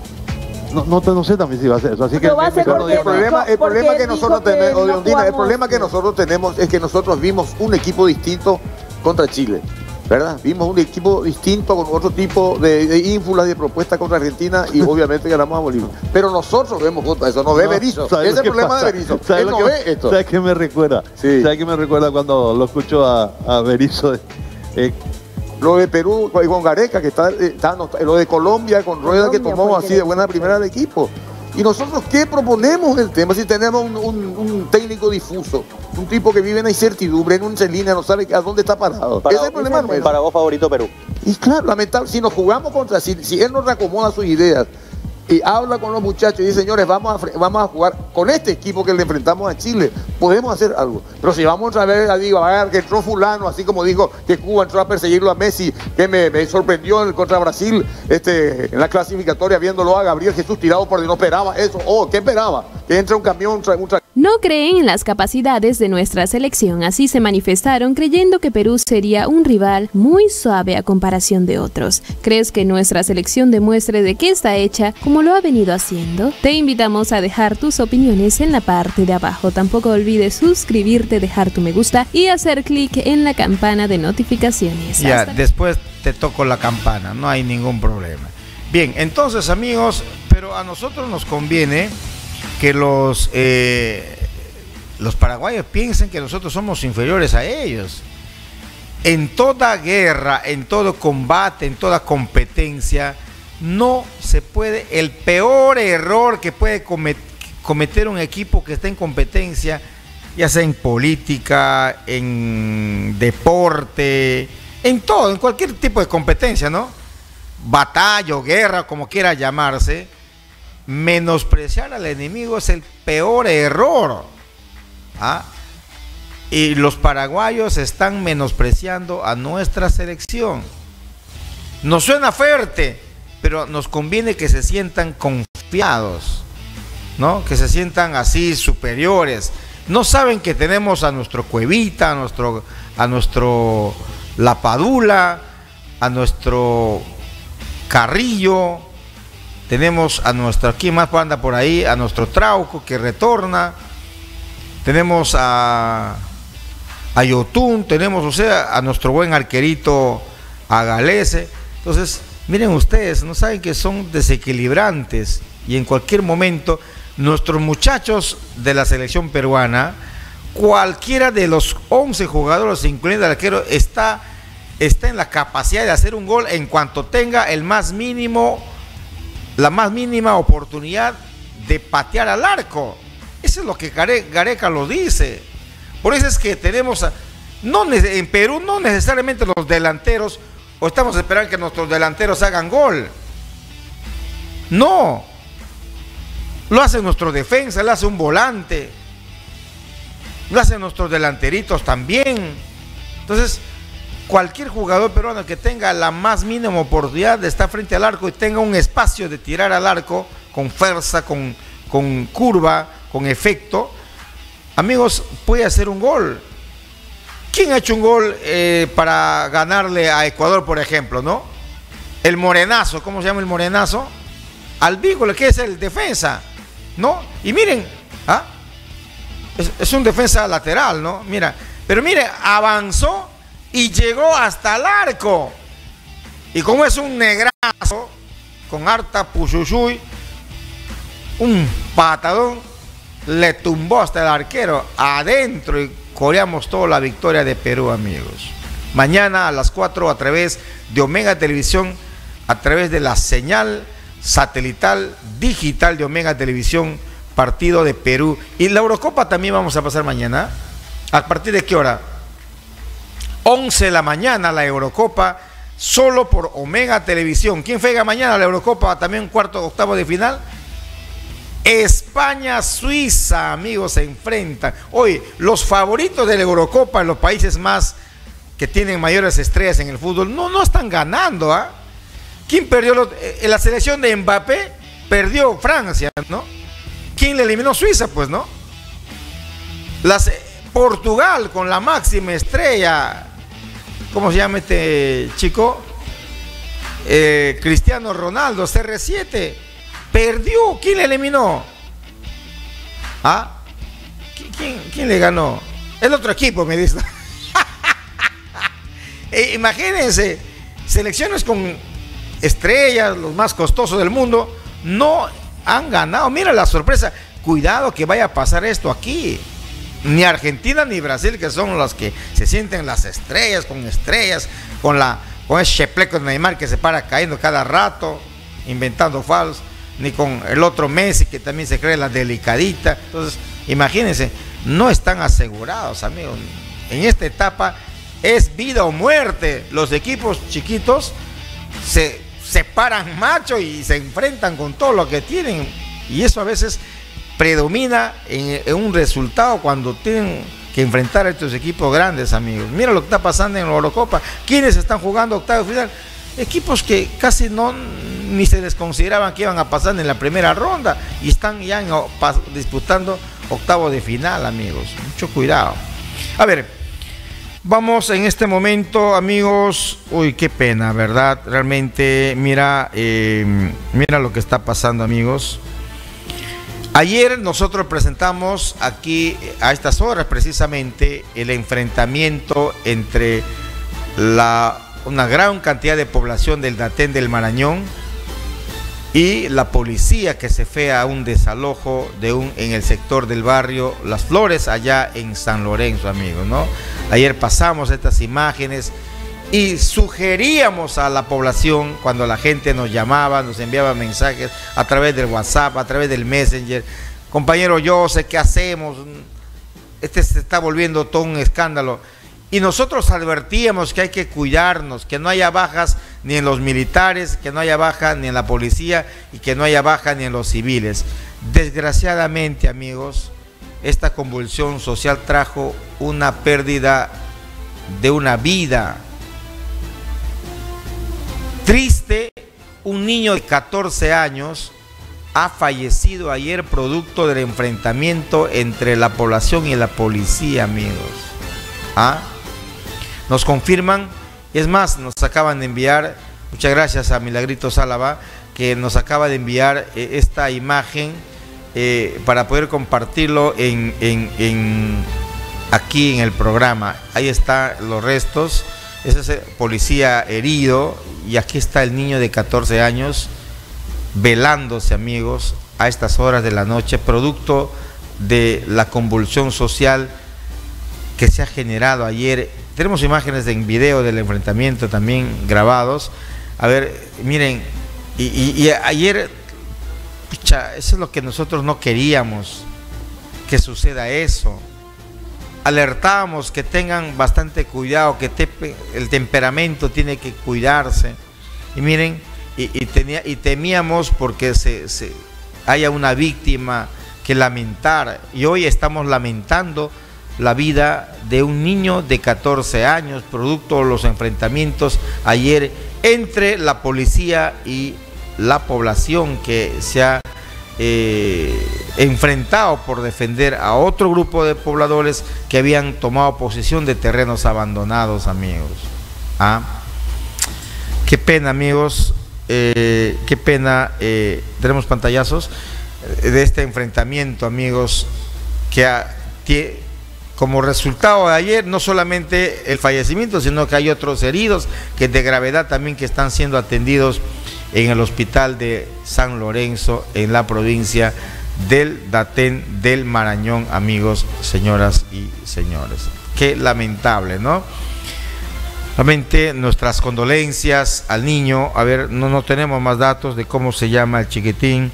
No sé también si va a ser eso. Así que el problema que nosotros tenemos es que nosotros vimos un equipo distinto contra Chile, ¿verdad? Vimos un equipo distinto con otro tipo de ínfulas de propuestas contra Argentina y obviamente ganamos a Bolivia. Pero nosotros vemos contra eso, no ve Berizzo. Ese es el problema de Berizzo. Él no ve esto. ¿Sabes qué me recuerda? ¿Sabes qué me recuerda cuando lo escucho a Berizzo? Lo de Perú con Gareca, que está lo de Colombia con Rueda, que tomó así de buena primera del equipo. ¿Y nosotros qué proponemos el tema? Si tenemos un técnico difuso, un tipo que vive en la incertidumbre, en un línea, no sabe a dónde está parado. Ese es el problema nuestro. Para vos favorito Perú. Y claro, lamentable, si nos jugamos contra, si él nos reacomoda sus ideas y habla con los muchachos y dice, señores, vamos a jugar con este equipo que le enfrentamos a Chile, podemos hacer algo. Pero si vamos a ver, que entró fulano, así como dijo que Cuba entró a perseguirlo a Messi, que me sorprendió contra Brasil en la clasificatoria, viéndolo a Gabriel Jesús tirado por donde no esperaba eso. ¿Qué esperaba? Que entre un camión, No creen en las capacidades de nuestra selección, así se manifestaron creyendo que Perú sería un rival muy suave a comparación de otros. ¿Crees que nuestra selección demuestre de qué está hecha como lo ha venido haciendo? Te invitamos a dejar tus opiniones en la parte de abajo. Tampoco olvides suscribirte, dejar tu me gusta y hacer clic en la campana de notificaciones. Después te toco la campana, no hay ningún problema. Bien, entonces amigos, pero a nosotros nos conviene que los paraguayos piensen que nosotros somos inferiores a ellos. En toda guerra, en todo combate, en toda competencia, no se puede, el peor error que puede cometer un equipo que está en competencia, ya sea en política, en deporte, en todo, en cualquier tipo de competencia, ¿no? Batalla o guerra, como quiera llamarse, menospreciar al enemigo es el peor error. Y los paraguayos están menospreciando a nuestra selección. Nos suena fuerte, pero nos conviene que se sientan confiados, ¿no? Que se sientan así superiores. No saben que tenemos a nuestro Cuevita, a nuestro Lapadula, a nuestro Carrillo, tenemos a nuestro, ¿quién más anda por ahí? A nuestro Trauco que retorna, tenemos a Yotun, tenemos, o sea, a nuestro buen arquerito, a Galese. Entonces, miren ustedes, no saben que son desequilibrantes y en cualquier momento nuestros muchachos de la selección peruana, cualquiera de los 11 jugadores, incluyendo el arquero, está en la capacidad de hacer un gol en cuanto tenga el más mínimo la más mínima oportunidad de patear al arco. Eso es lo que Gareca lo dice. Por eso es que tenemos, en Perú no necesariamente los delanteros, o estamos esperando que nuestros delanteros hagan gol. No. Lo hace nuestro defensa, lo hace un volante, lo hacen nuestros delanteritos también. Entonces, cualquier jugador peruano que tenga la más mínima oportunidad de estar frente al arco y tenga un espacio de tirar al arco con fuerza, con curva, con efecto, amigos, puede hacer un gol. ¿Quién ha hecho un gol para ganarle a Ecuador, por ejemplo, no? El morenazo, ¿cómo se llama el morenazo? Albícola, que es el defensa, ¿no? Y miren, es un defensa lateral, ¿no? Mira, pero mire, avanzó y llegó hasta el arco. Y como es un negrazo, con harta puchuchuy, un patadón, le tumbó hasta el arquero adentro y coreamos toda la victoria de Perú, amigos. Mañana a las 4 a través de Omega Televisión, a través de la señal satelital digital de Omega Televisión, partido de Perú. Y la Eurocopa también vamos a pasar mañana. ¿A partir de qué hora? 11 de la mañana la Eurocopa, solo por Omega Televisión. ¿Quién juega mañana la Eurocopa? También cuarto, octavo de final. España-Suiza, amigos, se enfrentan. Hoy, los favoritos de la Eurocopa en los países más que tienen mayores estrellas en el fútbol, no están ganando, ¿Quién perdió? La selección de Mbappé perdió Francia, ¿no? ¿Quién le eliminó? Suiza, pues, ¿no? Portugal con la máxima estrella, ¿cómo se llama este chico? Cristiano Ronaldo, CR7, perdió. ¿Quién le eliminó? ¿Quién le ganó? El otro equipo, me dice. Imagínense, selecciones con estrellas, los más costosos del mundo, no han ganado. Mira la sorpresa. Cuidado que vaya a pasar esto aquí. Ni Argentina ni Brasil, que son los que se sienten las estrellas, con ese chepleco de Neymar que se para cayendo cada rato, inventando falsos, ni con el otro Messi que también se cree la delicadita. Entonces, imagínense, no están asegurados, amigos. En esta etapa es vida o muerte. Los equipos chiquitos se paran macho y se enfrentan con todo lo que tienen, y eso a veces predomina en un resultado cuando tienen que enfrentar a estos equipos grandes, amigos. Mira lo que está pasando en la Eurocopa. ¿Quiénes están jugando octavo final? Equipos que casi ni se les consideraban que iban a pasar en la primera ronda y están ya disputando octavo de final, amigos. Mucho cuidado. A ver, vamos en este momento, amigos. Uy, qué pena, ¿verdad? Realmente, mira lo que está pasando, amigos. Ayer nosotros presentamos aquí, a estas horas precisamente, el enfrentamiento entre una gran cantidad de población del Datén del Marañón y la policía que se fue a un desalojo en el sector del barrio Las Flores, allá en San Lorenzo, amigos, ¿no? Ayer pasamos estas imágenes y sugeríamos a la población, cuando la gente nos llamaba, nos enviaba mensajes a través del WhatsApp, a través del Messenger: compañero, yo sé qué hacemos, se está volviendo todo un escándalo. Y nosotros advertíamos que hay que cuidarnos, que no haya bajas ni en los militares, que no haya baja ni en la policía y que no haya baja ni en los civiles. Desgraciadamente, amigos, esta convulsión social trajo una pérdida de una vida. Triste, un niño de 14 años ha fallecido ayer producto del enfrentamiento entre la población y la policía, amigos. Nos confirman, es más, nos acaban de enviar, muchas gracias a Milagrito Sálava, que nos acaba de enviar esta imagen para poder compartirlo aquí en el programa. Ahí están los restos. Ese es el policía herido, y aquí está el niño de 14 años velándose, amigos, a estas horas de la noche, producto de la convulsión social que se ha generado ayer. Tenemos imágenes en video del enfrentamiento también grabados. A ver, miren, y ayer pucha, eso es lo que nosotros no queríamos, que suceda eso. Alertábamos que tengan bastante cuidado, que el temperamento tiene que cuidarse. Y miren, y temíamos porque haya una víctima que lamentar. Y hoy estamos lamentando la vida de un niño de 14 años, producto de los enfrentamientos ayer entre la policía y la población que se ha enfrentado por defender a otro grupo de pobladores que habían tomado posesión de terrenos abandonados, amigos. Qué pena, amigos, qué pena. Tenemos pantallazos de este enfrentamiento, amigos, que como resultado de ayer no solamente el fallecimiento, sino que hay otros heridos que de gravedad también que están siendo atendidos en el hospital de San Lorenzo, en la provincia del Datén del Marañón, amigos, señoras y señores. Qué lamentable, ¿no? Realmente nuestras condolencias al niño. A ver, no tenemos más datos de cómo se llama el chiquitín,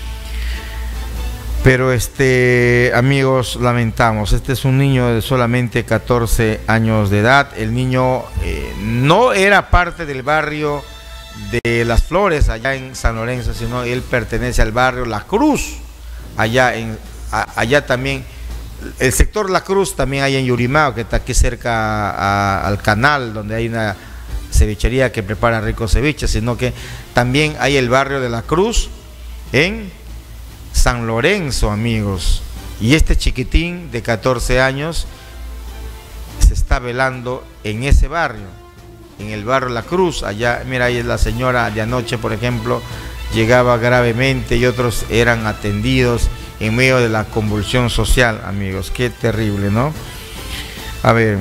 pero amigos, lamentamos. Este es un niño de solamente 14 años de edad. El niño no era parte del barrio de Las Flores, allá en San Lorenzo, sino él pertenece al barrio La Cruz, allá también, el sector La Cruz, también hay en Yurimao, que está aquí cerca al canal, donde hay una cevichería que prepara ricos ceviches, sino que también hay el barrio de La Cruz en San Lorenzo, amigos. Y este chiquitín de 14 años se está velando en ese barrio, en el barrio La Cruz. Allá, mira, ahí es la señora de anoche, por ejemplo, llegaba gravemente y otros eran atendidos en medio de la convulsión social, amigos. Qué terrible, ¿no? A ver,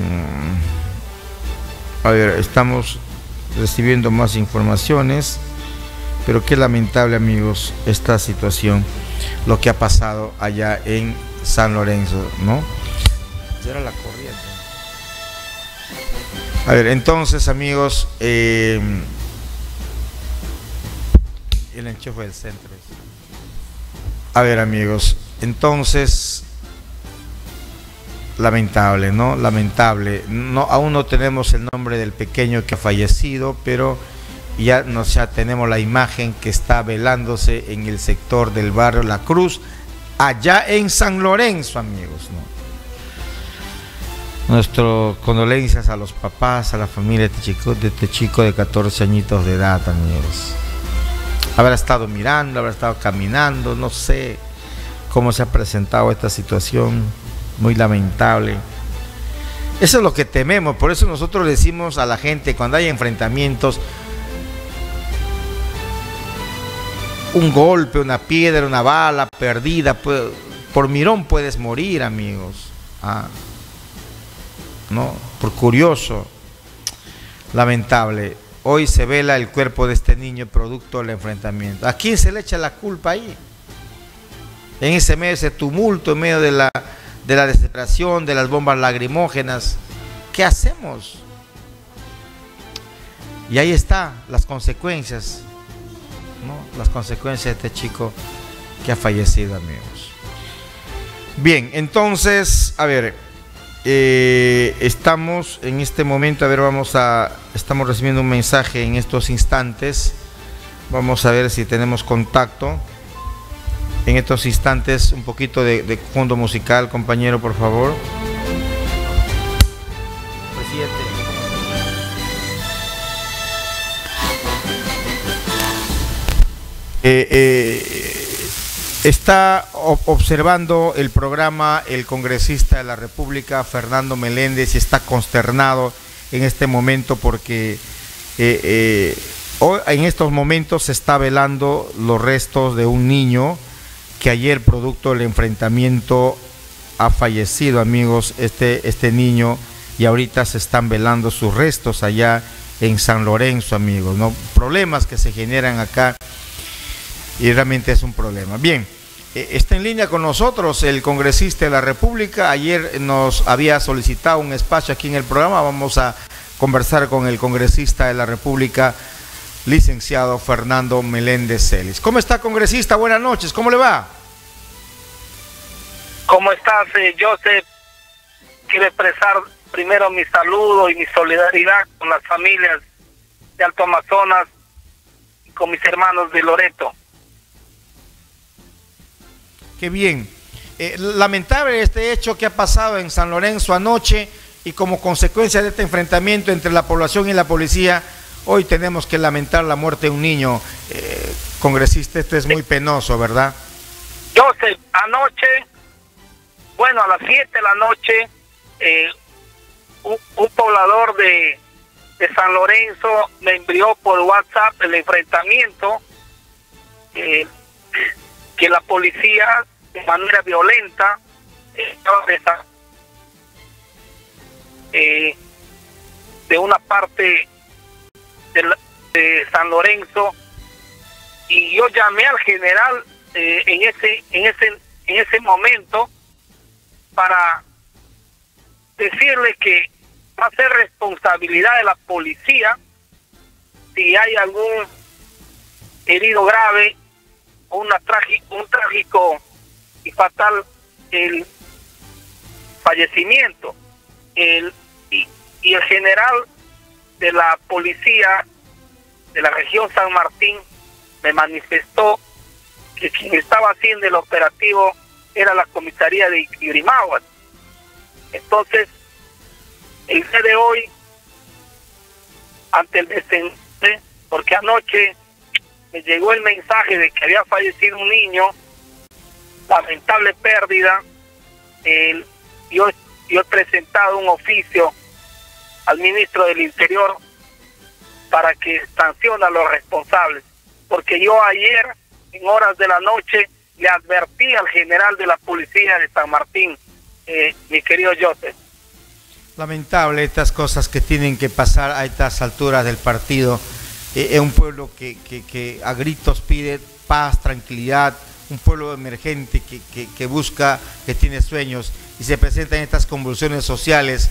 estamos recibiendo más informaciones, pero qué lamentable, amigos, esta situación, lo que ha pasado allá en San Lorenzo, ¿no? Era la corriente. A ver, entonces, amigos, el enchufe del centro. A ver, amigos, entonces, lamentable, ¿no? Lamentable. No, aún no tenemos el nombre del pequeño que ha fallecido, pero ya tenemos la imagen que está velándose en el sector del barrio La Cruz, allá en San Lorenzo, amigos, ¿no? Nuestras condolencias a los papás, a la familia de este chico de 14 añitos de edad, amigos. Habrá estado mirando, habrá estado caminando, no sé cómo se ha presentado esta situación, muy lamentable. Eso es lo que tememos, por eso nosotros decimos a la gente, cuando hay enfrentamientos, un golpe, una piedra, una bala perdida, por mirón puedes morir, amigos. ¿No? Por curioso. Lamentable. Hoy se vela el cuerpo de este niño producto del enfrentamiento. ¿A quién se le echa la culpa ahí? En ese medio, ese tumulto, en medio de la desesperación, de las bombas lacrimógenas, ¿qué hacemos? Y ahí están las consecuencias, ¿no? Las consecuencias de este chico que ha fallecido, amigos. Bien, entonces, a ver, estamos en este momento, a ver, estamos recibiendo un mensaje en estos instantes. Vamos a ver si tenemos contacto. En estos instantes, un poquito de fondo musical, compañero, por favor. Está observando el programa el congresista de la República, Fernando Meléndez, y está consternado en este momento porque hoy, en estos momentos se está velando los restos de un niño que ayer, producto del enfrentamiento, ha fallecido, amigos, este niño, y ahorita se están velando sus restos allá en San Lorenzo, amigos, ¿no? Problemas que se generan acá. Y realmente es un problema. Bien, está en línea con nosotros el congresista de la República. Ayer nos había solicitado un espacio aquí en el programa. Vamos a conversar con el congresista de la República, licenciado Fernando Meléndez Celis. ¿Cómo está, congresista? Buenas noches, ¿cómo le va? ¿Cómo estás, Joseph? Quiero expresar primero mi saludo y mi solidaridad con las familias de Alto Amazonas y con mis hermanos de Loreto. Qué bien. Lamentable este hecho que ha pasado en San Lorenzo anoche, y como consecuencia de este enfrentamiento entre la población y la policía, hoy tenemos que lamentar la muerte de un niño. Congresista, este es muy penoso, ¿verdad? Joseph, anoche, bueno, a las 7 de la noche, un poblador de San Lorenzo me envió por WhatsApp el enfrentamiento que la policía de manera violenta estaba de una parte de San Lorenzo, y yo llamé al general en ese momento para decirle que va a ser responsabilidad de la policía si hay algún herido grave o un trágico y fatal el fallecimiento. Y el general de la policía de la región San Martín me manifestó que quien estaba haciendo el operativo era la comisaría de Yurimaguas. Entonces, el día de hoy, ante el desenlace, porque anoche me llegó el mensaje de que había fallecido un niño, lamentable pérdida, yo he presentado un oficio al ministro del Interior para que sancione a los responsables, porque yo ayer, en horas de la noche, le advertí al general de la policía de San Martín, mi querido Joseph. Lamentable estas cosas que tienen que pasar a estas alturas del partido. Es un pueblo que a gritos pide paz, tranquilidad, un pueblo emergente que busca, que tiene sueños, y se presentan estas convulsiones sociales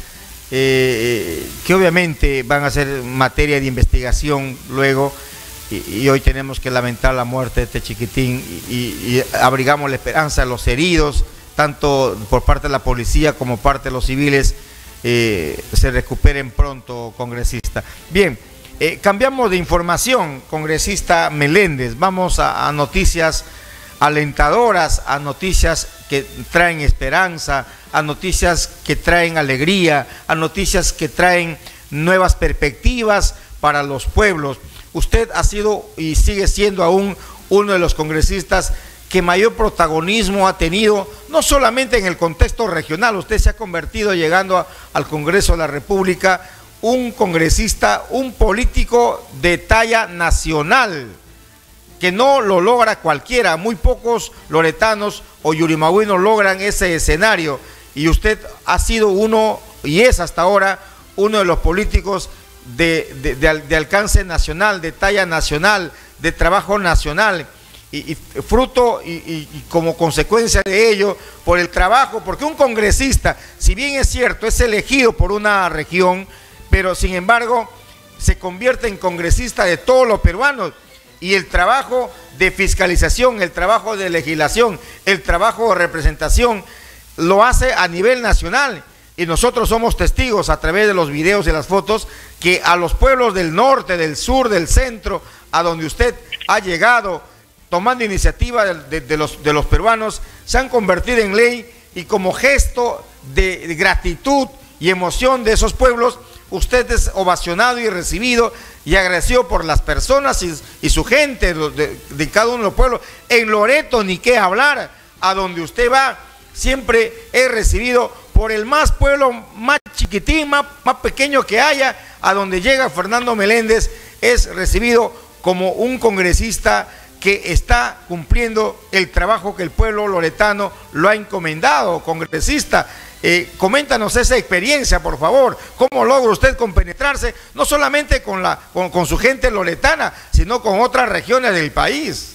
que obviamente van a ser materia de investigación luego, y hoy tenemos que lamentar la muerte de este chiquitín, y abrigamos la esperanza de los heridos, tanto por parte de la policía como por parte de los civiles, se recuperen pronto, congresista. Bien, cambiamos de información, congresista Meléndez, vamos a noticias alentadoras, a noticias que traen esperanza, a noticias que traen alegría, a noticias que traen nuevas perspectivas para los pueblos. Usted ha sido y sigue siendo aún uno de los congresistas que mayor protagonismo ha tenido, no solamente en el contexto regional. Usted se ha convertido, llegando al Congreso de la República, un congresista, un político de talla nacional, que no lo logra cualquiera. Muy pocos loretanos o yurimagüinos logran ese escenario, y usted ha sido uno, y es hasta ahora, uno de los políticos de alcance nacional, de talla nacional, de trabajo nacional, y fruto y como consecuencia de ello, por el trabajo, porque un congresista, si bien es cierto, es elegido por una región, pero sin embargo se convierte en congresista de todos los peruanos, y el trabajo de fiscalización, el trabajo de legislación, el trabajo de representación lo hace a nivel nacional, y nosotros somos testigos a través de los videos y las fotos que a los pueblos del norte, del sur, del centro, a donde usted ha llegado tomando iniciativa de los peruanos, se han convertido en ley, y como gesto de gratitud y emoción de esos pueblos, usted es ovacionado y recibido y agradecido por las personas y su gente de cada uno de los pueblos. En Loreto, ni qué hablar, a donde usted va, siempre es recibido por el pueblo más chiquitín, más pequeño que haya. A donde llega Fernando Meléndez, es recibido como un congresista que está cumpliendo el trabajo que el pueblo loretano lo ha encomendado. Congresista, coméntanos esa experiencia, por favor. ¿Cómo logra usted compenetrarse no solamente con su gente loretana, sino con otras regiones del país?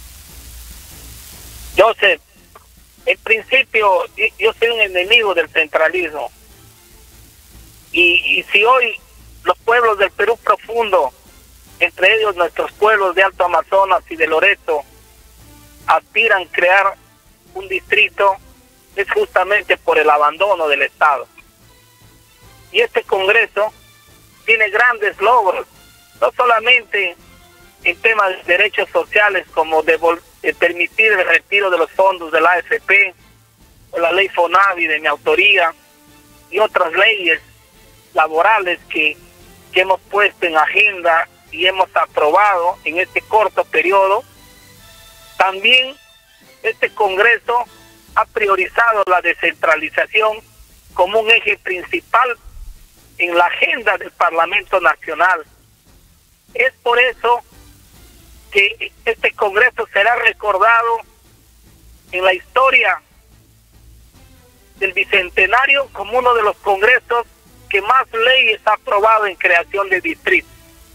Joseph, en principio yo soy un enemigo del centralismo, y si hoy los pueblos del Perú profundo entre ellos nuestros pueblos de Alto Amazonas y de Loreto, aspiran a crear un distrito, es justamente por el abandono del Estado. Y este Congreso tiene grandes logros, no solamente en temas de derechos sociales como permitir el retiro de los fondos de la AFP, o la ley FONAVI de mi autoría, y otras leyes laborales que hemos puesto en agenda y hemos aprobado en este corto periodo. También este Congreso ha priorizado la descentralización como un eje principal en la agenda del Parlamento Nacional. Es por eso que este Congreso será recordado en la historia del Bicentenario como uno de los congresos que más leyes ha aprobado en creación de distritos.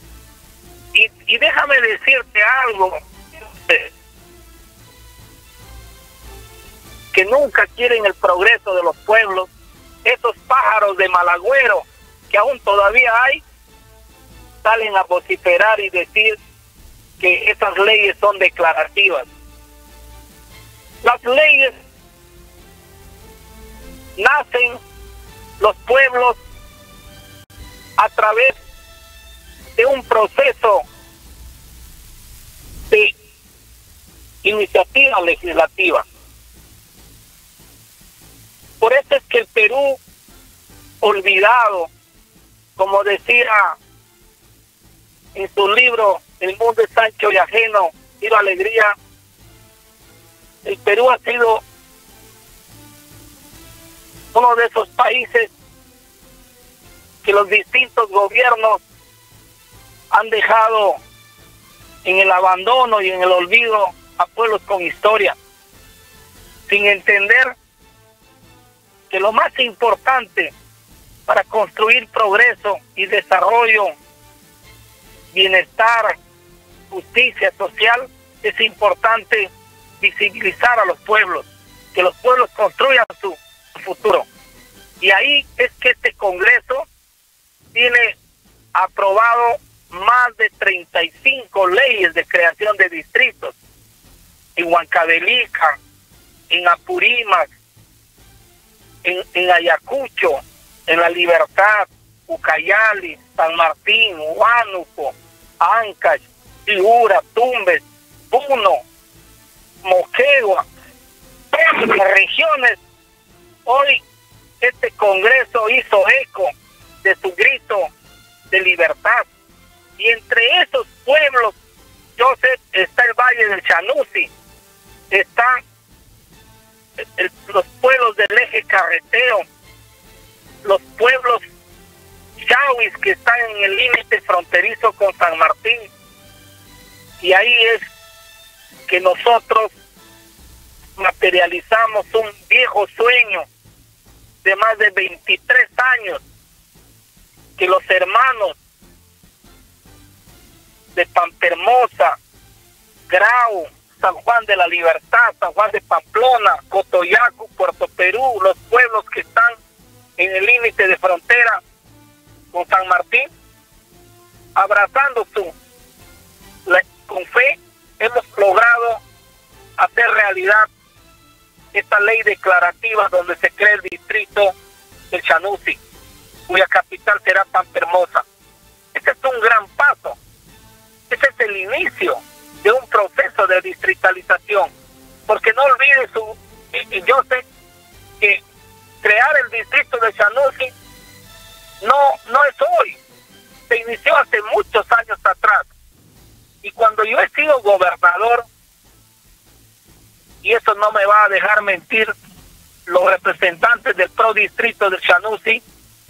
Y déjame decirte algo, que nunca quieren el progreso de los pueblos. Esos pájaros de malagüero que aún todavía hay, salen a vociferar y decir que esas leyes son declarativas. Las leyes nacen los pueblos a través de un proceso de iniciativa legislativa. Por eso es que el Perú olvidado, como decía en su libro El mundo es ancho y ajeno, y la alegría, el Perú ha sido uno de esos países que los distintos gobiernos han dejado en el abandono y en el olvido a pueblos con historia, sin entender que lo más importante para construir progreso y desarrollo, bienestar, justicia social, es importante visibilizar a los pueblos, que los pueblos construyan su futuro. Y ahí es que este Congreso tiene aprobado más de 35 leyes de creación de distritos en Huancavelica, en Apurímac, en Ayacucho, en La Libertad, Ucayali, San Martín, Huánuco, Ancash, Piura, Tumbes, Puno, Moquegua, todas las regiones. Hoy este Congreso hizo eco de su grito de libertad. Y entre esos pueblos, Joseph, está el Valle del Chanusi, están los pueblos del eje carretero, los pueblos chauis que están en el límite fronterizo con San Martín. Y ahí es que nosotros materializamos un viejo sueño de más de 23 años, que los hermanos de Pampermosa, Grau, San Juan de la Libertad, San Juan de Pamplona, Cotoyacu, Puerto Perú, los pueblos que están en el límite de frontera con San Martín, abrazando con fe, hemos logrado hacer realidad esta ley declarativa donde se crea el distrito del Chanusi, cuya capital será Pampermosa. Este es un gran paso. Ese es el inicio de un proceso de distritalización, porque no olvide yo sé que crear el distrito de Chanusi no es hoy, se inició hace muchos años atrás. Y cuando yo he sido gobernador, y eso no me va a dejar mentir los representantes del prodistrito del Chanusi,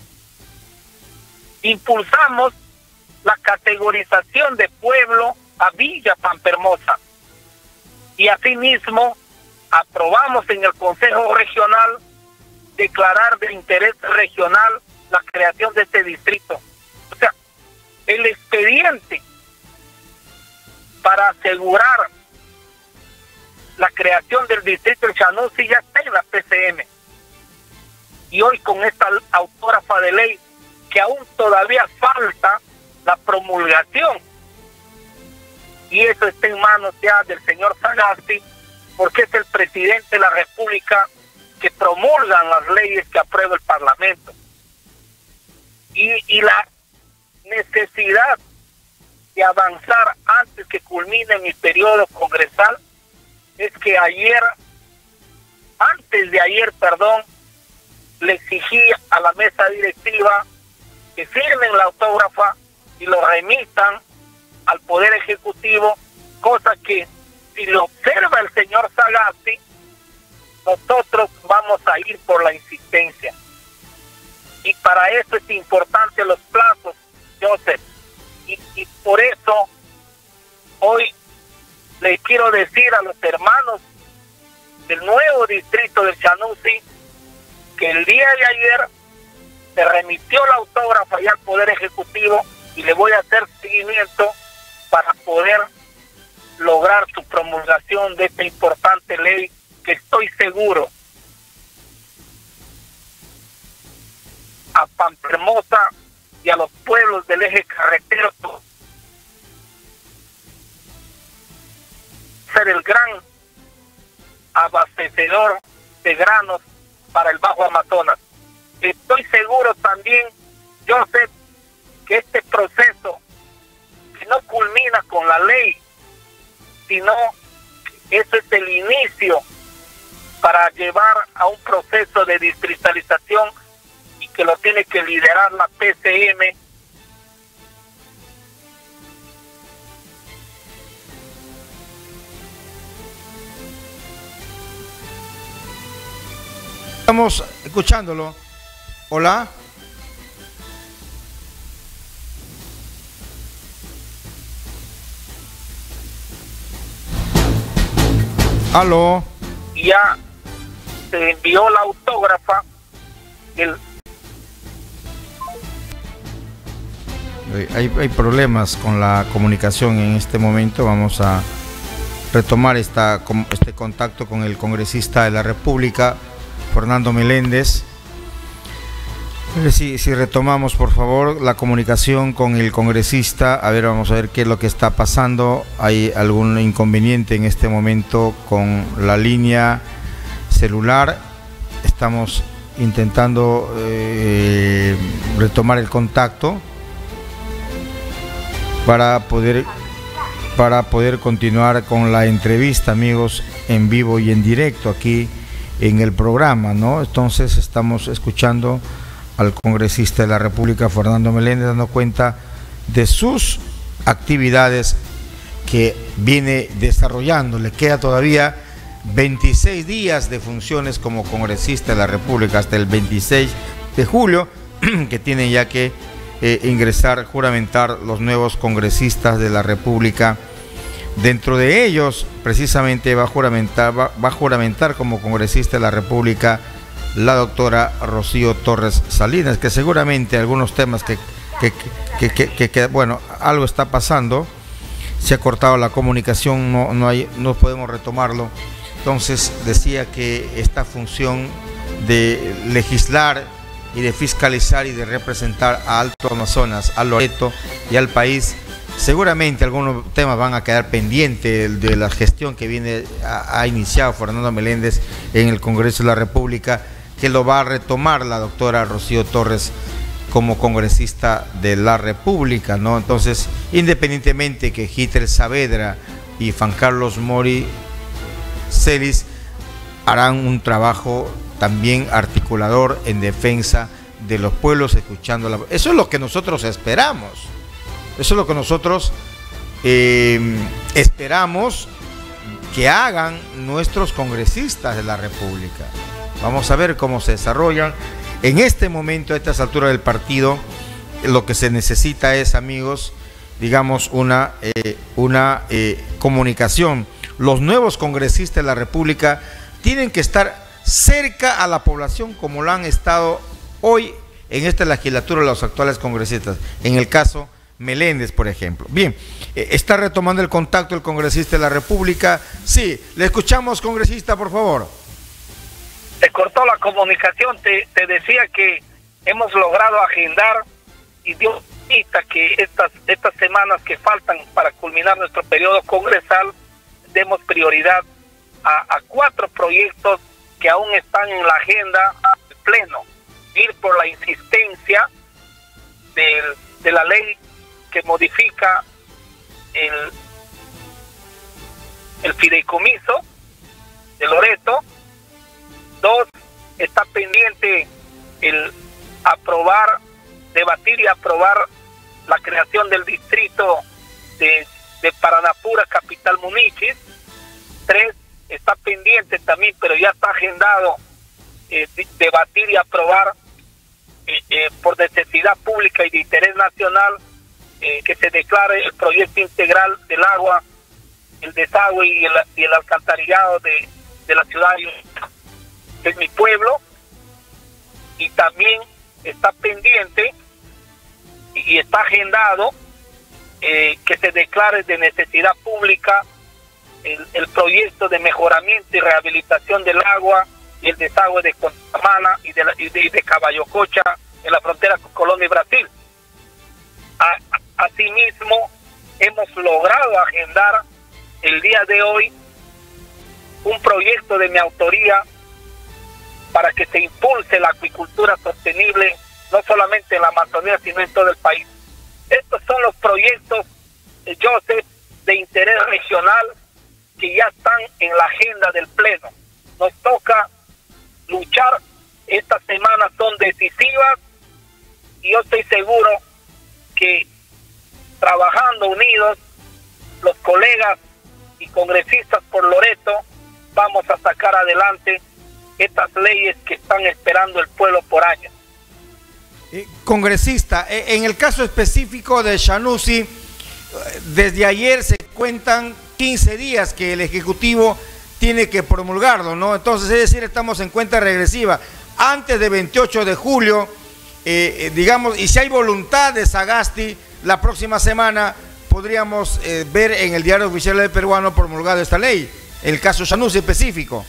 impulsamos la categorización de pueblo a Villa Pampermosa. Y asimismo aprobamos en el Consejo Regional declarar de interés regional la creación de este distrito. O sea, el expediente para asegurar la creación del distrito del Chanusi ya está en la PCM. Y hoy con esta autógrafa de ley, que aún todavía falta la promulgación y eso está en manos ya del señor Sagasti, porque es el presidente de la República que promulgan las leyes que aprueba el Parlamento. Y la necesidad de avanzar antes que culmine mi periodo congresal es que antes de ayer, le exigí a la mesa directiva que firmen la autógrafa y lo remitan al Poder Ejecutivo, cosa que si lo observa el señor Sagasti, nosotros vamos a ir por la insistencia. Y para eso es importante los plazos, Joseph. Y por eso hoy le quiero decir a los hermanos del nuevo distrito del Chanuzi que el día de ayer se remitió la autógrafa ya al Poder Ejecutivo y le voy a hacer seguimiento para poder lograr su promulgación de esta importante ley que estoy seguro a Pampermosa y a los pueblos del eje carretero ser el gran abastecedor de granos para el Bajo Amazonas. Estoy seguro también, Joseph, que este proceso que no culmina con la ley, sino eso es el inicio para llevar a un proceso de distritalización y que lo tiene que liderar la PCM. Estamos escuchándolo. Hola. Aló. Ya se envió la autógrafa. Hay problemas con la comunicación en este momento. Vamos a retomar este contacto con el congresista de la República, Fernando Meléndez. Si retomamos, por favor, la comunicación con el congresista. A ver, vamos a ver qué es lo que está pasando. ¿Hay algún inconveniente en este momento con la línea celular? Estamos intentando retomar el contacto para poder continuar con la entrevista, amigos, en vivo y en directo aquí en el programa, ¿no? Entonces estamos escuchando al congresista de la República, Fernando Meléndez, dando cuenta de sus actividades que viene desarrollando. Le queda todavía 26 días de funciones como congresista de la República hasta el 26 de julio, que tienen ya que ingresar, juramentar los nuevos congresistas de la República. Dentro de ellos, precisamente, va a juramentar como congresista de la República la doctora Rocío Torres Salinas, que seguramente algunos temas que bueno, algo está pasando, se ha cortado la comunicación, no podemos retomarlo. Entonces decía que esta función de legislar y de fiscalizar y de representar a Alto Amazonas, a Loreto y al país, seguramente algunos temas van a quedar pendientes de la gestión que ha iniciado Fernando Meléndez en el Congreso de la República, que lo va a retomar la doctora Rocío Torres como congresista de la República, ¿no? Entonces, independientemente que Hitler Saavedra y Juan Carlos Mori Celis harán un trabajo también articulador en defensa de los pueblos, escuchando eso es lo que nosotros esperamos. Eso es lo que nosotros esperamos que hagan nuestros congresistas de la República. Vamos a ver cómo se desarrollan. En este momento, a estas alturas del partido, lo que se necesita es, amigos, digamos, una comunicación. Los nuevos congresistas de la República tienen que estar cerca a la población como lo han estado hoy en esta legislatura los actuales congresistas. En el caso Meléndez, por ejemplo. Bien, está retomando el contacto el congresista de la República. Sí, le escuchamos, congresista, por favor. Se cortó la comunicación, te decía que hemos logrado agendar y dio cita que esta semana semanas que faltan para culminar nuestro periodo congresal, demos prioridad a 4 proyectos que aún están en la agenda del Pleno. Ir por la insistencia de la ley que modifica el fideicomiso de Loreto. 2, está pendiente el debatir y aprobar la creación del distrito de Paranapura, capital Munichis. 3, está pendiente también, pero ya está agendado, debatir y aprobar por necesidad pública y de interés nacional, que se declare el proyecto integral del agua, el desagüe y el alcantarillado de la ciudad de mi pueblo. Y también está pendiente y está agendado que se declare de necesidad pública el proyecto de mejoramiento y rehabilitación del agua y el desagüe de Contamana y de Caballococha en la frontera con Colombia y Brasil. Asimismo, hemos logrado agendar el día de hoy un proyecto de mi autoría para que se impulse la acuicultura sostenible, no solamente en la Amazonía, sino en todo el país. Estos son los proyectos, Joseph, de interés regional que ya están en la agenda del Pleno. Nos toca luchar. Estas semanas son decisivas y yo estoy seguro que trabajando unidos, los colegas y congresistas por Loreto, vamos a sacar adelante estas leyes que están esperando el pueblo por años. Congresista, en el caso específico de Sanusi, desde ayer se cuentan 15 días que el Ejecutivo tiene que promulgarlo, ¿no? Entonces, es decir, estamos en cuenta regresiva. Antes de 28 de julio, digamos, y si hay voluntad de Sagasti, la próxima semana podríamos ver en el Diario Oficial del Peruano promulgado esta ley, el caso Sanusi específico.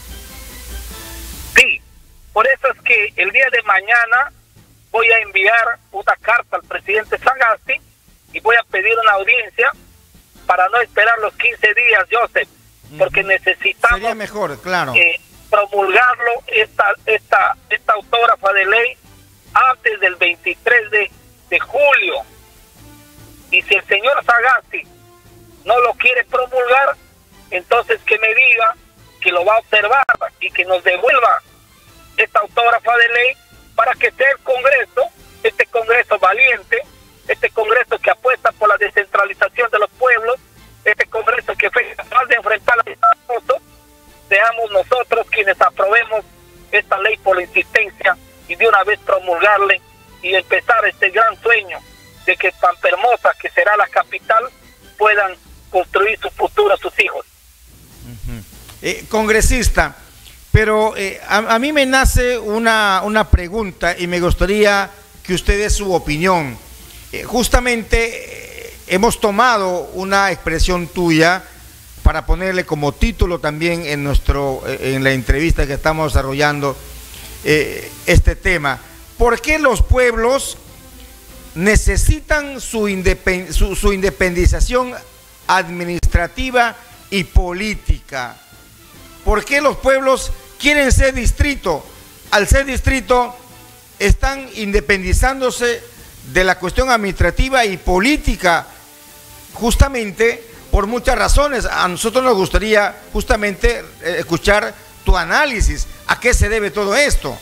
Sí, por eso es que el día de mañana voy a enviar una carta al presidente Sagasti y voy a pedir una audiencia para no esperar los 15 días, Joseph, porque necesitamos, sería mejor, claro, promulgarlo, esta autógrafa de ley, antes del 23 de julio. Y si el señor Sagasti no lo quiere promulgar, entonces que me diga que lo va a observar y que nos devuelva esta autógrafa de ley para que sea el Congreso, este Congreso valiente, este Congreso que apuesta por la descentralización de los pueblos, este Congreso que fue capaz de enfrentar a los costos, seamos nosotros quienes aprobemos esta ley por la insistencia y de una vez promulgarle y empezar este gran sueño de que Pampermosa, que será la capital, puedan construir su futuro a sus hijos. Congresista, pero a mí me nace una pregunta y me gustaría que usted dé su opinión. Justamente hemos tomado una expresión tuya para ponerle como título también en la entrevista que estamos desarrollando este tema. ¿Por qué los pueblos necesitan su independización administrativa y política? ¿Por qué los pueblos quieren ser distrito? Al ser distrito están independizándose de la cuestión administrativa y política, justamente por muchas razones. A nosotros nos gustaría justamente escuchar tu análisis. ¿A qué se debe todo esto?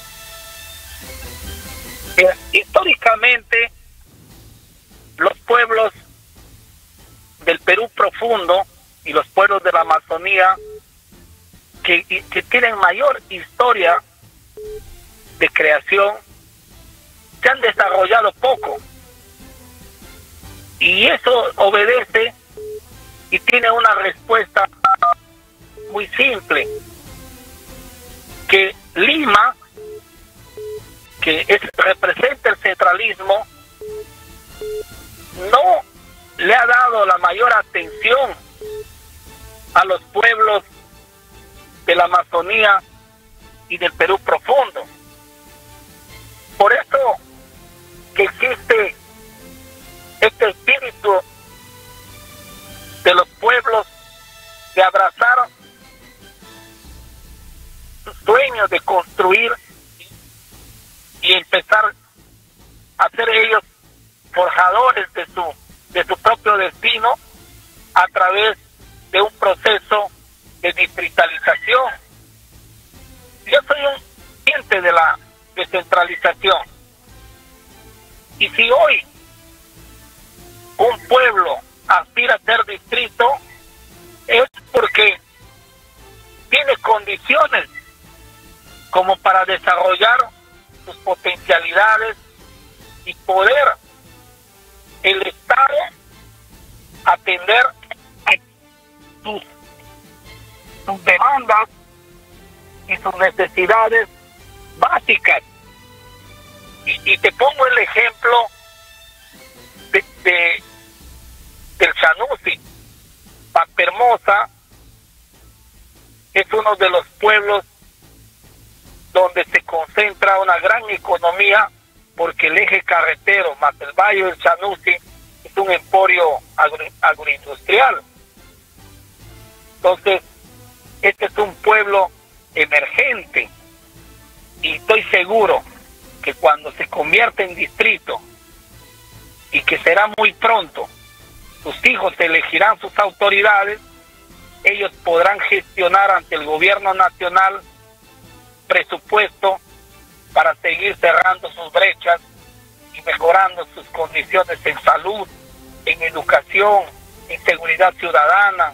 Históricamente, los pueblos del Perú profundo y los pueblos de la Amazonía que tienen mayor historia de creación se han desarrollado poco, y eso obedece y tiene una respuesta muy simple: que Lima, que representa el centralismo, no le ha dado la mayor atención a los pueblos de la Amazonía y del Perú profundo. Por eso que existe este espíritu responsables de su propio destino a través de un proceso de distritalización. Yo soy un cliente de la descentralización. Y si hoy un pueblo aspira a ser distrito, es porque tiene condiciones como para desarrollar sus potencialidades y poder el Estado atender a sus demandas y sus necesidades básicas. Y te pongo el ejemplo del Sanusi. Papermosa es uno de los pueblos donde se concentra una gran economía, porque el eje carretero más el Valle del Sanusi es un emporio agroindustrial. Entonces, este es un pueblo emergente, y estoy seguro que cuando se convierte en distrito, y que será muy pronto, sus hijos elegirán sus autoridades, ellos podrán gestionar ante el gobierno nacional presupuesto para seguir cerrando sus brechas y mejorando sus condiciones en salud, en educación, en seguridad ciudadana,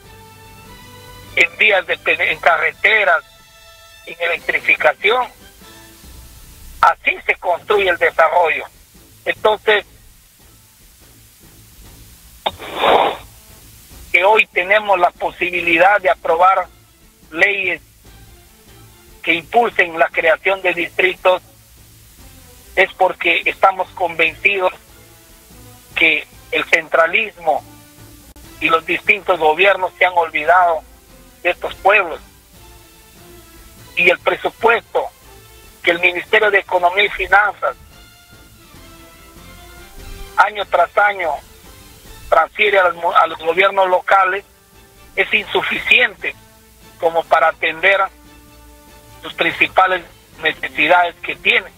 en vías en carreteras, en electrificación. Así se construye el desarrollo. Entonces, que hoy tenemos la posibilidad de aprobar leyes que impulsen la creación de distritos, es porque estamos convencidos que el centralismo y los distintos gobiernos se han olvidado de estos pueblos, y el presupuesto que el Ministerio de Economía y Finanzas año tras año transfiere a los gobiernos locales es insuficiente como para atender sus principales necesidades que tienen.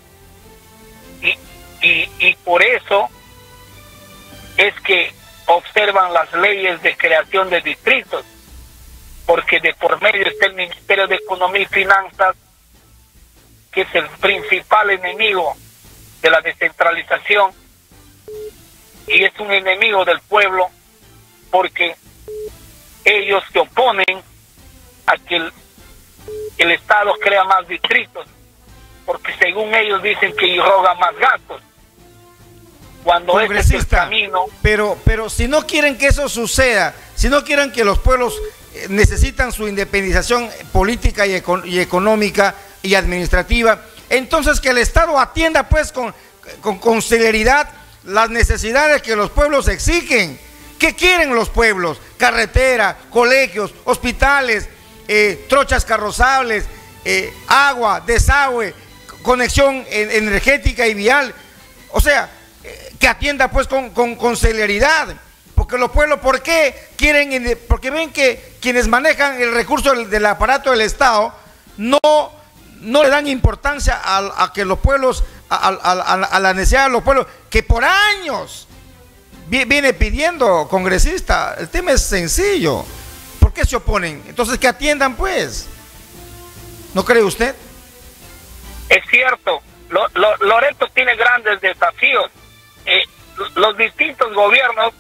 Y por eso es que observan las leyes de creación de distritos, porque de por medio está el Ministerio de Economía y Finanzas, que es el principal enemigo de la descentralización, y es un enemigo del pueblo, porque ellos se oponen a que el Estado crea más distritos, porque según ellos dicen que irroga más gastos, cuando ese es el camino. Pero si no quieren que eso suceda, si no quieren que los pueblos necesitan su independización política y económica y administrativa, entonces que el Estado atienda pues con celeridad las necesidades que los pueblos exigen. ¿Qué quieren los pueblos? Carretera, colegios, hospitales, trochas carrozables, agua, desagüe, conexión energética y vial. O sea, que atienda pues con celeridad. Porque los pueblos, ¿por qué quieren? Porque ven que quienes manejan el recurso del aparato del Estado no le dan importancia a que los pueblos, a la necesidad de los pueblos, que por años viene pidiendo, congresista. El tema es sencillo. ¿Por qué se oponen? Entonces que atiendan pues. ¿No cree usted? Es cierto. Loreto tiene grandes desafíos. Los distintos gobiernos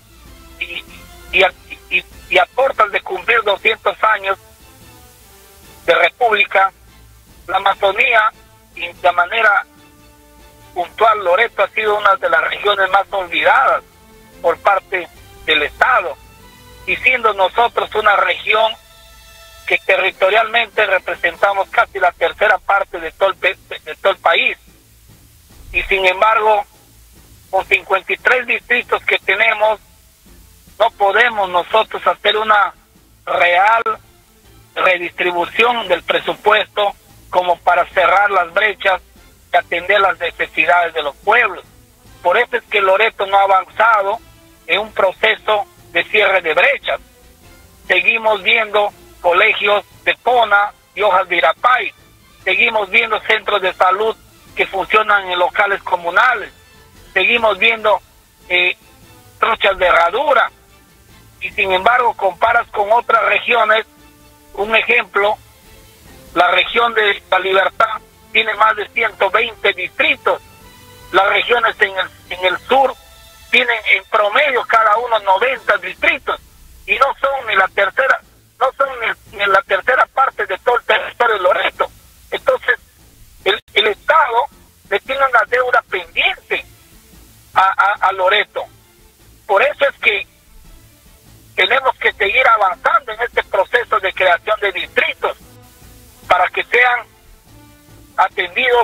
y a portas de cumplir 200 años de república, la Amazonía, y de manera puntual Loreto, ha sido una de las regiones más olvidadas por parte del Estado, y siendo nosotros una región que territorialmente representamos casi la tercera parte de todo el país, y sin embargo con 53 distritos que tenemos no podemos nosotros hacer una real redistribución del presupuesto como para cerrar las brechas y atender las necesidades de los pueblos. Por eso es que Loreto no ha avanzado en un proceso de cierre de brechas. Seguimos viendo colegios de Pona y Hojas de Irapay, seguimos viendo centros de salud que funcionan en locales comunales, seguimos viendo trochas de herradura, y sin embargo comparas con otras regiones. Un ejemplo, la región de La Libertad tiene más de 120 distritos. Las regiones en el sur tienen en promedio cada uno 90 distritos, y no son ni la tercera parte de todo el territorio de Loreto. Entonces el Estado le tiene una deuda pendiente a Loreto. Por eso es que tenemos que seguir avanzando en este proceso de creación de distritos para que sean atendidos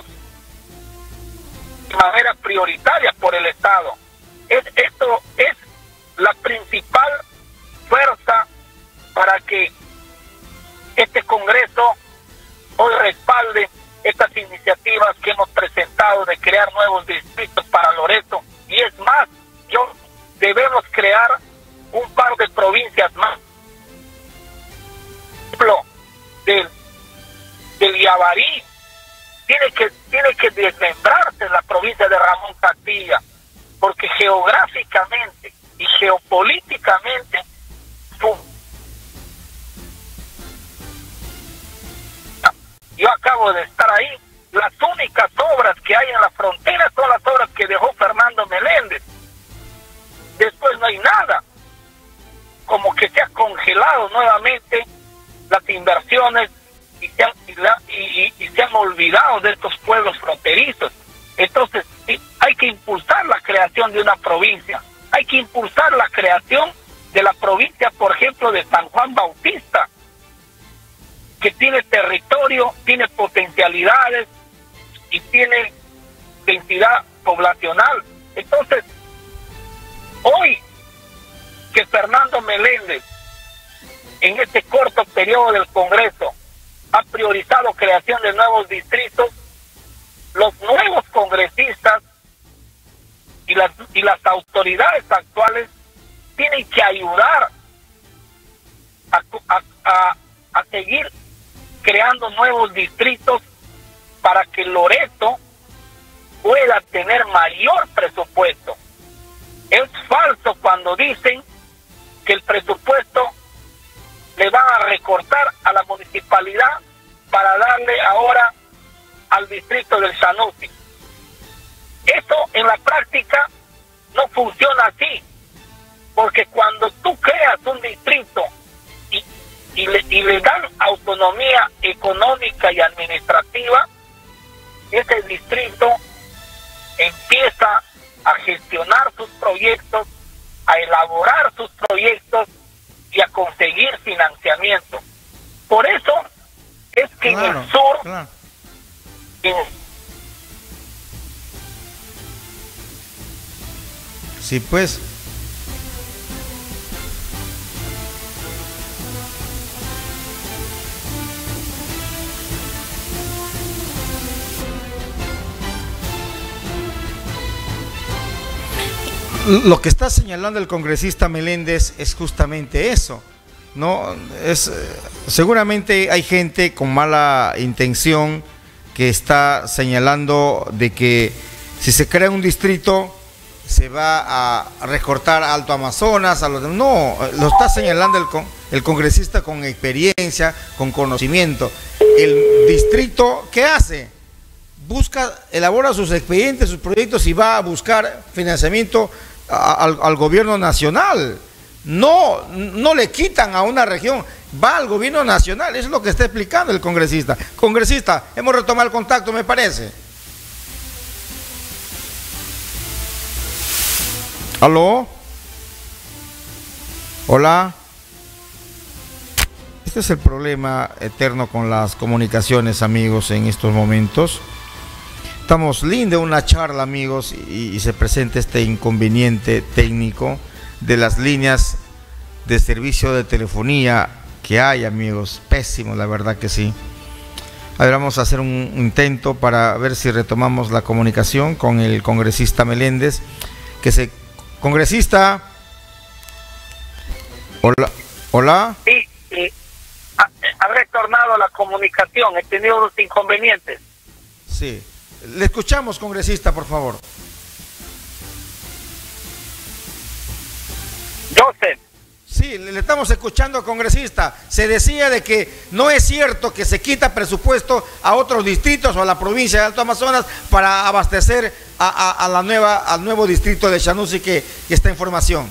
de manera prioritaria por el Estado. Esto es la principal fuerza para que este Congreso hoy respalde estas iniciativas que hemos presentado de crear nuevos distritos para Loreto. Y es más, debemos crear un par de provincias más. Por ejemplo, del Yavarí tiene que desmembrarse en la provincia de Ramón Castilla, porque geográficamente y geopolíticamente yo acabo de estar ahí. Las únicas obras que hay en la frontera son las obras que dejó Fernando Meléndez. Después no hay nada. Como que se ha congelado nuevamente las inversiones y se han olvidado de estos pueblos fronterizos. Entonces hay que impulsar la creación de una provincia. Hay que impulsar la creación de la provincia, por ejemplo, de San Juan Bautista, que tiene territorio, tiene potencialidades y tiene densidad poblacional. Entonces, hoy que Fernando Meléndez, en este corto periodo del Congreso, ha priorizado creación de nuevos distritos, los nuevos congresistas y las autoridades actuales tienen que ayudar a seguir creando nuevos distritos para que Loreto pueda tener mayor presupuesto. Es falso cuando dicen que el presupuesto le van a recortar a la municipalidad para darle ahora al distrito del Sanusi. Eso en la práctica no funciona así, porque cuando tú creas un distrito y le dan autonomía económica y administrativa, ese distrito empieza a gestionar sus proyectos, a elaborar sus proyectos y a conseguir financiamiento. Por eso es que en el sur, sí, pues. Lo que está señalando el congresista Meléndez es justamente eso, ¿no? Seguramente hay gente con mala intención que está señalando de que si se crea un distrito se va a recortar a Alto Amazonas, a los demás. No, lo está señalando el congresista con experiencia, con conocimiento. El distrito, ¿qué hace? Elabora sus expedientes, sus proyectos y va a buscar financiamiento al gobierno nacional. No le quitan a una región, va al gobierno nacional. Eso es lo que está explicando el congresista. Congresista, hemos retomado el contacto, me parece. ¿Aló? Hola. Este es el problema eterno con las comunicaciones, amigos, en estos momentos. Estamos linda una charla, amigos, y se presenta este inconveniente técnico de las líneas de servicio de telefonía que hay, amigos. Pésimo, la verdad que sí. A ver, vamos a hacer un intento para ver si retomamos la comunicación con el congresista Meléndez. Congresista. Hola. Sí, ha retornado la comunicación. He tenido unos inconvenientes. Sí. Le escuchamos, congresista, por favor. Joseph. Sí, le estamos escuchando, congresista. Se decía de que no es cierto que se quita presupuesto a otros distritos o a la provincia de Alto Amazonas para abastecer al nuevo distrito de Chanuzi que está en formación.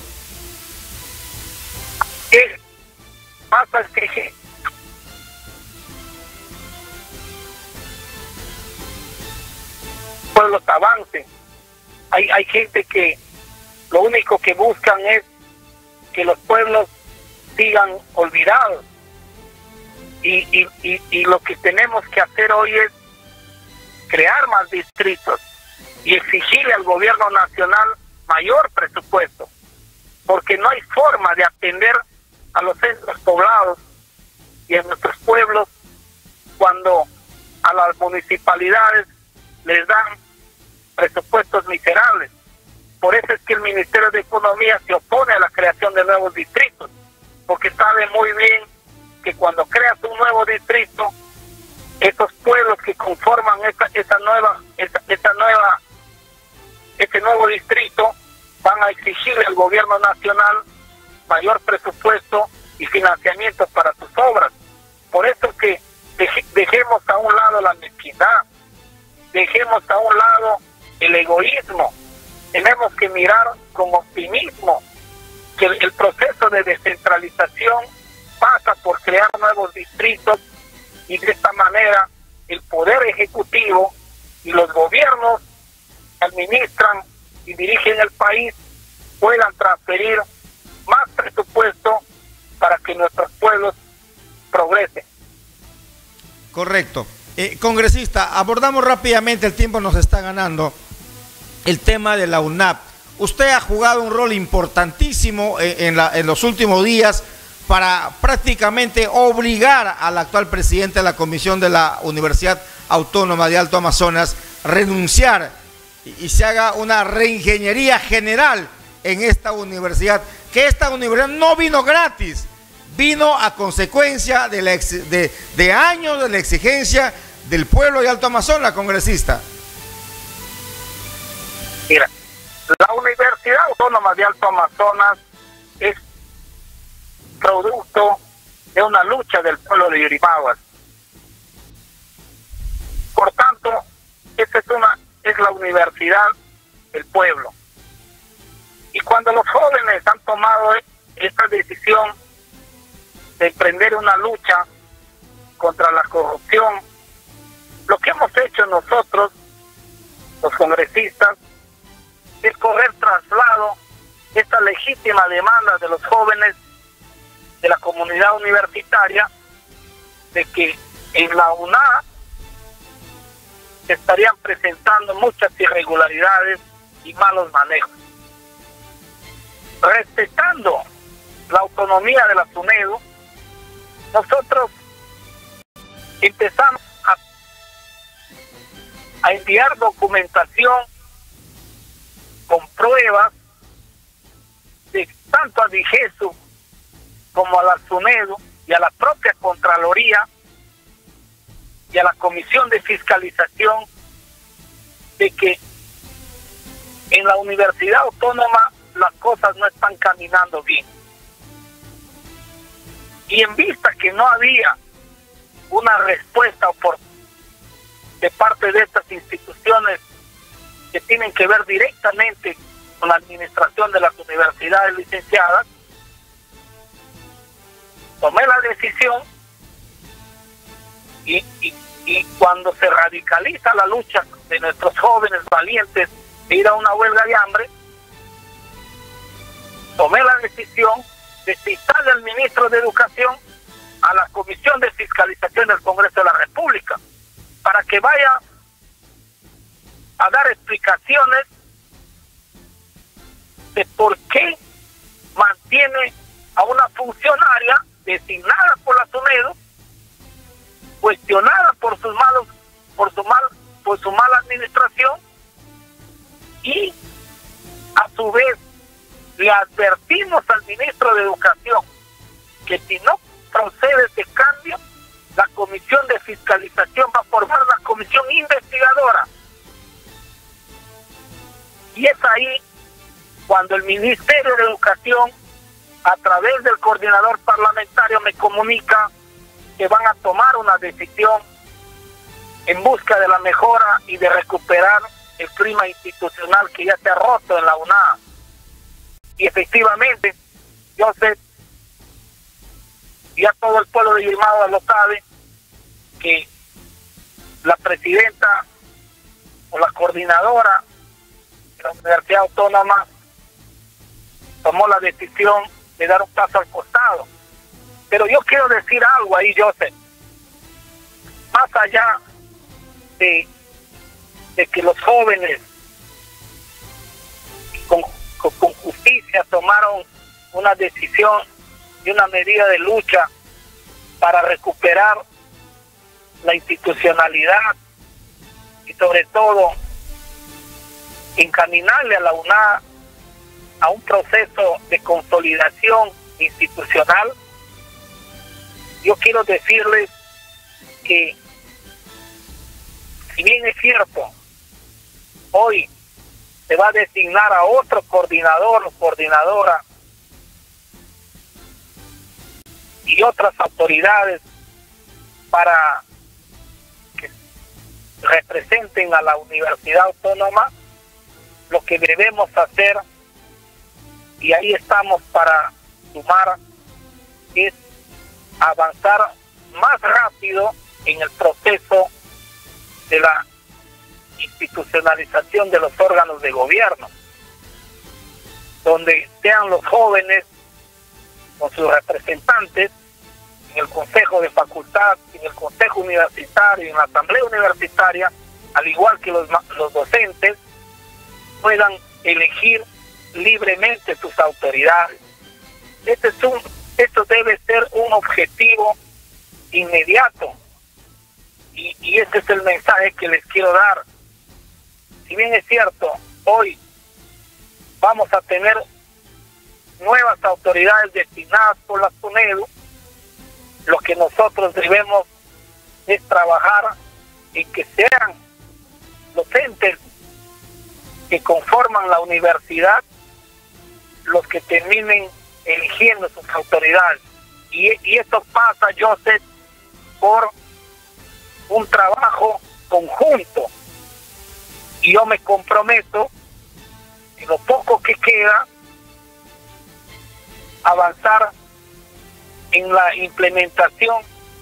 ¿Qué pasa? Es que pueblos avancen. Hay gente que lo único que buscan es que los pueblos sigan olvidados. Y lo que tenemos que hacer hoy es crear más distritos y exigirle al gobierno nacional mayor presupuesto, porque no hay forma de atender a los centros poblados y a nuestros pueblos cuando a las municipalidades les dan presupuestos miserables. Por eso es que el Ministerio de Economía se opone a la creación de nuevos distritos, porque sabe muy bien que cuando creas un nuevo distrito, esos pueblos que conforman ese nuevo distrito van a exigirle al gobierno nacional mayor presupuesto y financiamiento para sus obras. Por eso que dejemos a un lado la mezquindad, dejemos a un lado el egoísmo. Tenemos que mirar con optimismo que el proceso de descentralización pasa por crear nuevos distritos y de esta manera el poder ejecutivo y los gobiernos que administran y dirigen el país puedan transferir más presupuesto para que nuestros pueblos progresen. Correcto. Congresista, abordamos rápidamente, el tiempo nos está ganando, el tema de la UNAP. Usted ha jugado un rol importantísimo en los últimos días para prácticamente obligar al actual presidente de la Comisión de la Universidad Autónoma de Alto Amazonas a renunciar y se haga una reingeniería general en esta universidad, que esta universidad no vino gratis, vino a consecuencia de años de la exigencia del pueblo de Alto Amazonas, congresista. Mira, la Universidad Autónoma de Alto Amazonas es producto de una lucha del pueblo de Yurimaguas. Por tanto, esta es la universidad del pueblo. Y cuando los jóvenes han tomado esta decisión de emprender una lucha contra la corrupción, lo que hemos hecho nosotros, los congresistas, es correr traslado esta legítima demanda de los jóvenes de la comunidad universitaria de que en la UNA se estarían presentando muchas irregularidades y malos manejos. Respetando la autonomía de la SUNEDU, nosotros empezamos a enviar documentación con pruebas de tanto a DIGESU como a la SUNEDU y a la propia Contraloría y a la Comisión de Fiscalización de que en la Universidad Autónoma las cosas no están caminando bien. Y en vista que no había una respuesta de parte de estas instituciones que tienen que ver directamente con la administración de las universidades licenciadas, tomé la decisión y cuando se radicaliza la lucha de nuestros jóvenes valientes de ir a una huelga de hambre, tomé la decisión de citarle al ministro de Educación a la Comisión de Fiscalización del Congreso de la República para que vaya a dar explicaciones de por qué mantiene a una funcionaria designada por la SUNEDU, cuestionada por su mala administración, y a su vez le advertimos al ministro de Educación que si no procede ese cambio, la Comisión de Fiscalización va a formar una comisión investigadora. Y es ahí cuando el Ministerio de Educación a través del coordinador parlamentario me comunica que van a tomar una decisión en busca de la mejora y de recuperar el clima institucional que ya se ha roto en la UNA. Y efectivamente, yo sé, ya todo el pueblo de Yurimaguas lo sabe, que la presidenta o la coordinadora de la Universidad Autónoma tomó la decisión de dar un paso al costado. Pero yo quiero decir algo ahí, Joseph. Más allá de que los jóvenes con justicia tomaron una decisión y una medida de lucha para recuperar la institucionalidad y sobre todo encaminarle a la UNA a un proceso de consolidación institucional. Yo quiero decirles que, si bien es cierto, hoy se va a designar a otro coordinador o coordinadora y otras autoridades para que representen a la Universidad Autónoma, lo que debemos hacer, y ahí estamos para sumar, es avanzar más rápido en el proceso de la institucionalización de los órganos de gobierno, donde sean los jóvenes con sus representantes en el Consejo de Facultad, en el Consejo Universitario, en la Asamblea Universitaria, al igual que los docentes, puedan elegir libremente sus autoridades. Esto debe ser un objetivo inmediato, y ese es el mensaje que les quiero dar. Si bien es cierto, hoy vamos a tener nuevas autoridades designadas por la SUNEDU, lo que nosotros debemos es trabajar en que sean los entes que conforman la universidad los que terminen eligiendo sus autoridades. Y esto pasa, Joseph, por un trabajo conjunto. Y yo me comprometo, en lo poco que queda, avanzar en la implementación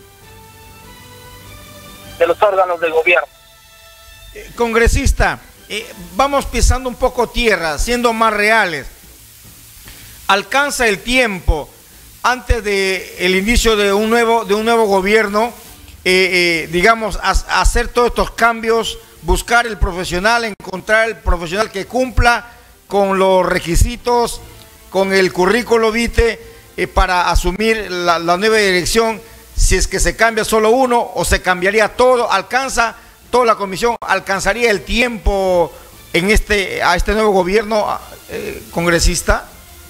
de los órganos de gobierno. Congresista, vamos pisando un poco tierra, siendo más reales. ¿Alcanza el tiempo antes del inicio de un nuevo gobierno, digamos, hacer todos estos cambios, buscar el profesional, encontrar el profesional que cumpla con los requisitos, con el currículo vitae, para asumir la nueva dirección? Si es que se cambia solo uno o se cambiaría todo, ¿alcanza toda la comisión, alcanzaría el tiempo a este nuevo gobierno, congresista?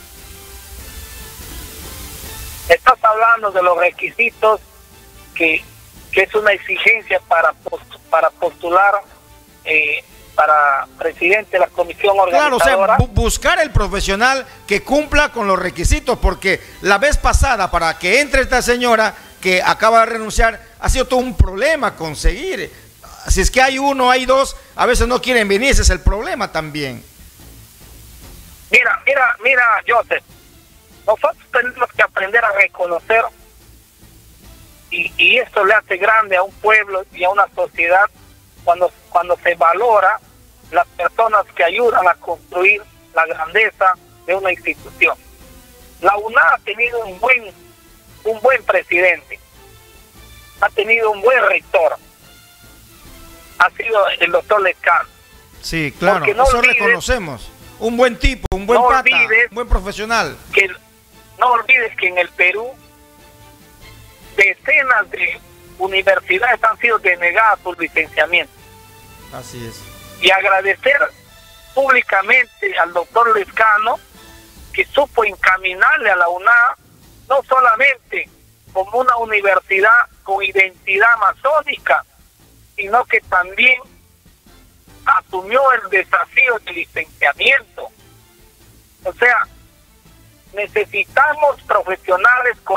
Estás hablando de los requisitos que es una exigencia para postular para presidente de la comisión organizadora. Claro, o sea, buscar el profesional que cumpla con los requisitos, porque la vez pasada, para que entre esta señora que acaba de renunciar, ha sido todo un problema conseguir. Si es que hay uno, hay dos, a veces no quieren venir, ese es el problema también. Mira, Joseph, nosotros tenemos que aprender a reconocer, y esto le hace grande a un pueblo y a una sociedad cuando se valora las personas que ayudan a construir la grandeza de una institución. La UNA ha tenido un buen presidente, ha tenido un buen rector, ha sido el doctor Lescano. Sí, claro, no eso reconocemos. Un buen tipo, un buen pata, un buen profesional. No olvides que en el Perú decenas de universidades han sido denegadas por licenciamiento. Así es. Y agradecer públicamente al doctor Lescano, que supo encaminarle a la UNA no solamente como una universidad con identidad masónica, sino que también asumió el desafío del licenciamiento. O sea, necesitamos profesionales con...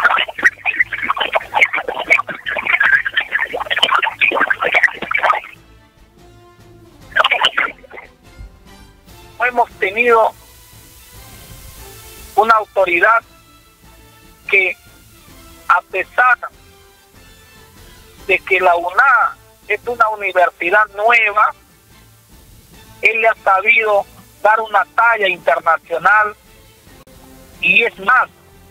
Hemos tenido una autoridad que, a pesar de que la UNA es una universidad nueva, él le ha sabido dar una talla internacional. Y es más,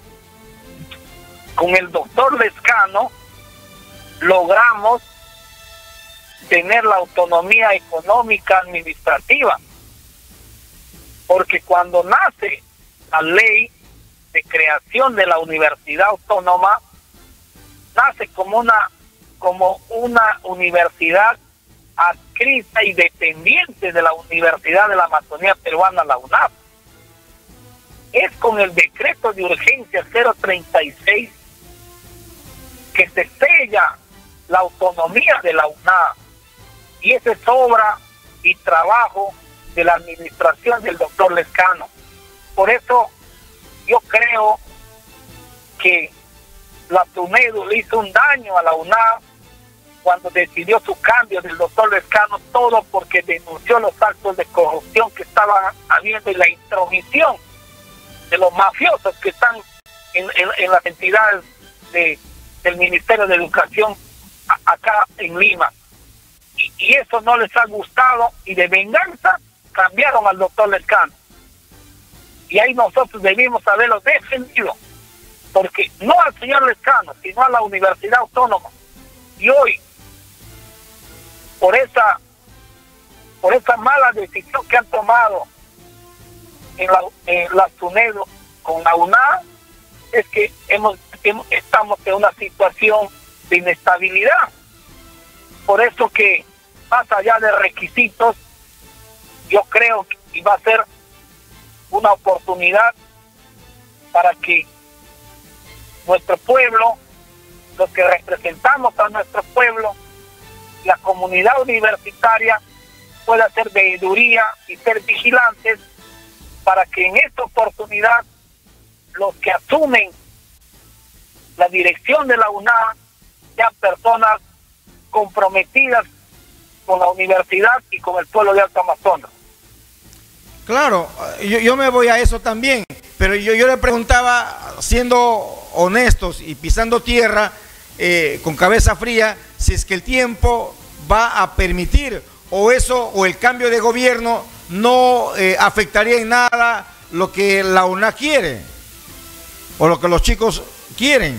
con el doctor Lescano logramos tener la autonomía económica administrativa, porque cuando nace la ley de creación de la Universidad Autónoma, nace como una universidad adscrita y dependiente de la Universidad de la Amazonía Peruana, la UNAP. Es con el decreto de urgencia 036 que se sella la autonomía de la UNAP, y esa es obra y trabajo de la administración del doctor Lescano. Por eso yo creo que la TUNEDU le hizo un daño a la UNAP cuando decidió su cambio del doctor Lescano, todo porque denunció los actos de corrupción que estaban habiendo y la intromisión de los mafiosos que están en las entidades del Ministerio de Educación acá en Lima. Y eso no les ha gustado, y de venganza cambiaron al doctor Lescano. Y ahí nosotros debimos haberlo defendido, porque no al señor Lescano, sino a la Universidad Autónoma. Y hoy, por esa mala decisión que han tomado en la TUNEDU con la UNA, es que estamos en una situación de inestabilidad. Por eso que, más allá de requisitos, yo creo que va a ser una oportunidad para que nuestro pueblo, los que representamos a nuestro pueblo, la comunidad universitaria, pueda hacer veeduría y ser vigilantes, para que en esta oportunidad los que asumen la dirección de la UNA sean personas comprometidas con la universidad y con el pueblo de Alto Amazonas. Claro, yo me voy a eso también, pero yo le preguntaba, siendo honestos y pisando tierra, con cabeza fría, si es que el tiempo va a permitir, o el cambio de gobierno no afectaría en nada lo que la UNA quiere, o lo que los chicos quieren.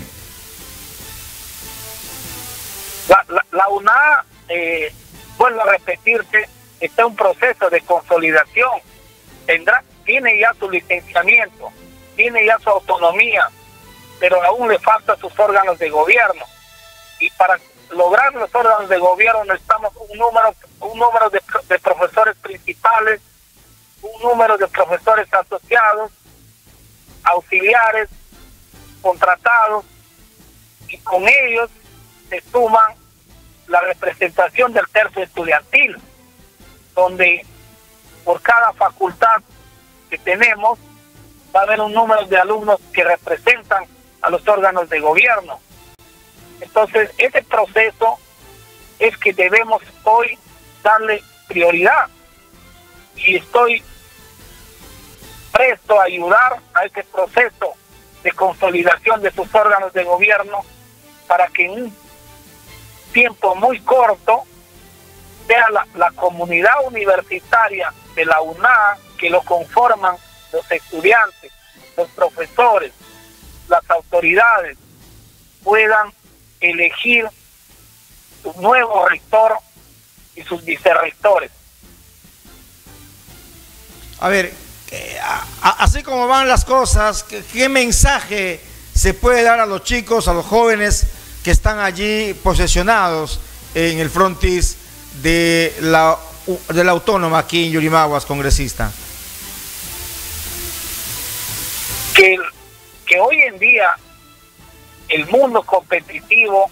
La UNA, vuelvo a repetirte, está en un proceso de consolidación. Tiene ya su licenciamiento, tiene ya su autonomía, pero aún le faltan sus órganos de gobierno. Y para lograr los órganos de gobierno necesitamos un número de profesores principales, un número de profesores asociados, auxiliares, contratados, y con ellos se suman la representación del tercio estudiantil, donde por cada facultad que tenemos va a haber un número de alumnos que representan a los órganos de gobierno. Entonces, ese proceso es que debemos hoy darle prioridad, y estoy presto a ayudar a este proceso de consolidación de sus órganos de gobierno, para que en un tiempo muy corto sea la comunidad universitaria de la UNA, que lo conforman los estudiantes, los profesores, las autoridades, puedan elegir su nuevo rector y sus vicerrectores. A ver, así como van las cosas, ¿qué mensaje se puede dar a los chicos, a los jóvenes que están allí posesionados en el frontis de la Autónoma aquí en Yurimaguas, congresista? Que hoy en día el mundo competitivo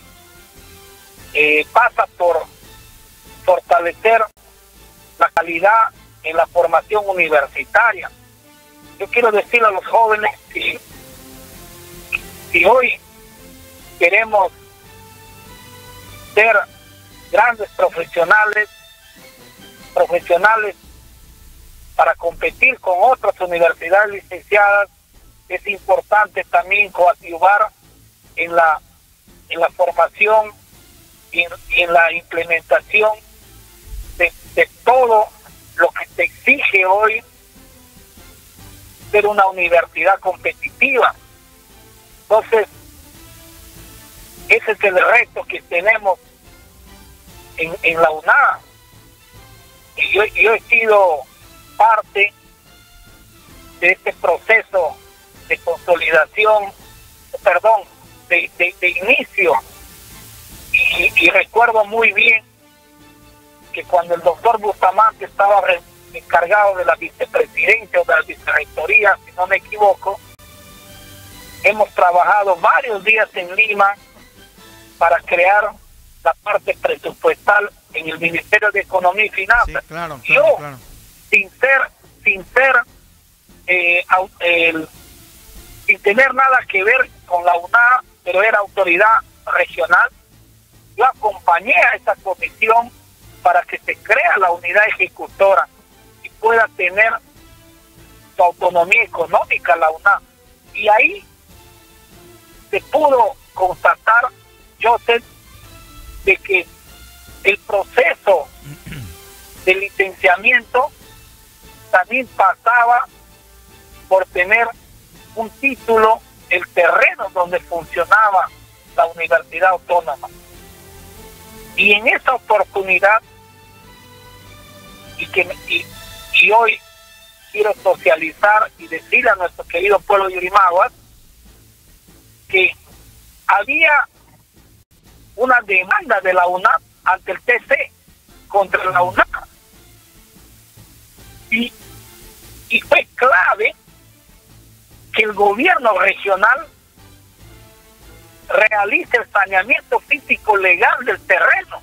pasa por fortalecer la calidad en la formación universitaria. Yo quiero decirle a los jóvenes que Si hoy queremos ser grandes profesionales para competir con otras universidades licenciadas, es importante también coadyuvar en la formación y en la implementación de todo lo que te exige hoy ser una universidad competitiva. Entonces, ese es el reto que tenemos en la UNA. Y yo he sido parte de este proceso de consolidación, de inicio. Y recuerdo muy bien que cuando el doctor Bustamante estaba encargado de la vicepresidencia o de la vicerrectoría, si no me equivoco, hemos trabajado varios días en Lima para crear la parte presupuestal en el Ministerio de Economía y Finanzas. Sí, claro, sin tener nada que ver con la UNA, pero era autoridad regional, yo acompañé a esa comisión para que se crea la unidad ejecutora y pueda tener su autonomía económica la UNA. Y ahí se pudo constatar, yo sé, de que el proceso de licenciamiento también pasaba por tener un título, el terreno donde funcionaba la Universidad Autónoma. Y en esa oportunidad, y hoy quiero socializar y decirle a nuestro querido pueblo de Yurimaguas que había una demanda de la UNAP ante el TC contra la UNAP, y fue clave que el gobierno regional realice el saneamiento físico legal del terreno.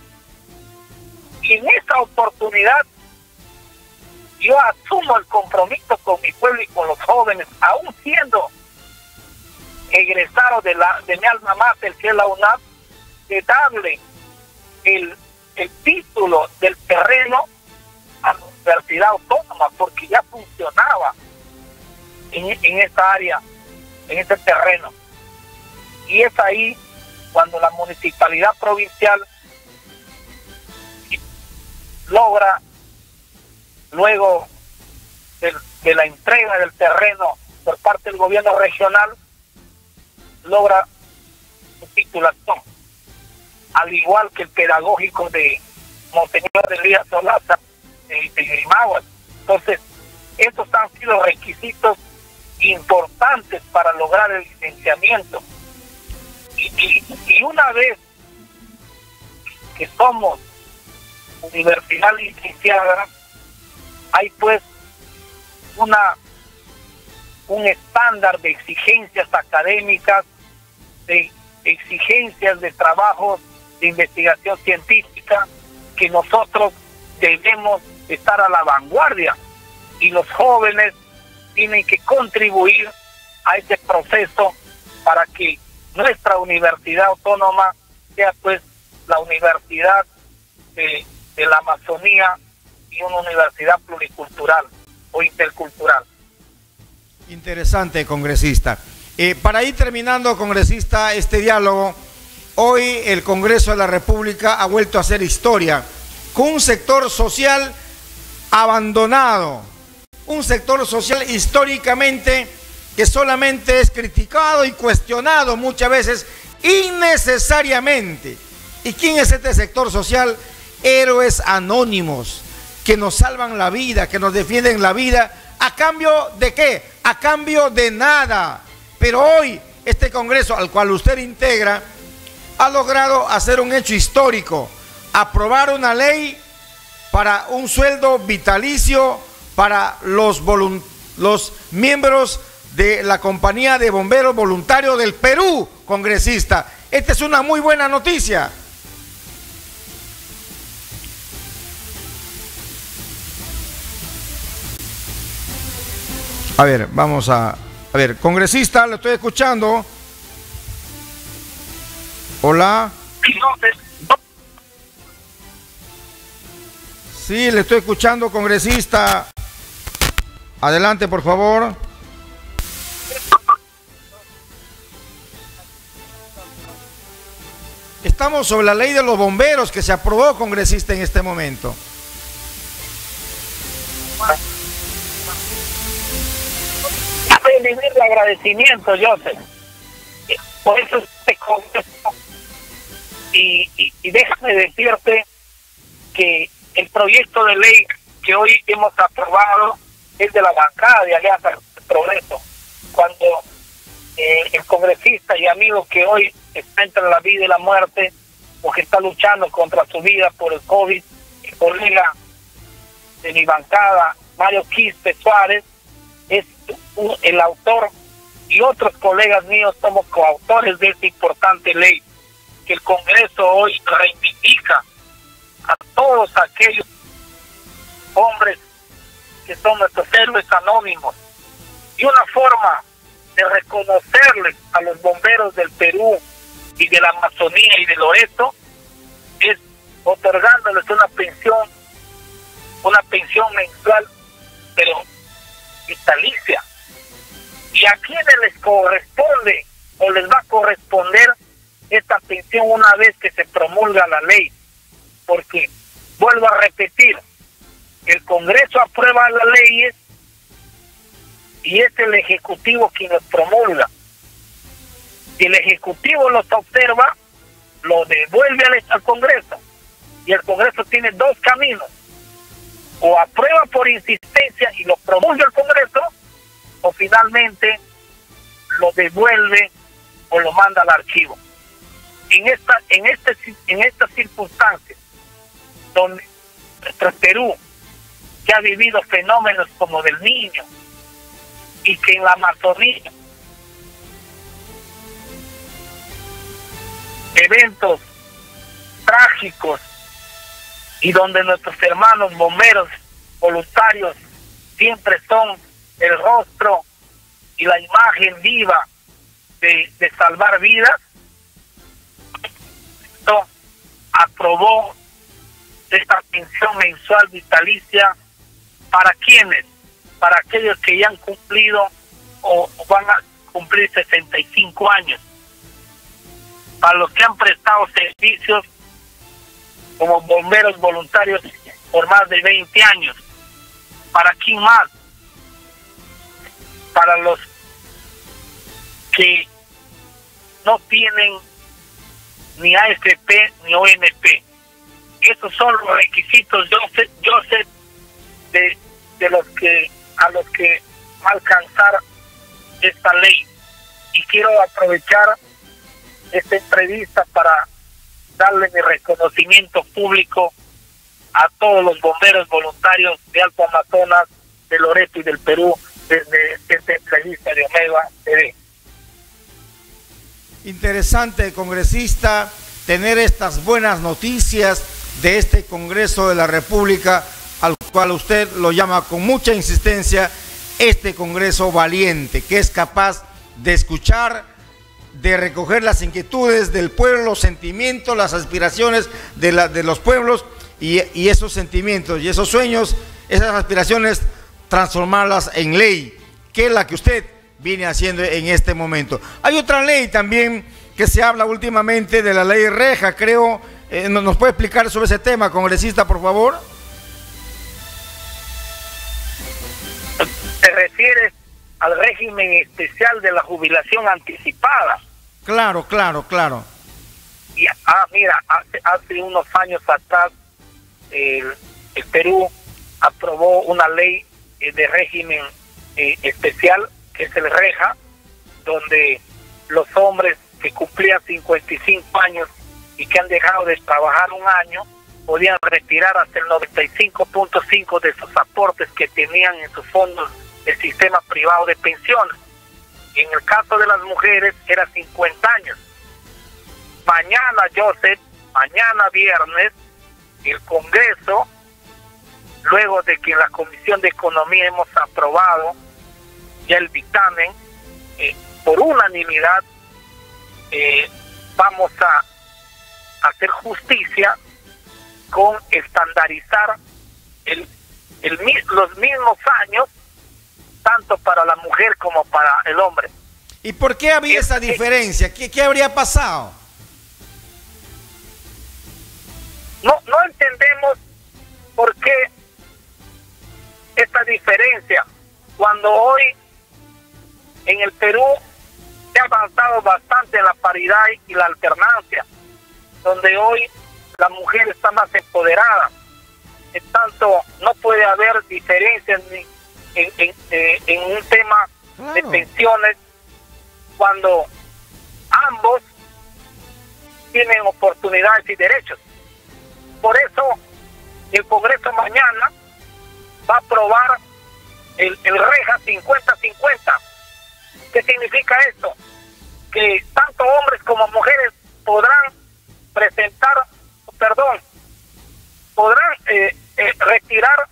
Y en esa oportunidad yo asumo el compromiso con mi pueblo y con los jóvenes, aún siendo egresado de mi alma mater, que es la UNAP, de darle el título del terreno a la Universidad Autónoma, porque ya funcionaba en esa área, en ese terreno. Y es ahí cuando la municipalidad provincial logra, luego de la entrega del terreno por parte del gobierno regional, logra su titulación, al igual que el pedagógico de Monseñor Elías Solaza de Yurimaguas. Entonces, estos han sido requisitos importantes para lograr el licenciamiento. Y una vez que somos universidad licenciada, hay pues un estándar de exigencias académicas, de exigencias de trabajos de investigación científica, que nosotros debemos estar a la vanguardia, y los jóvenes tienen que contribuir a ese proceso para que nuestra universidad autónoma sea pues la universidad de la Amazonía y una universidad pluricultural o intercultural. Interesante, congresista. Para ir terminando, congresista, este diálogo, hoy el Congreso de la República ha vuelto a hacer historia con un sector social abandonado, un sector social históricamente que solamente es criticado y cuestionado muchas veces innecesariamente. ¿Y quién es este sector social? Héroes anónimos que nos salvan la vida, que nos defienden la vida. ¿A cambio de qué? A cambio de nada. Pero hoy este Congreso al cual usted integra ha logrado hacer un hecho histórico, aprobar una ley para un sueldo vitalicio para los miembros de la Compañía de Bomberos Voluntarios del Perú, congresista. Esta es una muy buena noticia. A ver, vamos a ver, congresista, lo estoy escuchando. Hola. Sí, le estoy escuchando, congresista. Adelante, por favor. Estamos sobre la ley de los bomberos que se aprobó, congresista, en este momento. Vivir de agradecimiento, Joseph. Por eso este congreso. Y déjame decirte que el proyecto de ley que hoy hemos aprobado es de la bancada de Alianza Progreso. Cuando el congresista y amigo que hoy está entre la vida y la muerte, o que está luchando contra su vida por el COVID, el colega de mi bancada, Mario Quispe Suárez, es el autor, y otros colegas míos somos coautores de esta importante ley, que el Congreso hoy reivindica a todos aquellos hombres que son nuestros héroes anónimos. Y una forma de reconocerles a los bomberos del Perú y de la Amazonía y de Loreto es otorgándoles una pensión mensual, pero vitalicia. ¿Y a quiénes les corresponde o les va a corresponder esta pensión una vez que se promulga la ley? Porque, vuelvo a repetir, el Congreso aprueba las leyes y es el Ejecutivo quien los promulga. Si el Ejecutivo los observa, lo devuelve al Congreso. Y el Congreso tiene dos caminos: o aprueba por insistencia y lo promulga el Congreso, o finalmente lo devuelve o lo manda al archivo. En estas circunstancias, donde nuestro Perú, que ha vivido fenómenos como del Niño, y que en la Amazonía eventos trágicos, y donde nuestros hermanos bomberos voluntarios siempre son el rostro y la imagen viva de salvar vidas, esto aprobó esta pensión mensual vitalicia. ¿Para quiénes? Para aquellos que ya han cumplido o van a cumplir 65 años. Para los que han prestado servicios como bomberos voluntarios por más de 20 años. ¿Para quién más? Para los que no tienen ni AFP ni ONP. Esos son los requisitos, Joseph, de los que a los que va a alcanzar esta ley. Y quiero aprovechar esta entrevista para darle mi reconocimiento público a todos los bomberos voluntarios de Alto Amazonas, de Loreto y del Perú, desde esta entrevista de Omega TV. Interesante, congresista, tener estas buenas noticias de este Congreso de la República, al cual usted lo llama con mucha insistencia este Congreso valiente, que es capaz de escuchar, de recoger las inquietudes del pueblo, los sentimientos, las aspiraciones de los pueblos, y esos sentimientos y esos sueños, esas aspiraciones, transformarlas en ley, que es la que usted viene haciendo en este momento. Hay otra ley también que se habla últimamente, de la ley Reja, creo. ¿Nos puede explicar sobre ese tema, congresista, por favor? ¿Te refieres al régimen especial de la jubilación anticipada? Claro. Y, mira, hace unos años atrás el Perú aprobó una ley de régimen especial, que es el Reja, donde los hombres que cumplían 55 años y que han dejado de trabajar un año podían retirar hasta el 95.5% de sus aportes que tenían en sus fondos del sistema privado de pensiones. Y en el caso de las mujeres era 50 años. Mañana, Joseph, mañana viernes, el Congreso, luego de que en la Comisión de Economía hemos aprobado ya el dictamen, por unanimidad vamos a hacer justicia con estandarizar los mismos años, tanto para la mujer como para el hombre. ¿Y por qué había esa diferencia? ¿Qué habría pasado? No entendemos por qué esta diferencia, cuando hoy en el Perú se ha avanzado bastante en la paridad y la alternancia, donde hoy la mujer está más empoderada. En tanto, no puede haber diferencias en un tema de pensiones cuando ambos tienen oportunidades y derechos. Por eso el Congreso mañana va a aprobar el reja 50-50. ¿Qué significa esto? Que tanto hombres como mujeres podrán retirar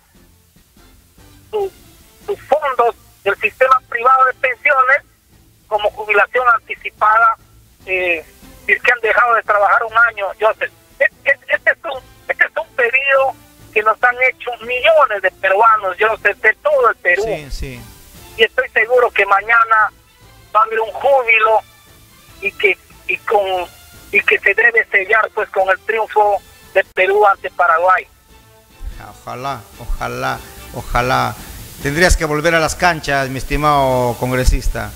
sus fondos del sistema privado de pensiones como jubilación anticipada, si es que han dejado de trabajar un año. Joseph, este es un pedido que nos han hecho millones de peruanos, Joseph, de todo el Perú. Sí. Y estoy seguro que mañana va a haber un júbilo y que se debe sellar pues con el triunfo de Perú ante Paraguay. Ojalá. Tendrías que volver a las canchas, mi estimado congresista.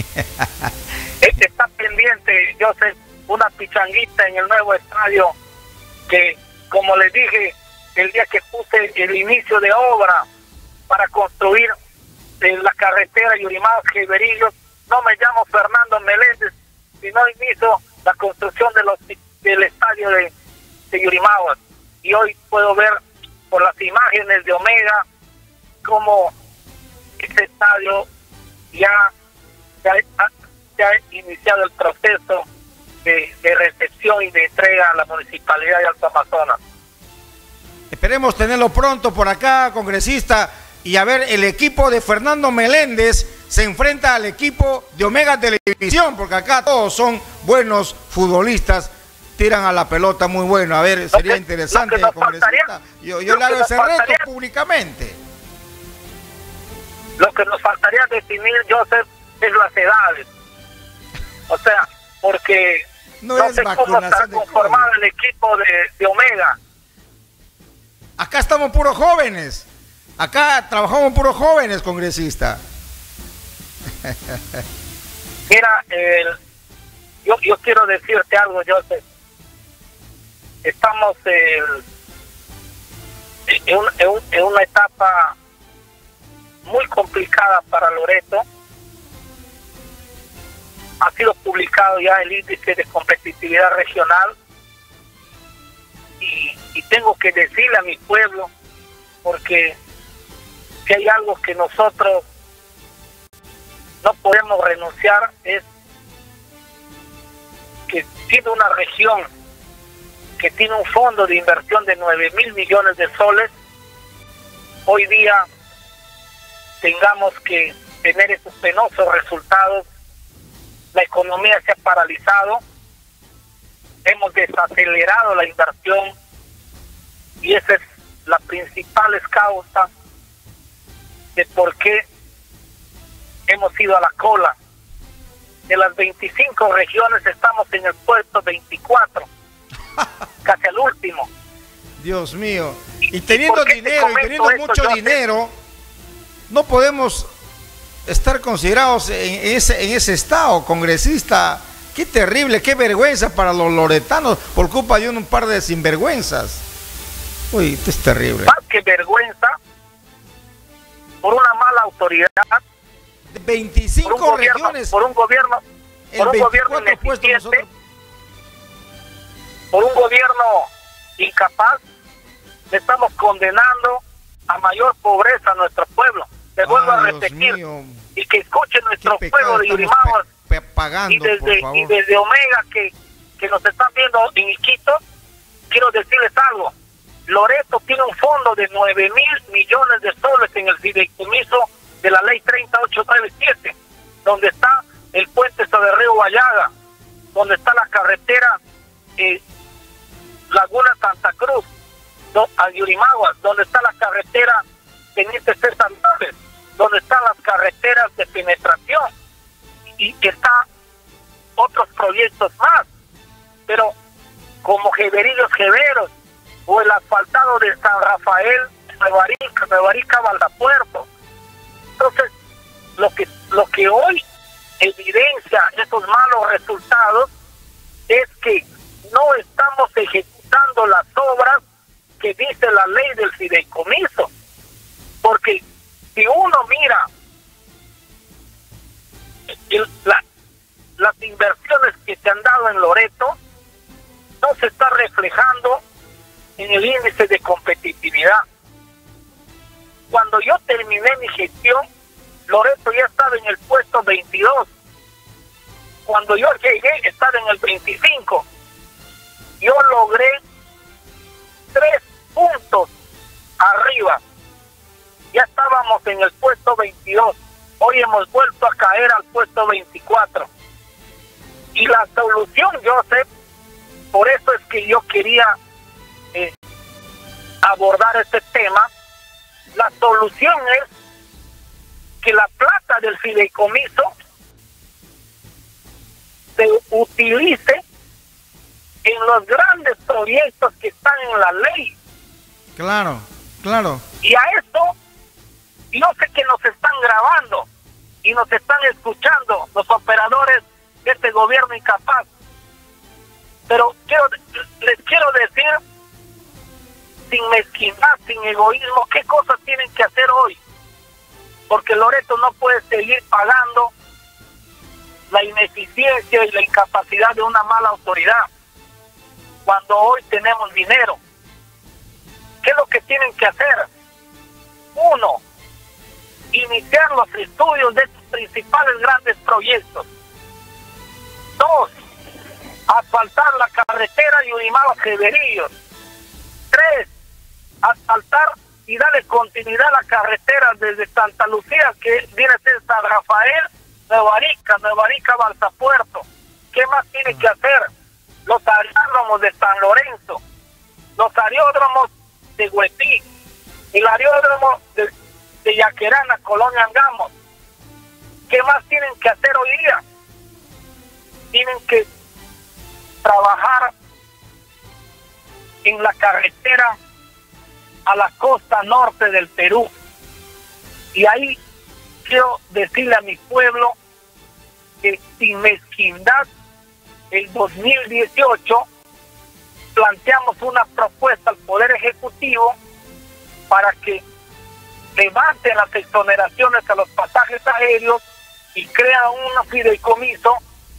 Está pendiente, Joseph, una pichanguita en el nuevo estadio que, como les dije, el día que puse el inicio de obra para construir la carretera Yurimaguas-Jeverillos, no me llamo Fernando Meléndez, sino inicio la construcción del estadio de Yurimaguas. Y hoy puedo ver por las imágenes de Omega como este estadio ya ha iniciado el proceso de recepción y de entrega a la Municipalidad de Alto Amazonas. Esperemos tenerlo pronto por acá, congresista, y a ver, el equipo de Fernando Meléndez se enfrenta al equipo de Omega Televisión, porque acá todos son buenos futbolistas, tiran a la pelota muy bueno. A ver, sería interesante, congresista. Yo le hago ese reto públicamente. Lo que nos faltaría definir, Joseph, es las edades. O sea, porque no sé cómo está conformado el equipo de Omega. Acá estamos puros jóvenes. Acá trabajamos puros jóvenes, congresista. Mira, yo quiero decirte algo, Joseph. Estamos en una etapa muy complicada para Loreto. Ha sido publicado ya el índice de competitividad regional y tengo que decirle a mi pueblo, porque si hay algo que nosotros no podemos renunciar, es que siendo una región que tiene un fondo de inversión de 9.000 millones de soles, hoy día tengamos que tener esos penosos resultados. La economía se ha paralizado, hemos desacelerado la inversión y esa es la principal causa de por qué hemos ido a la cola. De las 25 regiones estamos en el puesto 24, casi al último. Dios mío, y teniendo dinero y teniendo mucho dinero, no podemos estar considerados en ese estado, congresista. Qué terrible, qué vergüenza para los loretanos por culpa de un par de sinvergüenzas. Uy, esto es terrible. Más que vergüenza, por una mala autoridad, 25 regiones, por un gobierno ineficiente, por un gobierno incapaz, le estamos condenando a mayor pobreza a nuestro pueblo. Le vuelvo a repetir, y que escuche nuestro pueblo de Yurimaguas y desde Omega que nos están viendo en Iquitos. Quiero decirles algo: Loreto tiene un fondo de 9.000 millones de soles en el fideicomiso de la ley 30897, donde está el puente sobre el río Guayaga, donde está la carretera Laguna Santa Cruz, a Yurimaguas, donde está la carretera Teniente César López, donde están las carreteras de penetración, y que está otros proyectos más, pero como Jeveros, o el asfaltado de San Rafael, Nueva Arica, Valdapuerto. Entonces, lo que hoy evidencia esos malos resultados es que no estamos ejecutando las obras que dice la ley del fideicomiso, porque si uno mira las inversiones que se han dado en Loreto, no se está reflejando en el índice de competitividad. Cuando yo terminé mi gestión, Loreto ya estaba en el puesto 22. Cuando yo llegué, estaba en el 25. Yo logré 3 puntos arriba. Ya estábamos en el puesto 22. Hoy hemos vuelto a caer al puesto 24. Y la solución, Joseph, por eso es que yo quería abordar este tema. La solución es que la plata del fideicomiso se utilice en los grandes proyectos que están en la ley. Claro, claro. Y a esto, yo sé que nos están grabando y nos están escuchando los operadores de este gobierno incapaz. Pero les quiero decir, sin mezquindad, sin egoísmo, qué cosas tienen que hacer hoy. Porque Loreto no puede seguir pagando la ineficiencia y la incapacidad de una mala autoridad cuando hoy tenemos dinero. ¿Qué es lo que tienen que hacer? 1, iniciar los estudios de estos principales grandes proyectos. 2, asfaltar la carretera Yurimaguas-Jeverillos. 3, asfaltar y darle continuidad a la carretera desde Santa Lucía, que viene a ser San Rafael, Nueva Arica, Balsapuerto. ¿Qué más tiene que hacer? Los aeródromos de San Lorenzo, los aeródromos de Huetí, el aeródromo de Yaquerana, Colonia Angamos. ¿Qué más tienen que hacer hoy día? Tienen que trabajar en la carretera a la costa norte del Perú. Y ahí quiero decirle a mi pueblo que sin mezquindad, el 2018 planteamos una propuesta al Poder Ejecutivo para que levanten las exoneraciones a los pasajes aéreos y crea un fideicomiso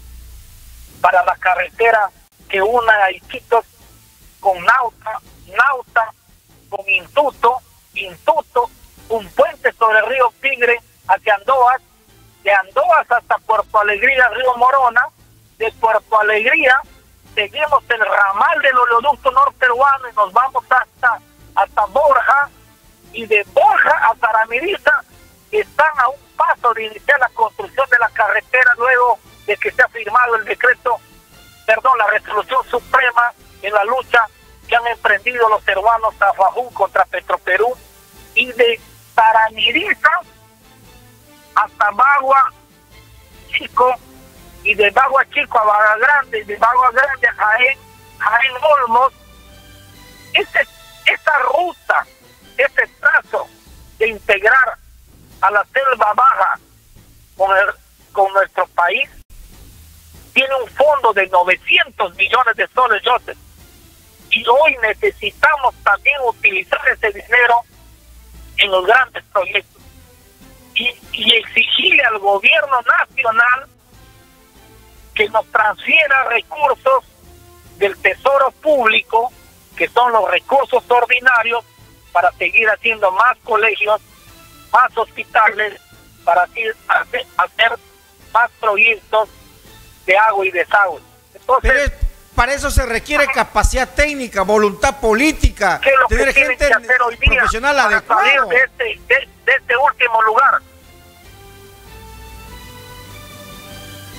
para la carretera que una a Iquitos con Nauta, con Intuto, un puente sobre el río Tigre hacia Andoas, de Andoas hasta Puerto Alegría, Río Morona, de Puerto Alegría seguimos el ramal del oleoducto norperuano y nos vamos hasta Borja, y de Borja a Taramiriza están a un paso de iniciar la construcción de la carretera luego de que se ha firmado la resolución suprema en la lucha que han emprendido los peruanos a Fajú contra Petroperú, y de Taramiriza hasta Bagua Chico, y de Bagua Chico a Bagua Grande, y de Bagua Grande a Jaén Olmos. Esa ruta, ese trazo de integrar a la selva baja con nuestro país tiene un fondo de 900 millones de soles, Joseph. Y hoy necesitamos también utilizar ese dinero en los grandes proyectos y exigirle al gobierno nacional que nos transfiera recursos del tesoro público, que son los recursos ordinarios, para seguir haciendo más colegios, más hospitales, para así hacer más proyectos de agua y desagüe. Entonces, para eso se requiere capacidad técnica, voluntad política, ¿qué es lo tener que tienen gente que hacer hoy día profesional para adecuado salir de este último lugar?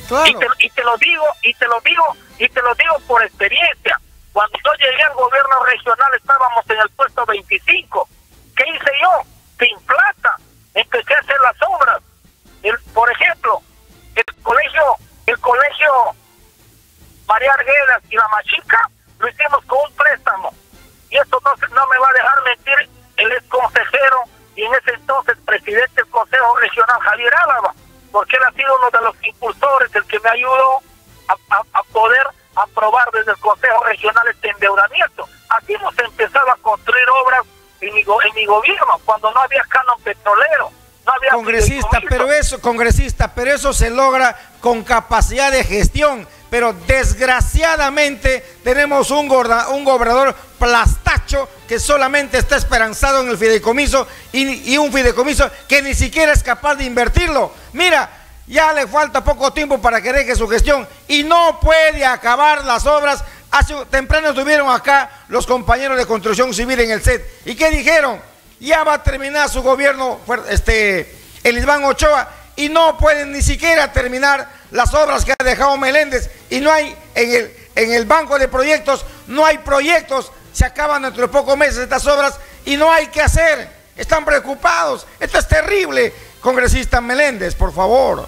Claro. Y te lo digo por experiencia. Cuando yo llegué al gobierno regional estábamos en el puesto 25. ¿Qué hice yo? Sin plata empecé a hacer las obras. Por ejemplo, el colegio María Arguedas y La Machica lo hicimos con un préstamo. Y esto no me va a dejar mentir el ex consejero y en ese entonces presidente del Consejo Regional, Javier Álava, porque él ha sido uno de los impulsores, el que me ayudó a poder aprobar desde el Consejo Regional este endeudamiento. Así hemos empezado a construir obras en mi gobierno, cuando no había canon petrolero, no había... Congresista, pero eso se logra con capacidad de gestión, pero desgraciadamente tenemos un gobernador plastacho que solamente está esperanzado en el fideicomiso y un fideicomiso que ni siquiera es capaz de invertirlo. Mira, ya le falta poco tiempo para que deje su gestión y no puede acabar las obras. Temprano estuvieron acá los compañeros de construcción civil en el set. ¿Y qué dijeron? Ya va a terminar su gobierno, Elisban Ochoa, y no pueden ni siquiera terminar las obras que ha dejado Meléndez. Y no hay, en el banco de proyectos, no hay proyectos. Se acaban dentro de pocos meses estas obras y no hay que hacer. Están preocupados. Esto es terrible, congresista Meléndez, por favor.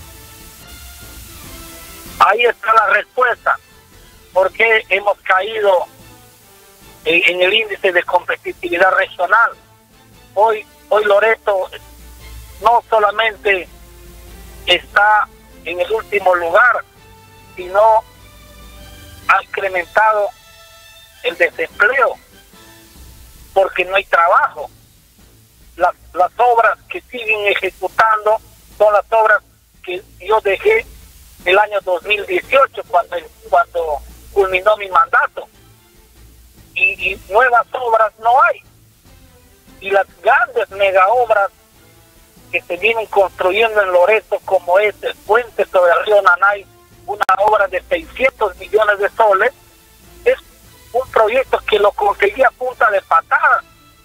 Ahí está la respuesta. ¿Por qué hemos caído en el índice de competitividad regional? Hoy Loreto no solamente está en el último lugar, sino ha incrementado el desempleo porque no hay trabajo. Las obras que siguen ejecutando son las obras que yo dejé el año 2018 cuando culminó mi mandato, y nuevas obras no hay, y las grandes mega obras que se vienen construyendo en Loreto, como es el puente sobre el río Nanay, una obra de 600 millones de soles, es un proyecto que lo conseguí a punta de patada,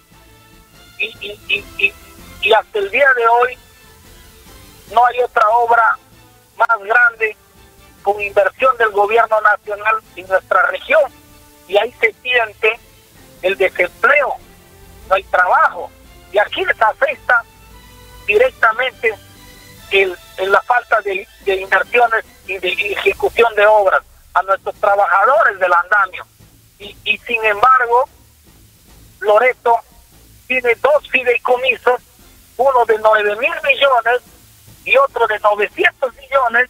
y hasta el día de hoy no hay otra obra más grande con inversión del gobierno nacional en nuestra región, y ahí se siente el desempleo, no hay trabajo, y aquí les afecta directamente la falta de inversiones y de ejecución de obras a nuestros trabajadores del andamio, y sin embargo Loreto tiene dos fideicomisos, uno de 9.000 millones y otro de 900 millones,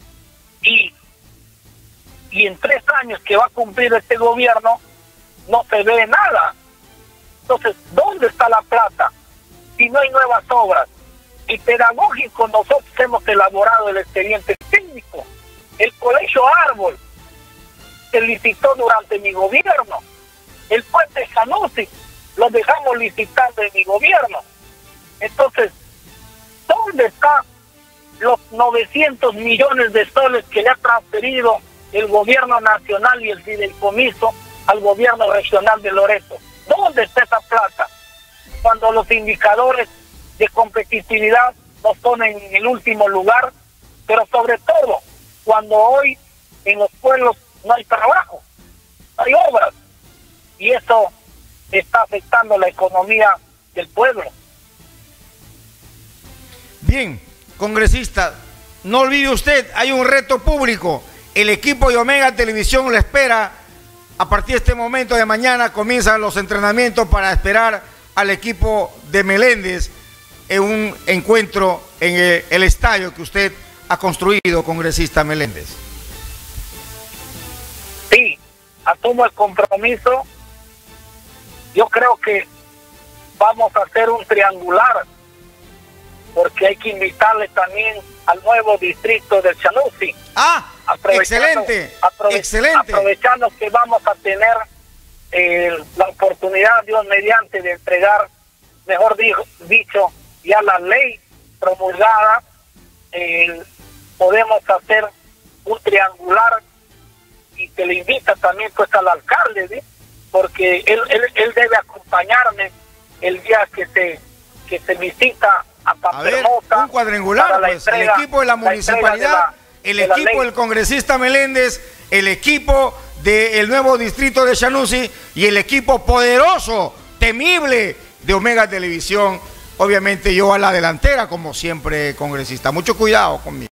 y en 3 años que va a cumplir este gobierno no se ve nada. Entonces, ¿dónde está la plata si no hay nuevas obras? Y pedagógico, nosotros hemos elaborado el expediente técnico. El colegio Árbol se licitó durante mi gobierno. El puente Sanusi lo dejamos licitando en mi gobierno. Entonces, ¿dónde está los 900 millones de soles que le ha transferido el gobierno nacional y el fideicomiso al gobierno regional de Loreto? ¿Dónde está esa plata? Cuando los indicadores de competitividad nos ponen en el último lugar, pero sobre todo cuando hoy en los pueblos no hay trabajo, no hay obras, y eso está afectando la economía del pueblo. Bien, congresista, no olvide usted, hay un reto público. El equipo de Omega Televisión lo espera. A partir de este momento de mañana comienzan los entrenamientos para esperar al equipo de Meléndez en un encuentro en el estadio que usted ha construido, congresista Meléndez. Sí, asumo el compromiso. Yo creo que vamos a hacer un triangular, porque hay que invitarle también al nuevo distrito del Sanusi. Excelente. Aprovechando que vamos a tener la oportunidad, Dios mediante, de entregar, mejor dicho, ya la ley promulgada, podemos hacer un triangular, y se le invita también pues al alcalde, ¿sí? Porque él debe acompañarme el día que se visita a Pampermosa. Un cuadrangular, pues, el equipo de la municipalidad el equipo del congresista Meléndez, el equipo del nuevo distrito de Sanusi y el equipo poderoso, temible de Omega Televisión. Obviamente yo a la delantera, como siempre, congresista. Mucho cuidado conmigo.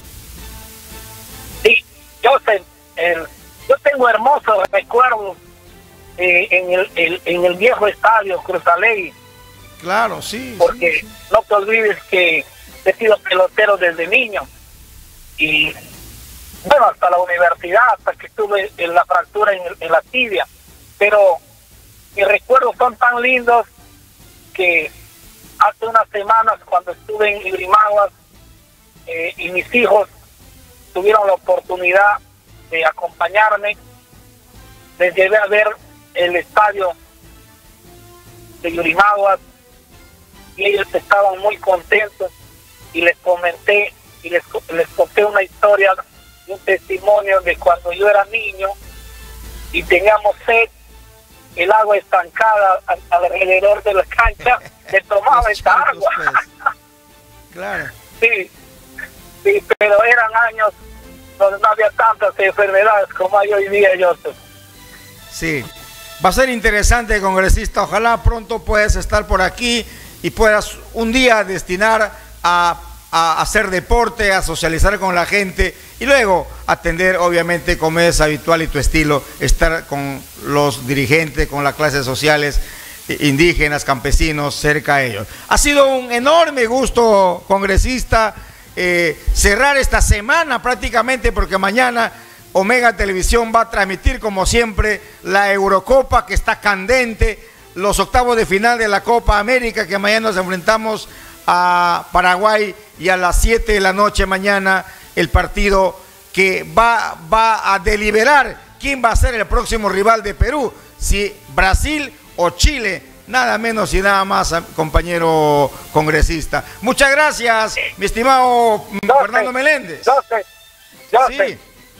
Sí, yo tengo hermosos recuerdos en el viejo estadio Cruzaley. Claro, sí. Porque sí. No te olvides que he sido pelotero desde niño. Y bueno, hasta la universidad, hasta que estuve en la fractura en la tibia. Pero mis recuerdos son tan lindos que hace unas semanas, cuando estuve en Yurimaguas, y mis hijos tuvieron la oportunidad de acompañarme, les llevé a ver el estadio de Yurimaguas y ellos estaban muy contentos, y les comenté y les conté una historia, un testimonio de cuando yo era niño y teníamos sed, el agua estancada alrededor de la cancha, se tomaba esta agua. Claro. Sí, pero eran años donde no había tantas enfermedades como hay hoy día, Joseph. Sí, va a ser interesante, congresista. Ojalá pronto puedas estar por aquí y puedas un día destinar a hacer deporte, a socializar con la gente y luego atender, obviamente, como es habitual y tu estilo, estar con los dirigentes, con las clases sociales, indígenas, campesinos, cerca a ellos. Ha sido un enorme gusto, congresista, cerrar esta semana prácticamente, porque mañana Omega Televisión va a transmitir, como siempre, la Eurocopa, que está candente, los octavos de final de la Copa América, que mañana nos enfrentamos a Paraguay, y a las 7 de la noche mañana el partido que va a deliberar quién va a ser el próximo rival de Perú, si Brasil o Chile, nada menos y nada más, compañero congresista. Muchas gracias, mi estimado Fernando Meléndez. Sí.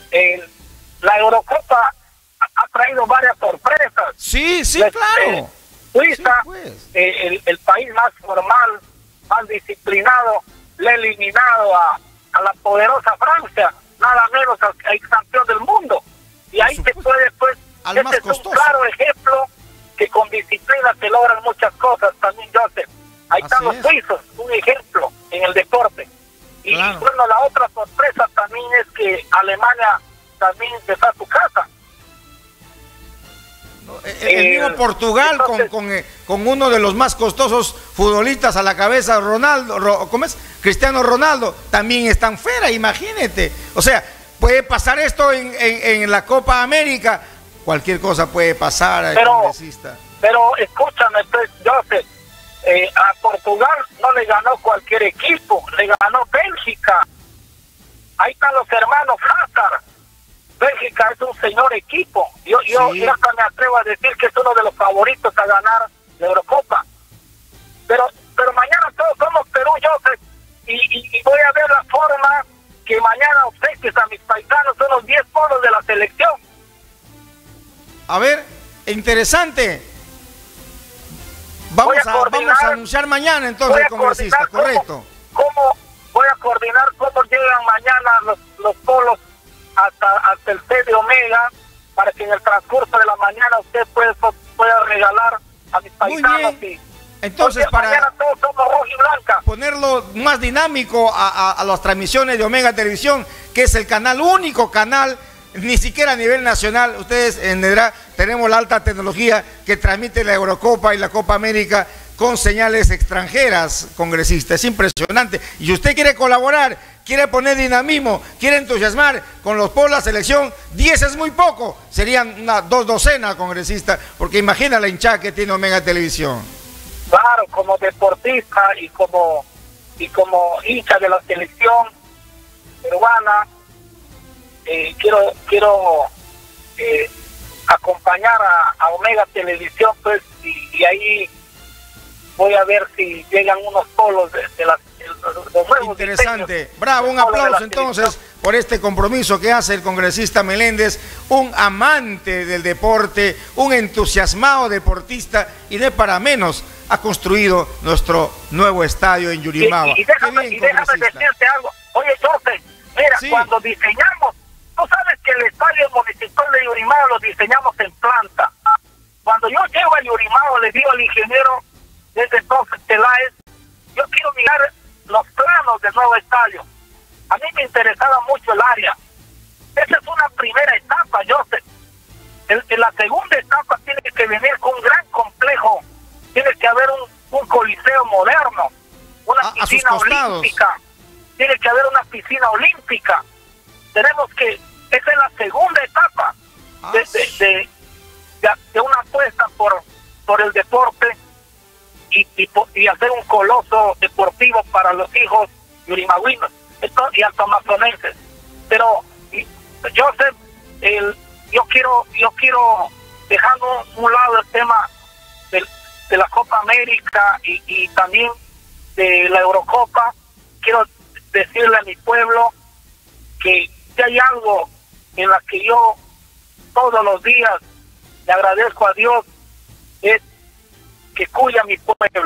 La Eurocopa ha traído varias sorpresas. Sí, claro. Suiza, el país más formal, más disciplinado, le ha eliminado a la poderosa Francia, nada menos al campeón del mundo. Y ahí se puede, pues, este es un claro ejemplo que con disciplina se logran muchas cosas también, Joseph. Ahí están los suizos, un ejemplo en el deporte. Y bueno, la otra sorpresa también es que Alemania también está a su casa. El mismo Portugal, con uno de los más costosos futbolistas a la cabeza, Cristiano Ronaldo, también están fuera, imagínate. O sea, puede pasar esto en la Copa América, cualquier cosa puede pasar, congresista. Pero escúchame, pues, Joseph, a Portugal no le ganó cualquier equipo, le ganó Bélgica. Ahí están los hermanos Hazard. Bélgica es un señor equipo. Yo hasta me atrevo a decir que es uno de los favoritos a ganar la Eurocopa. Pero mañana todos somos Perú, Joseph, y voy a ver la forma que mañana obsequies a mis paisanos, son los 10 polos de la selección. A ver, interesante. Vamos a anunciar mañana entonces, congresista, correcto. Voy a coordinar cómo llegan mañana los polos hasta el C de Omega, para que en el transcurso de la mañana usted pueda regalar a mis paisanos. Entonces, mañana todos somos rojo y blanca. Ponerlo más dinámico a las transmisiones de Omega Televisión, que es el único canal, ni siquiera a nivel nacional, ustedes entenderán, tenemos la alta tecnología que transmite la Eurocopa y la Copa América con señales extranjeras, congresista. Es impresionante. Y si usted quiere colaborar, quiere poner dinamismo, quiere entusiasmar con los polos de la selección, 10 es muy poco, serían 2 docenas, congresista, porque imagina la hinchada que tiene Omega Televisión. Claro, como deportista y como hincha de la selección peruana, quiero acompañar a Omega Televisión, pues, y ahí voy a ver si llegan unos polos de los nuevos. Interesante. Diseños. Bravo, un aplauso entonces por este compromiso que hace el congresista Meléndez, un amante del deporte, un entusiasmado deportista, y de para menos ha construido nuestro nuevo estadio en Yurimagua. Y déjame decirte algo. Oye, Joseph, Mira, cuando diseñamos, tú sabes que el estadio municipal de Yurimaguas lo diseñamos en planta. Cuando yo llego a Yurimaguas, le digo al ingeniero desde entonces Peláez, yo quiero mirar los planos del nuevo estadio. A mí me interesaba mucho el área. Esa es una primera etapa, Joseph. En la segunda etapa tiene que venir con un gran complejo. Tiene que haber un coliseo moderno, una piscina olímpica. Tiene que haber una piscina olímpica. Tenemos que, esa es la segunda etapa de una apuesta por el deporte y hacer un coloso deportivo para los hijos yurimagüinos y altoamazonenses. Pero Joseph, yo quiero dejando a un lado el tema de la Copa América y también de la Eurocopa, quiero decirle a mi pueblo que si hay algo en la que yo todos los días le agradezco a Dios, es que cuida a mi pueblo.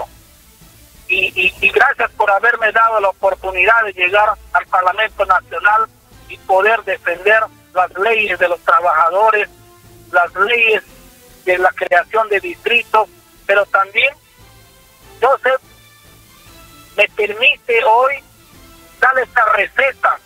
Y gracias por haberme dado la oportunidad de llegar al Parlamento Nacional y poder defender las leyes de los trabajadores, las leyes de la creación de distritos, pero también, Joseph, me permite hoy dar esta receta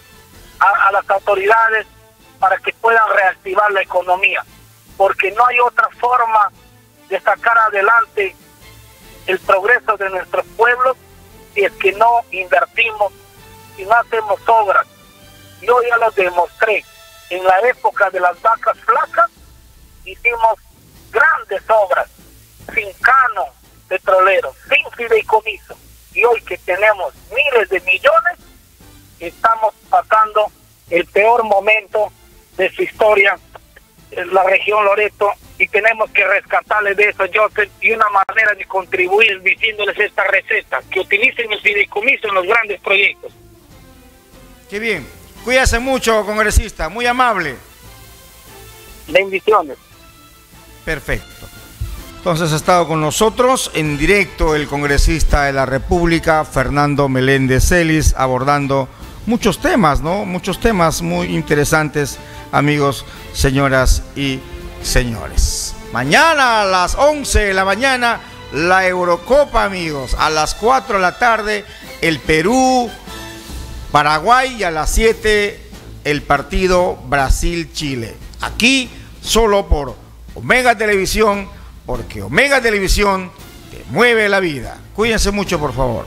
a las autoridades para que puedan reactivar la economía, porque no hay otra forma de sacar adelante el progreso de nuestros pueblos si es que no invertimos, si no hacemos obras. Yo ya lo demostré. En la época de las vacas flacas hicimos grandes obras, sin canon petrolero, sin fideicomiso. Y hoy que tenemos miles de millones, estamos pasando el peor momento de su historia en la región Loreto, y tenemos que rescatarles de eso, Joseph, y una manera de contribuir diciéndoles esta receta, que utilicen el fideicomiso en los grandes proyectos. Qué bien. Cuídase mucho, congresista, muy amable. Bendiciones. Perfecto. Entonces ha estado con nosotros en directo el congresista de la República, Fernando Meléndez Celis, abordando muchos temas, ¿no? Muchos temas muy interesantes, amigos, señoras y señores. Mañana a las 11 de la mañana, la Eurocopa, amigos. A las 4 de la tarde, el Perú, Paraguay, y a las 7 el partido Brasil-Chile. Aquí solo por Omega Televisión, porque Omega Televisión te mueve la vida. Cuídense mucho, por favor.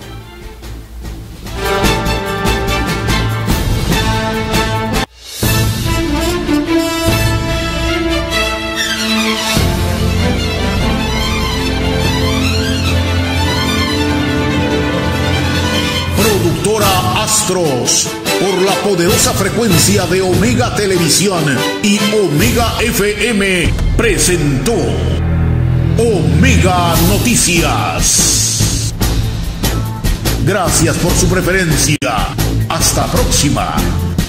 Productora Astros, por la poderosa frecuencia de Omega Televisión y Omega FM, presentó Omega Noticias. Gracias por su preferencia. Hasta próxima.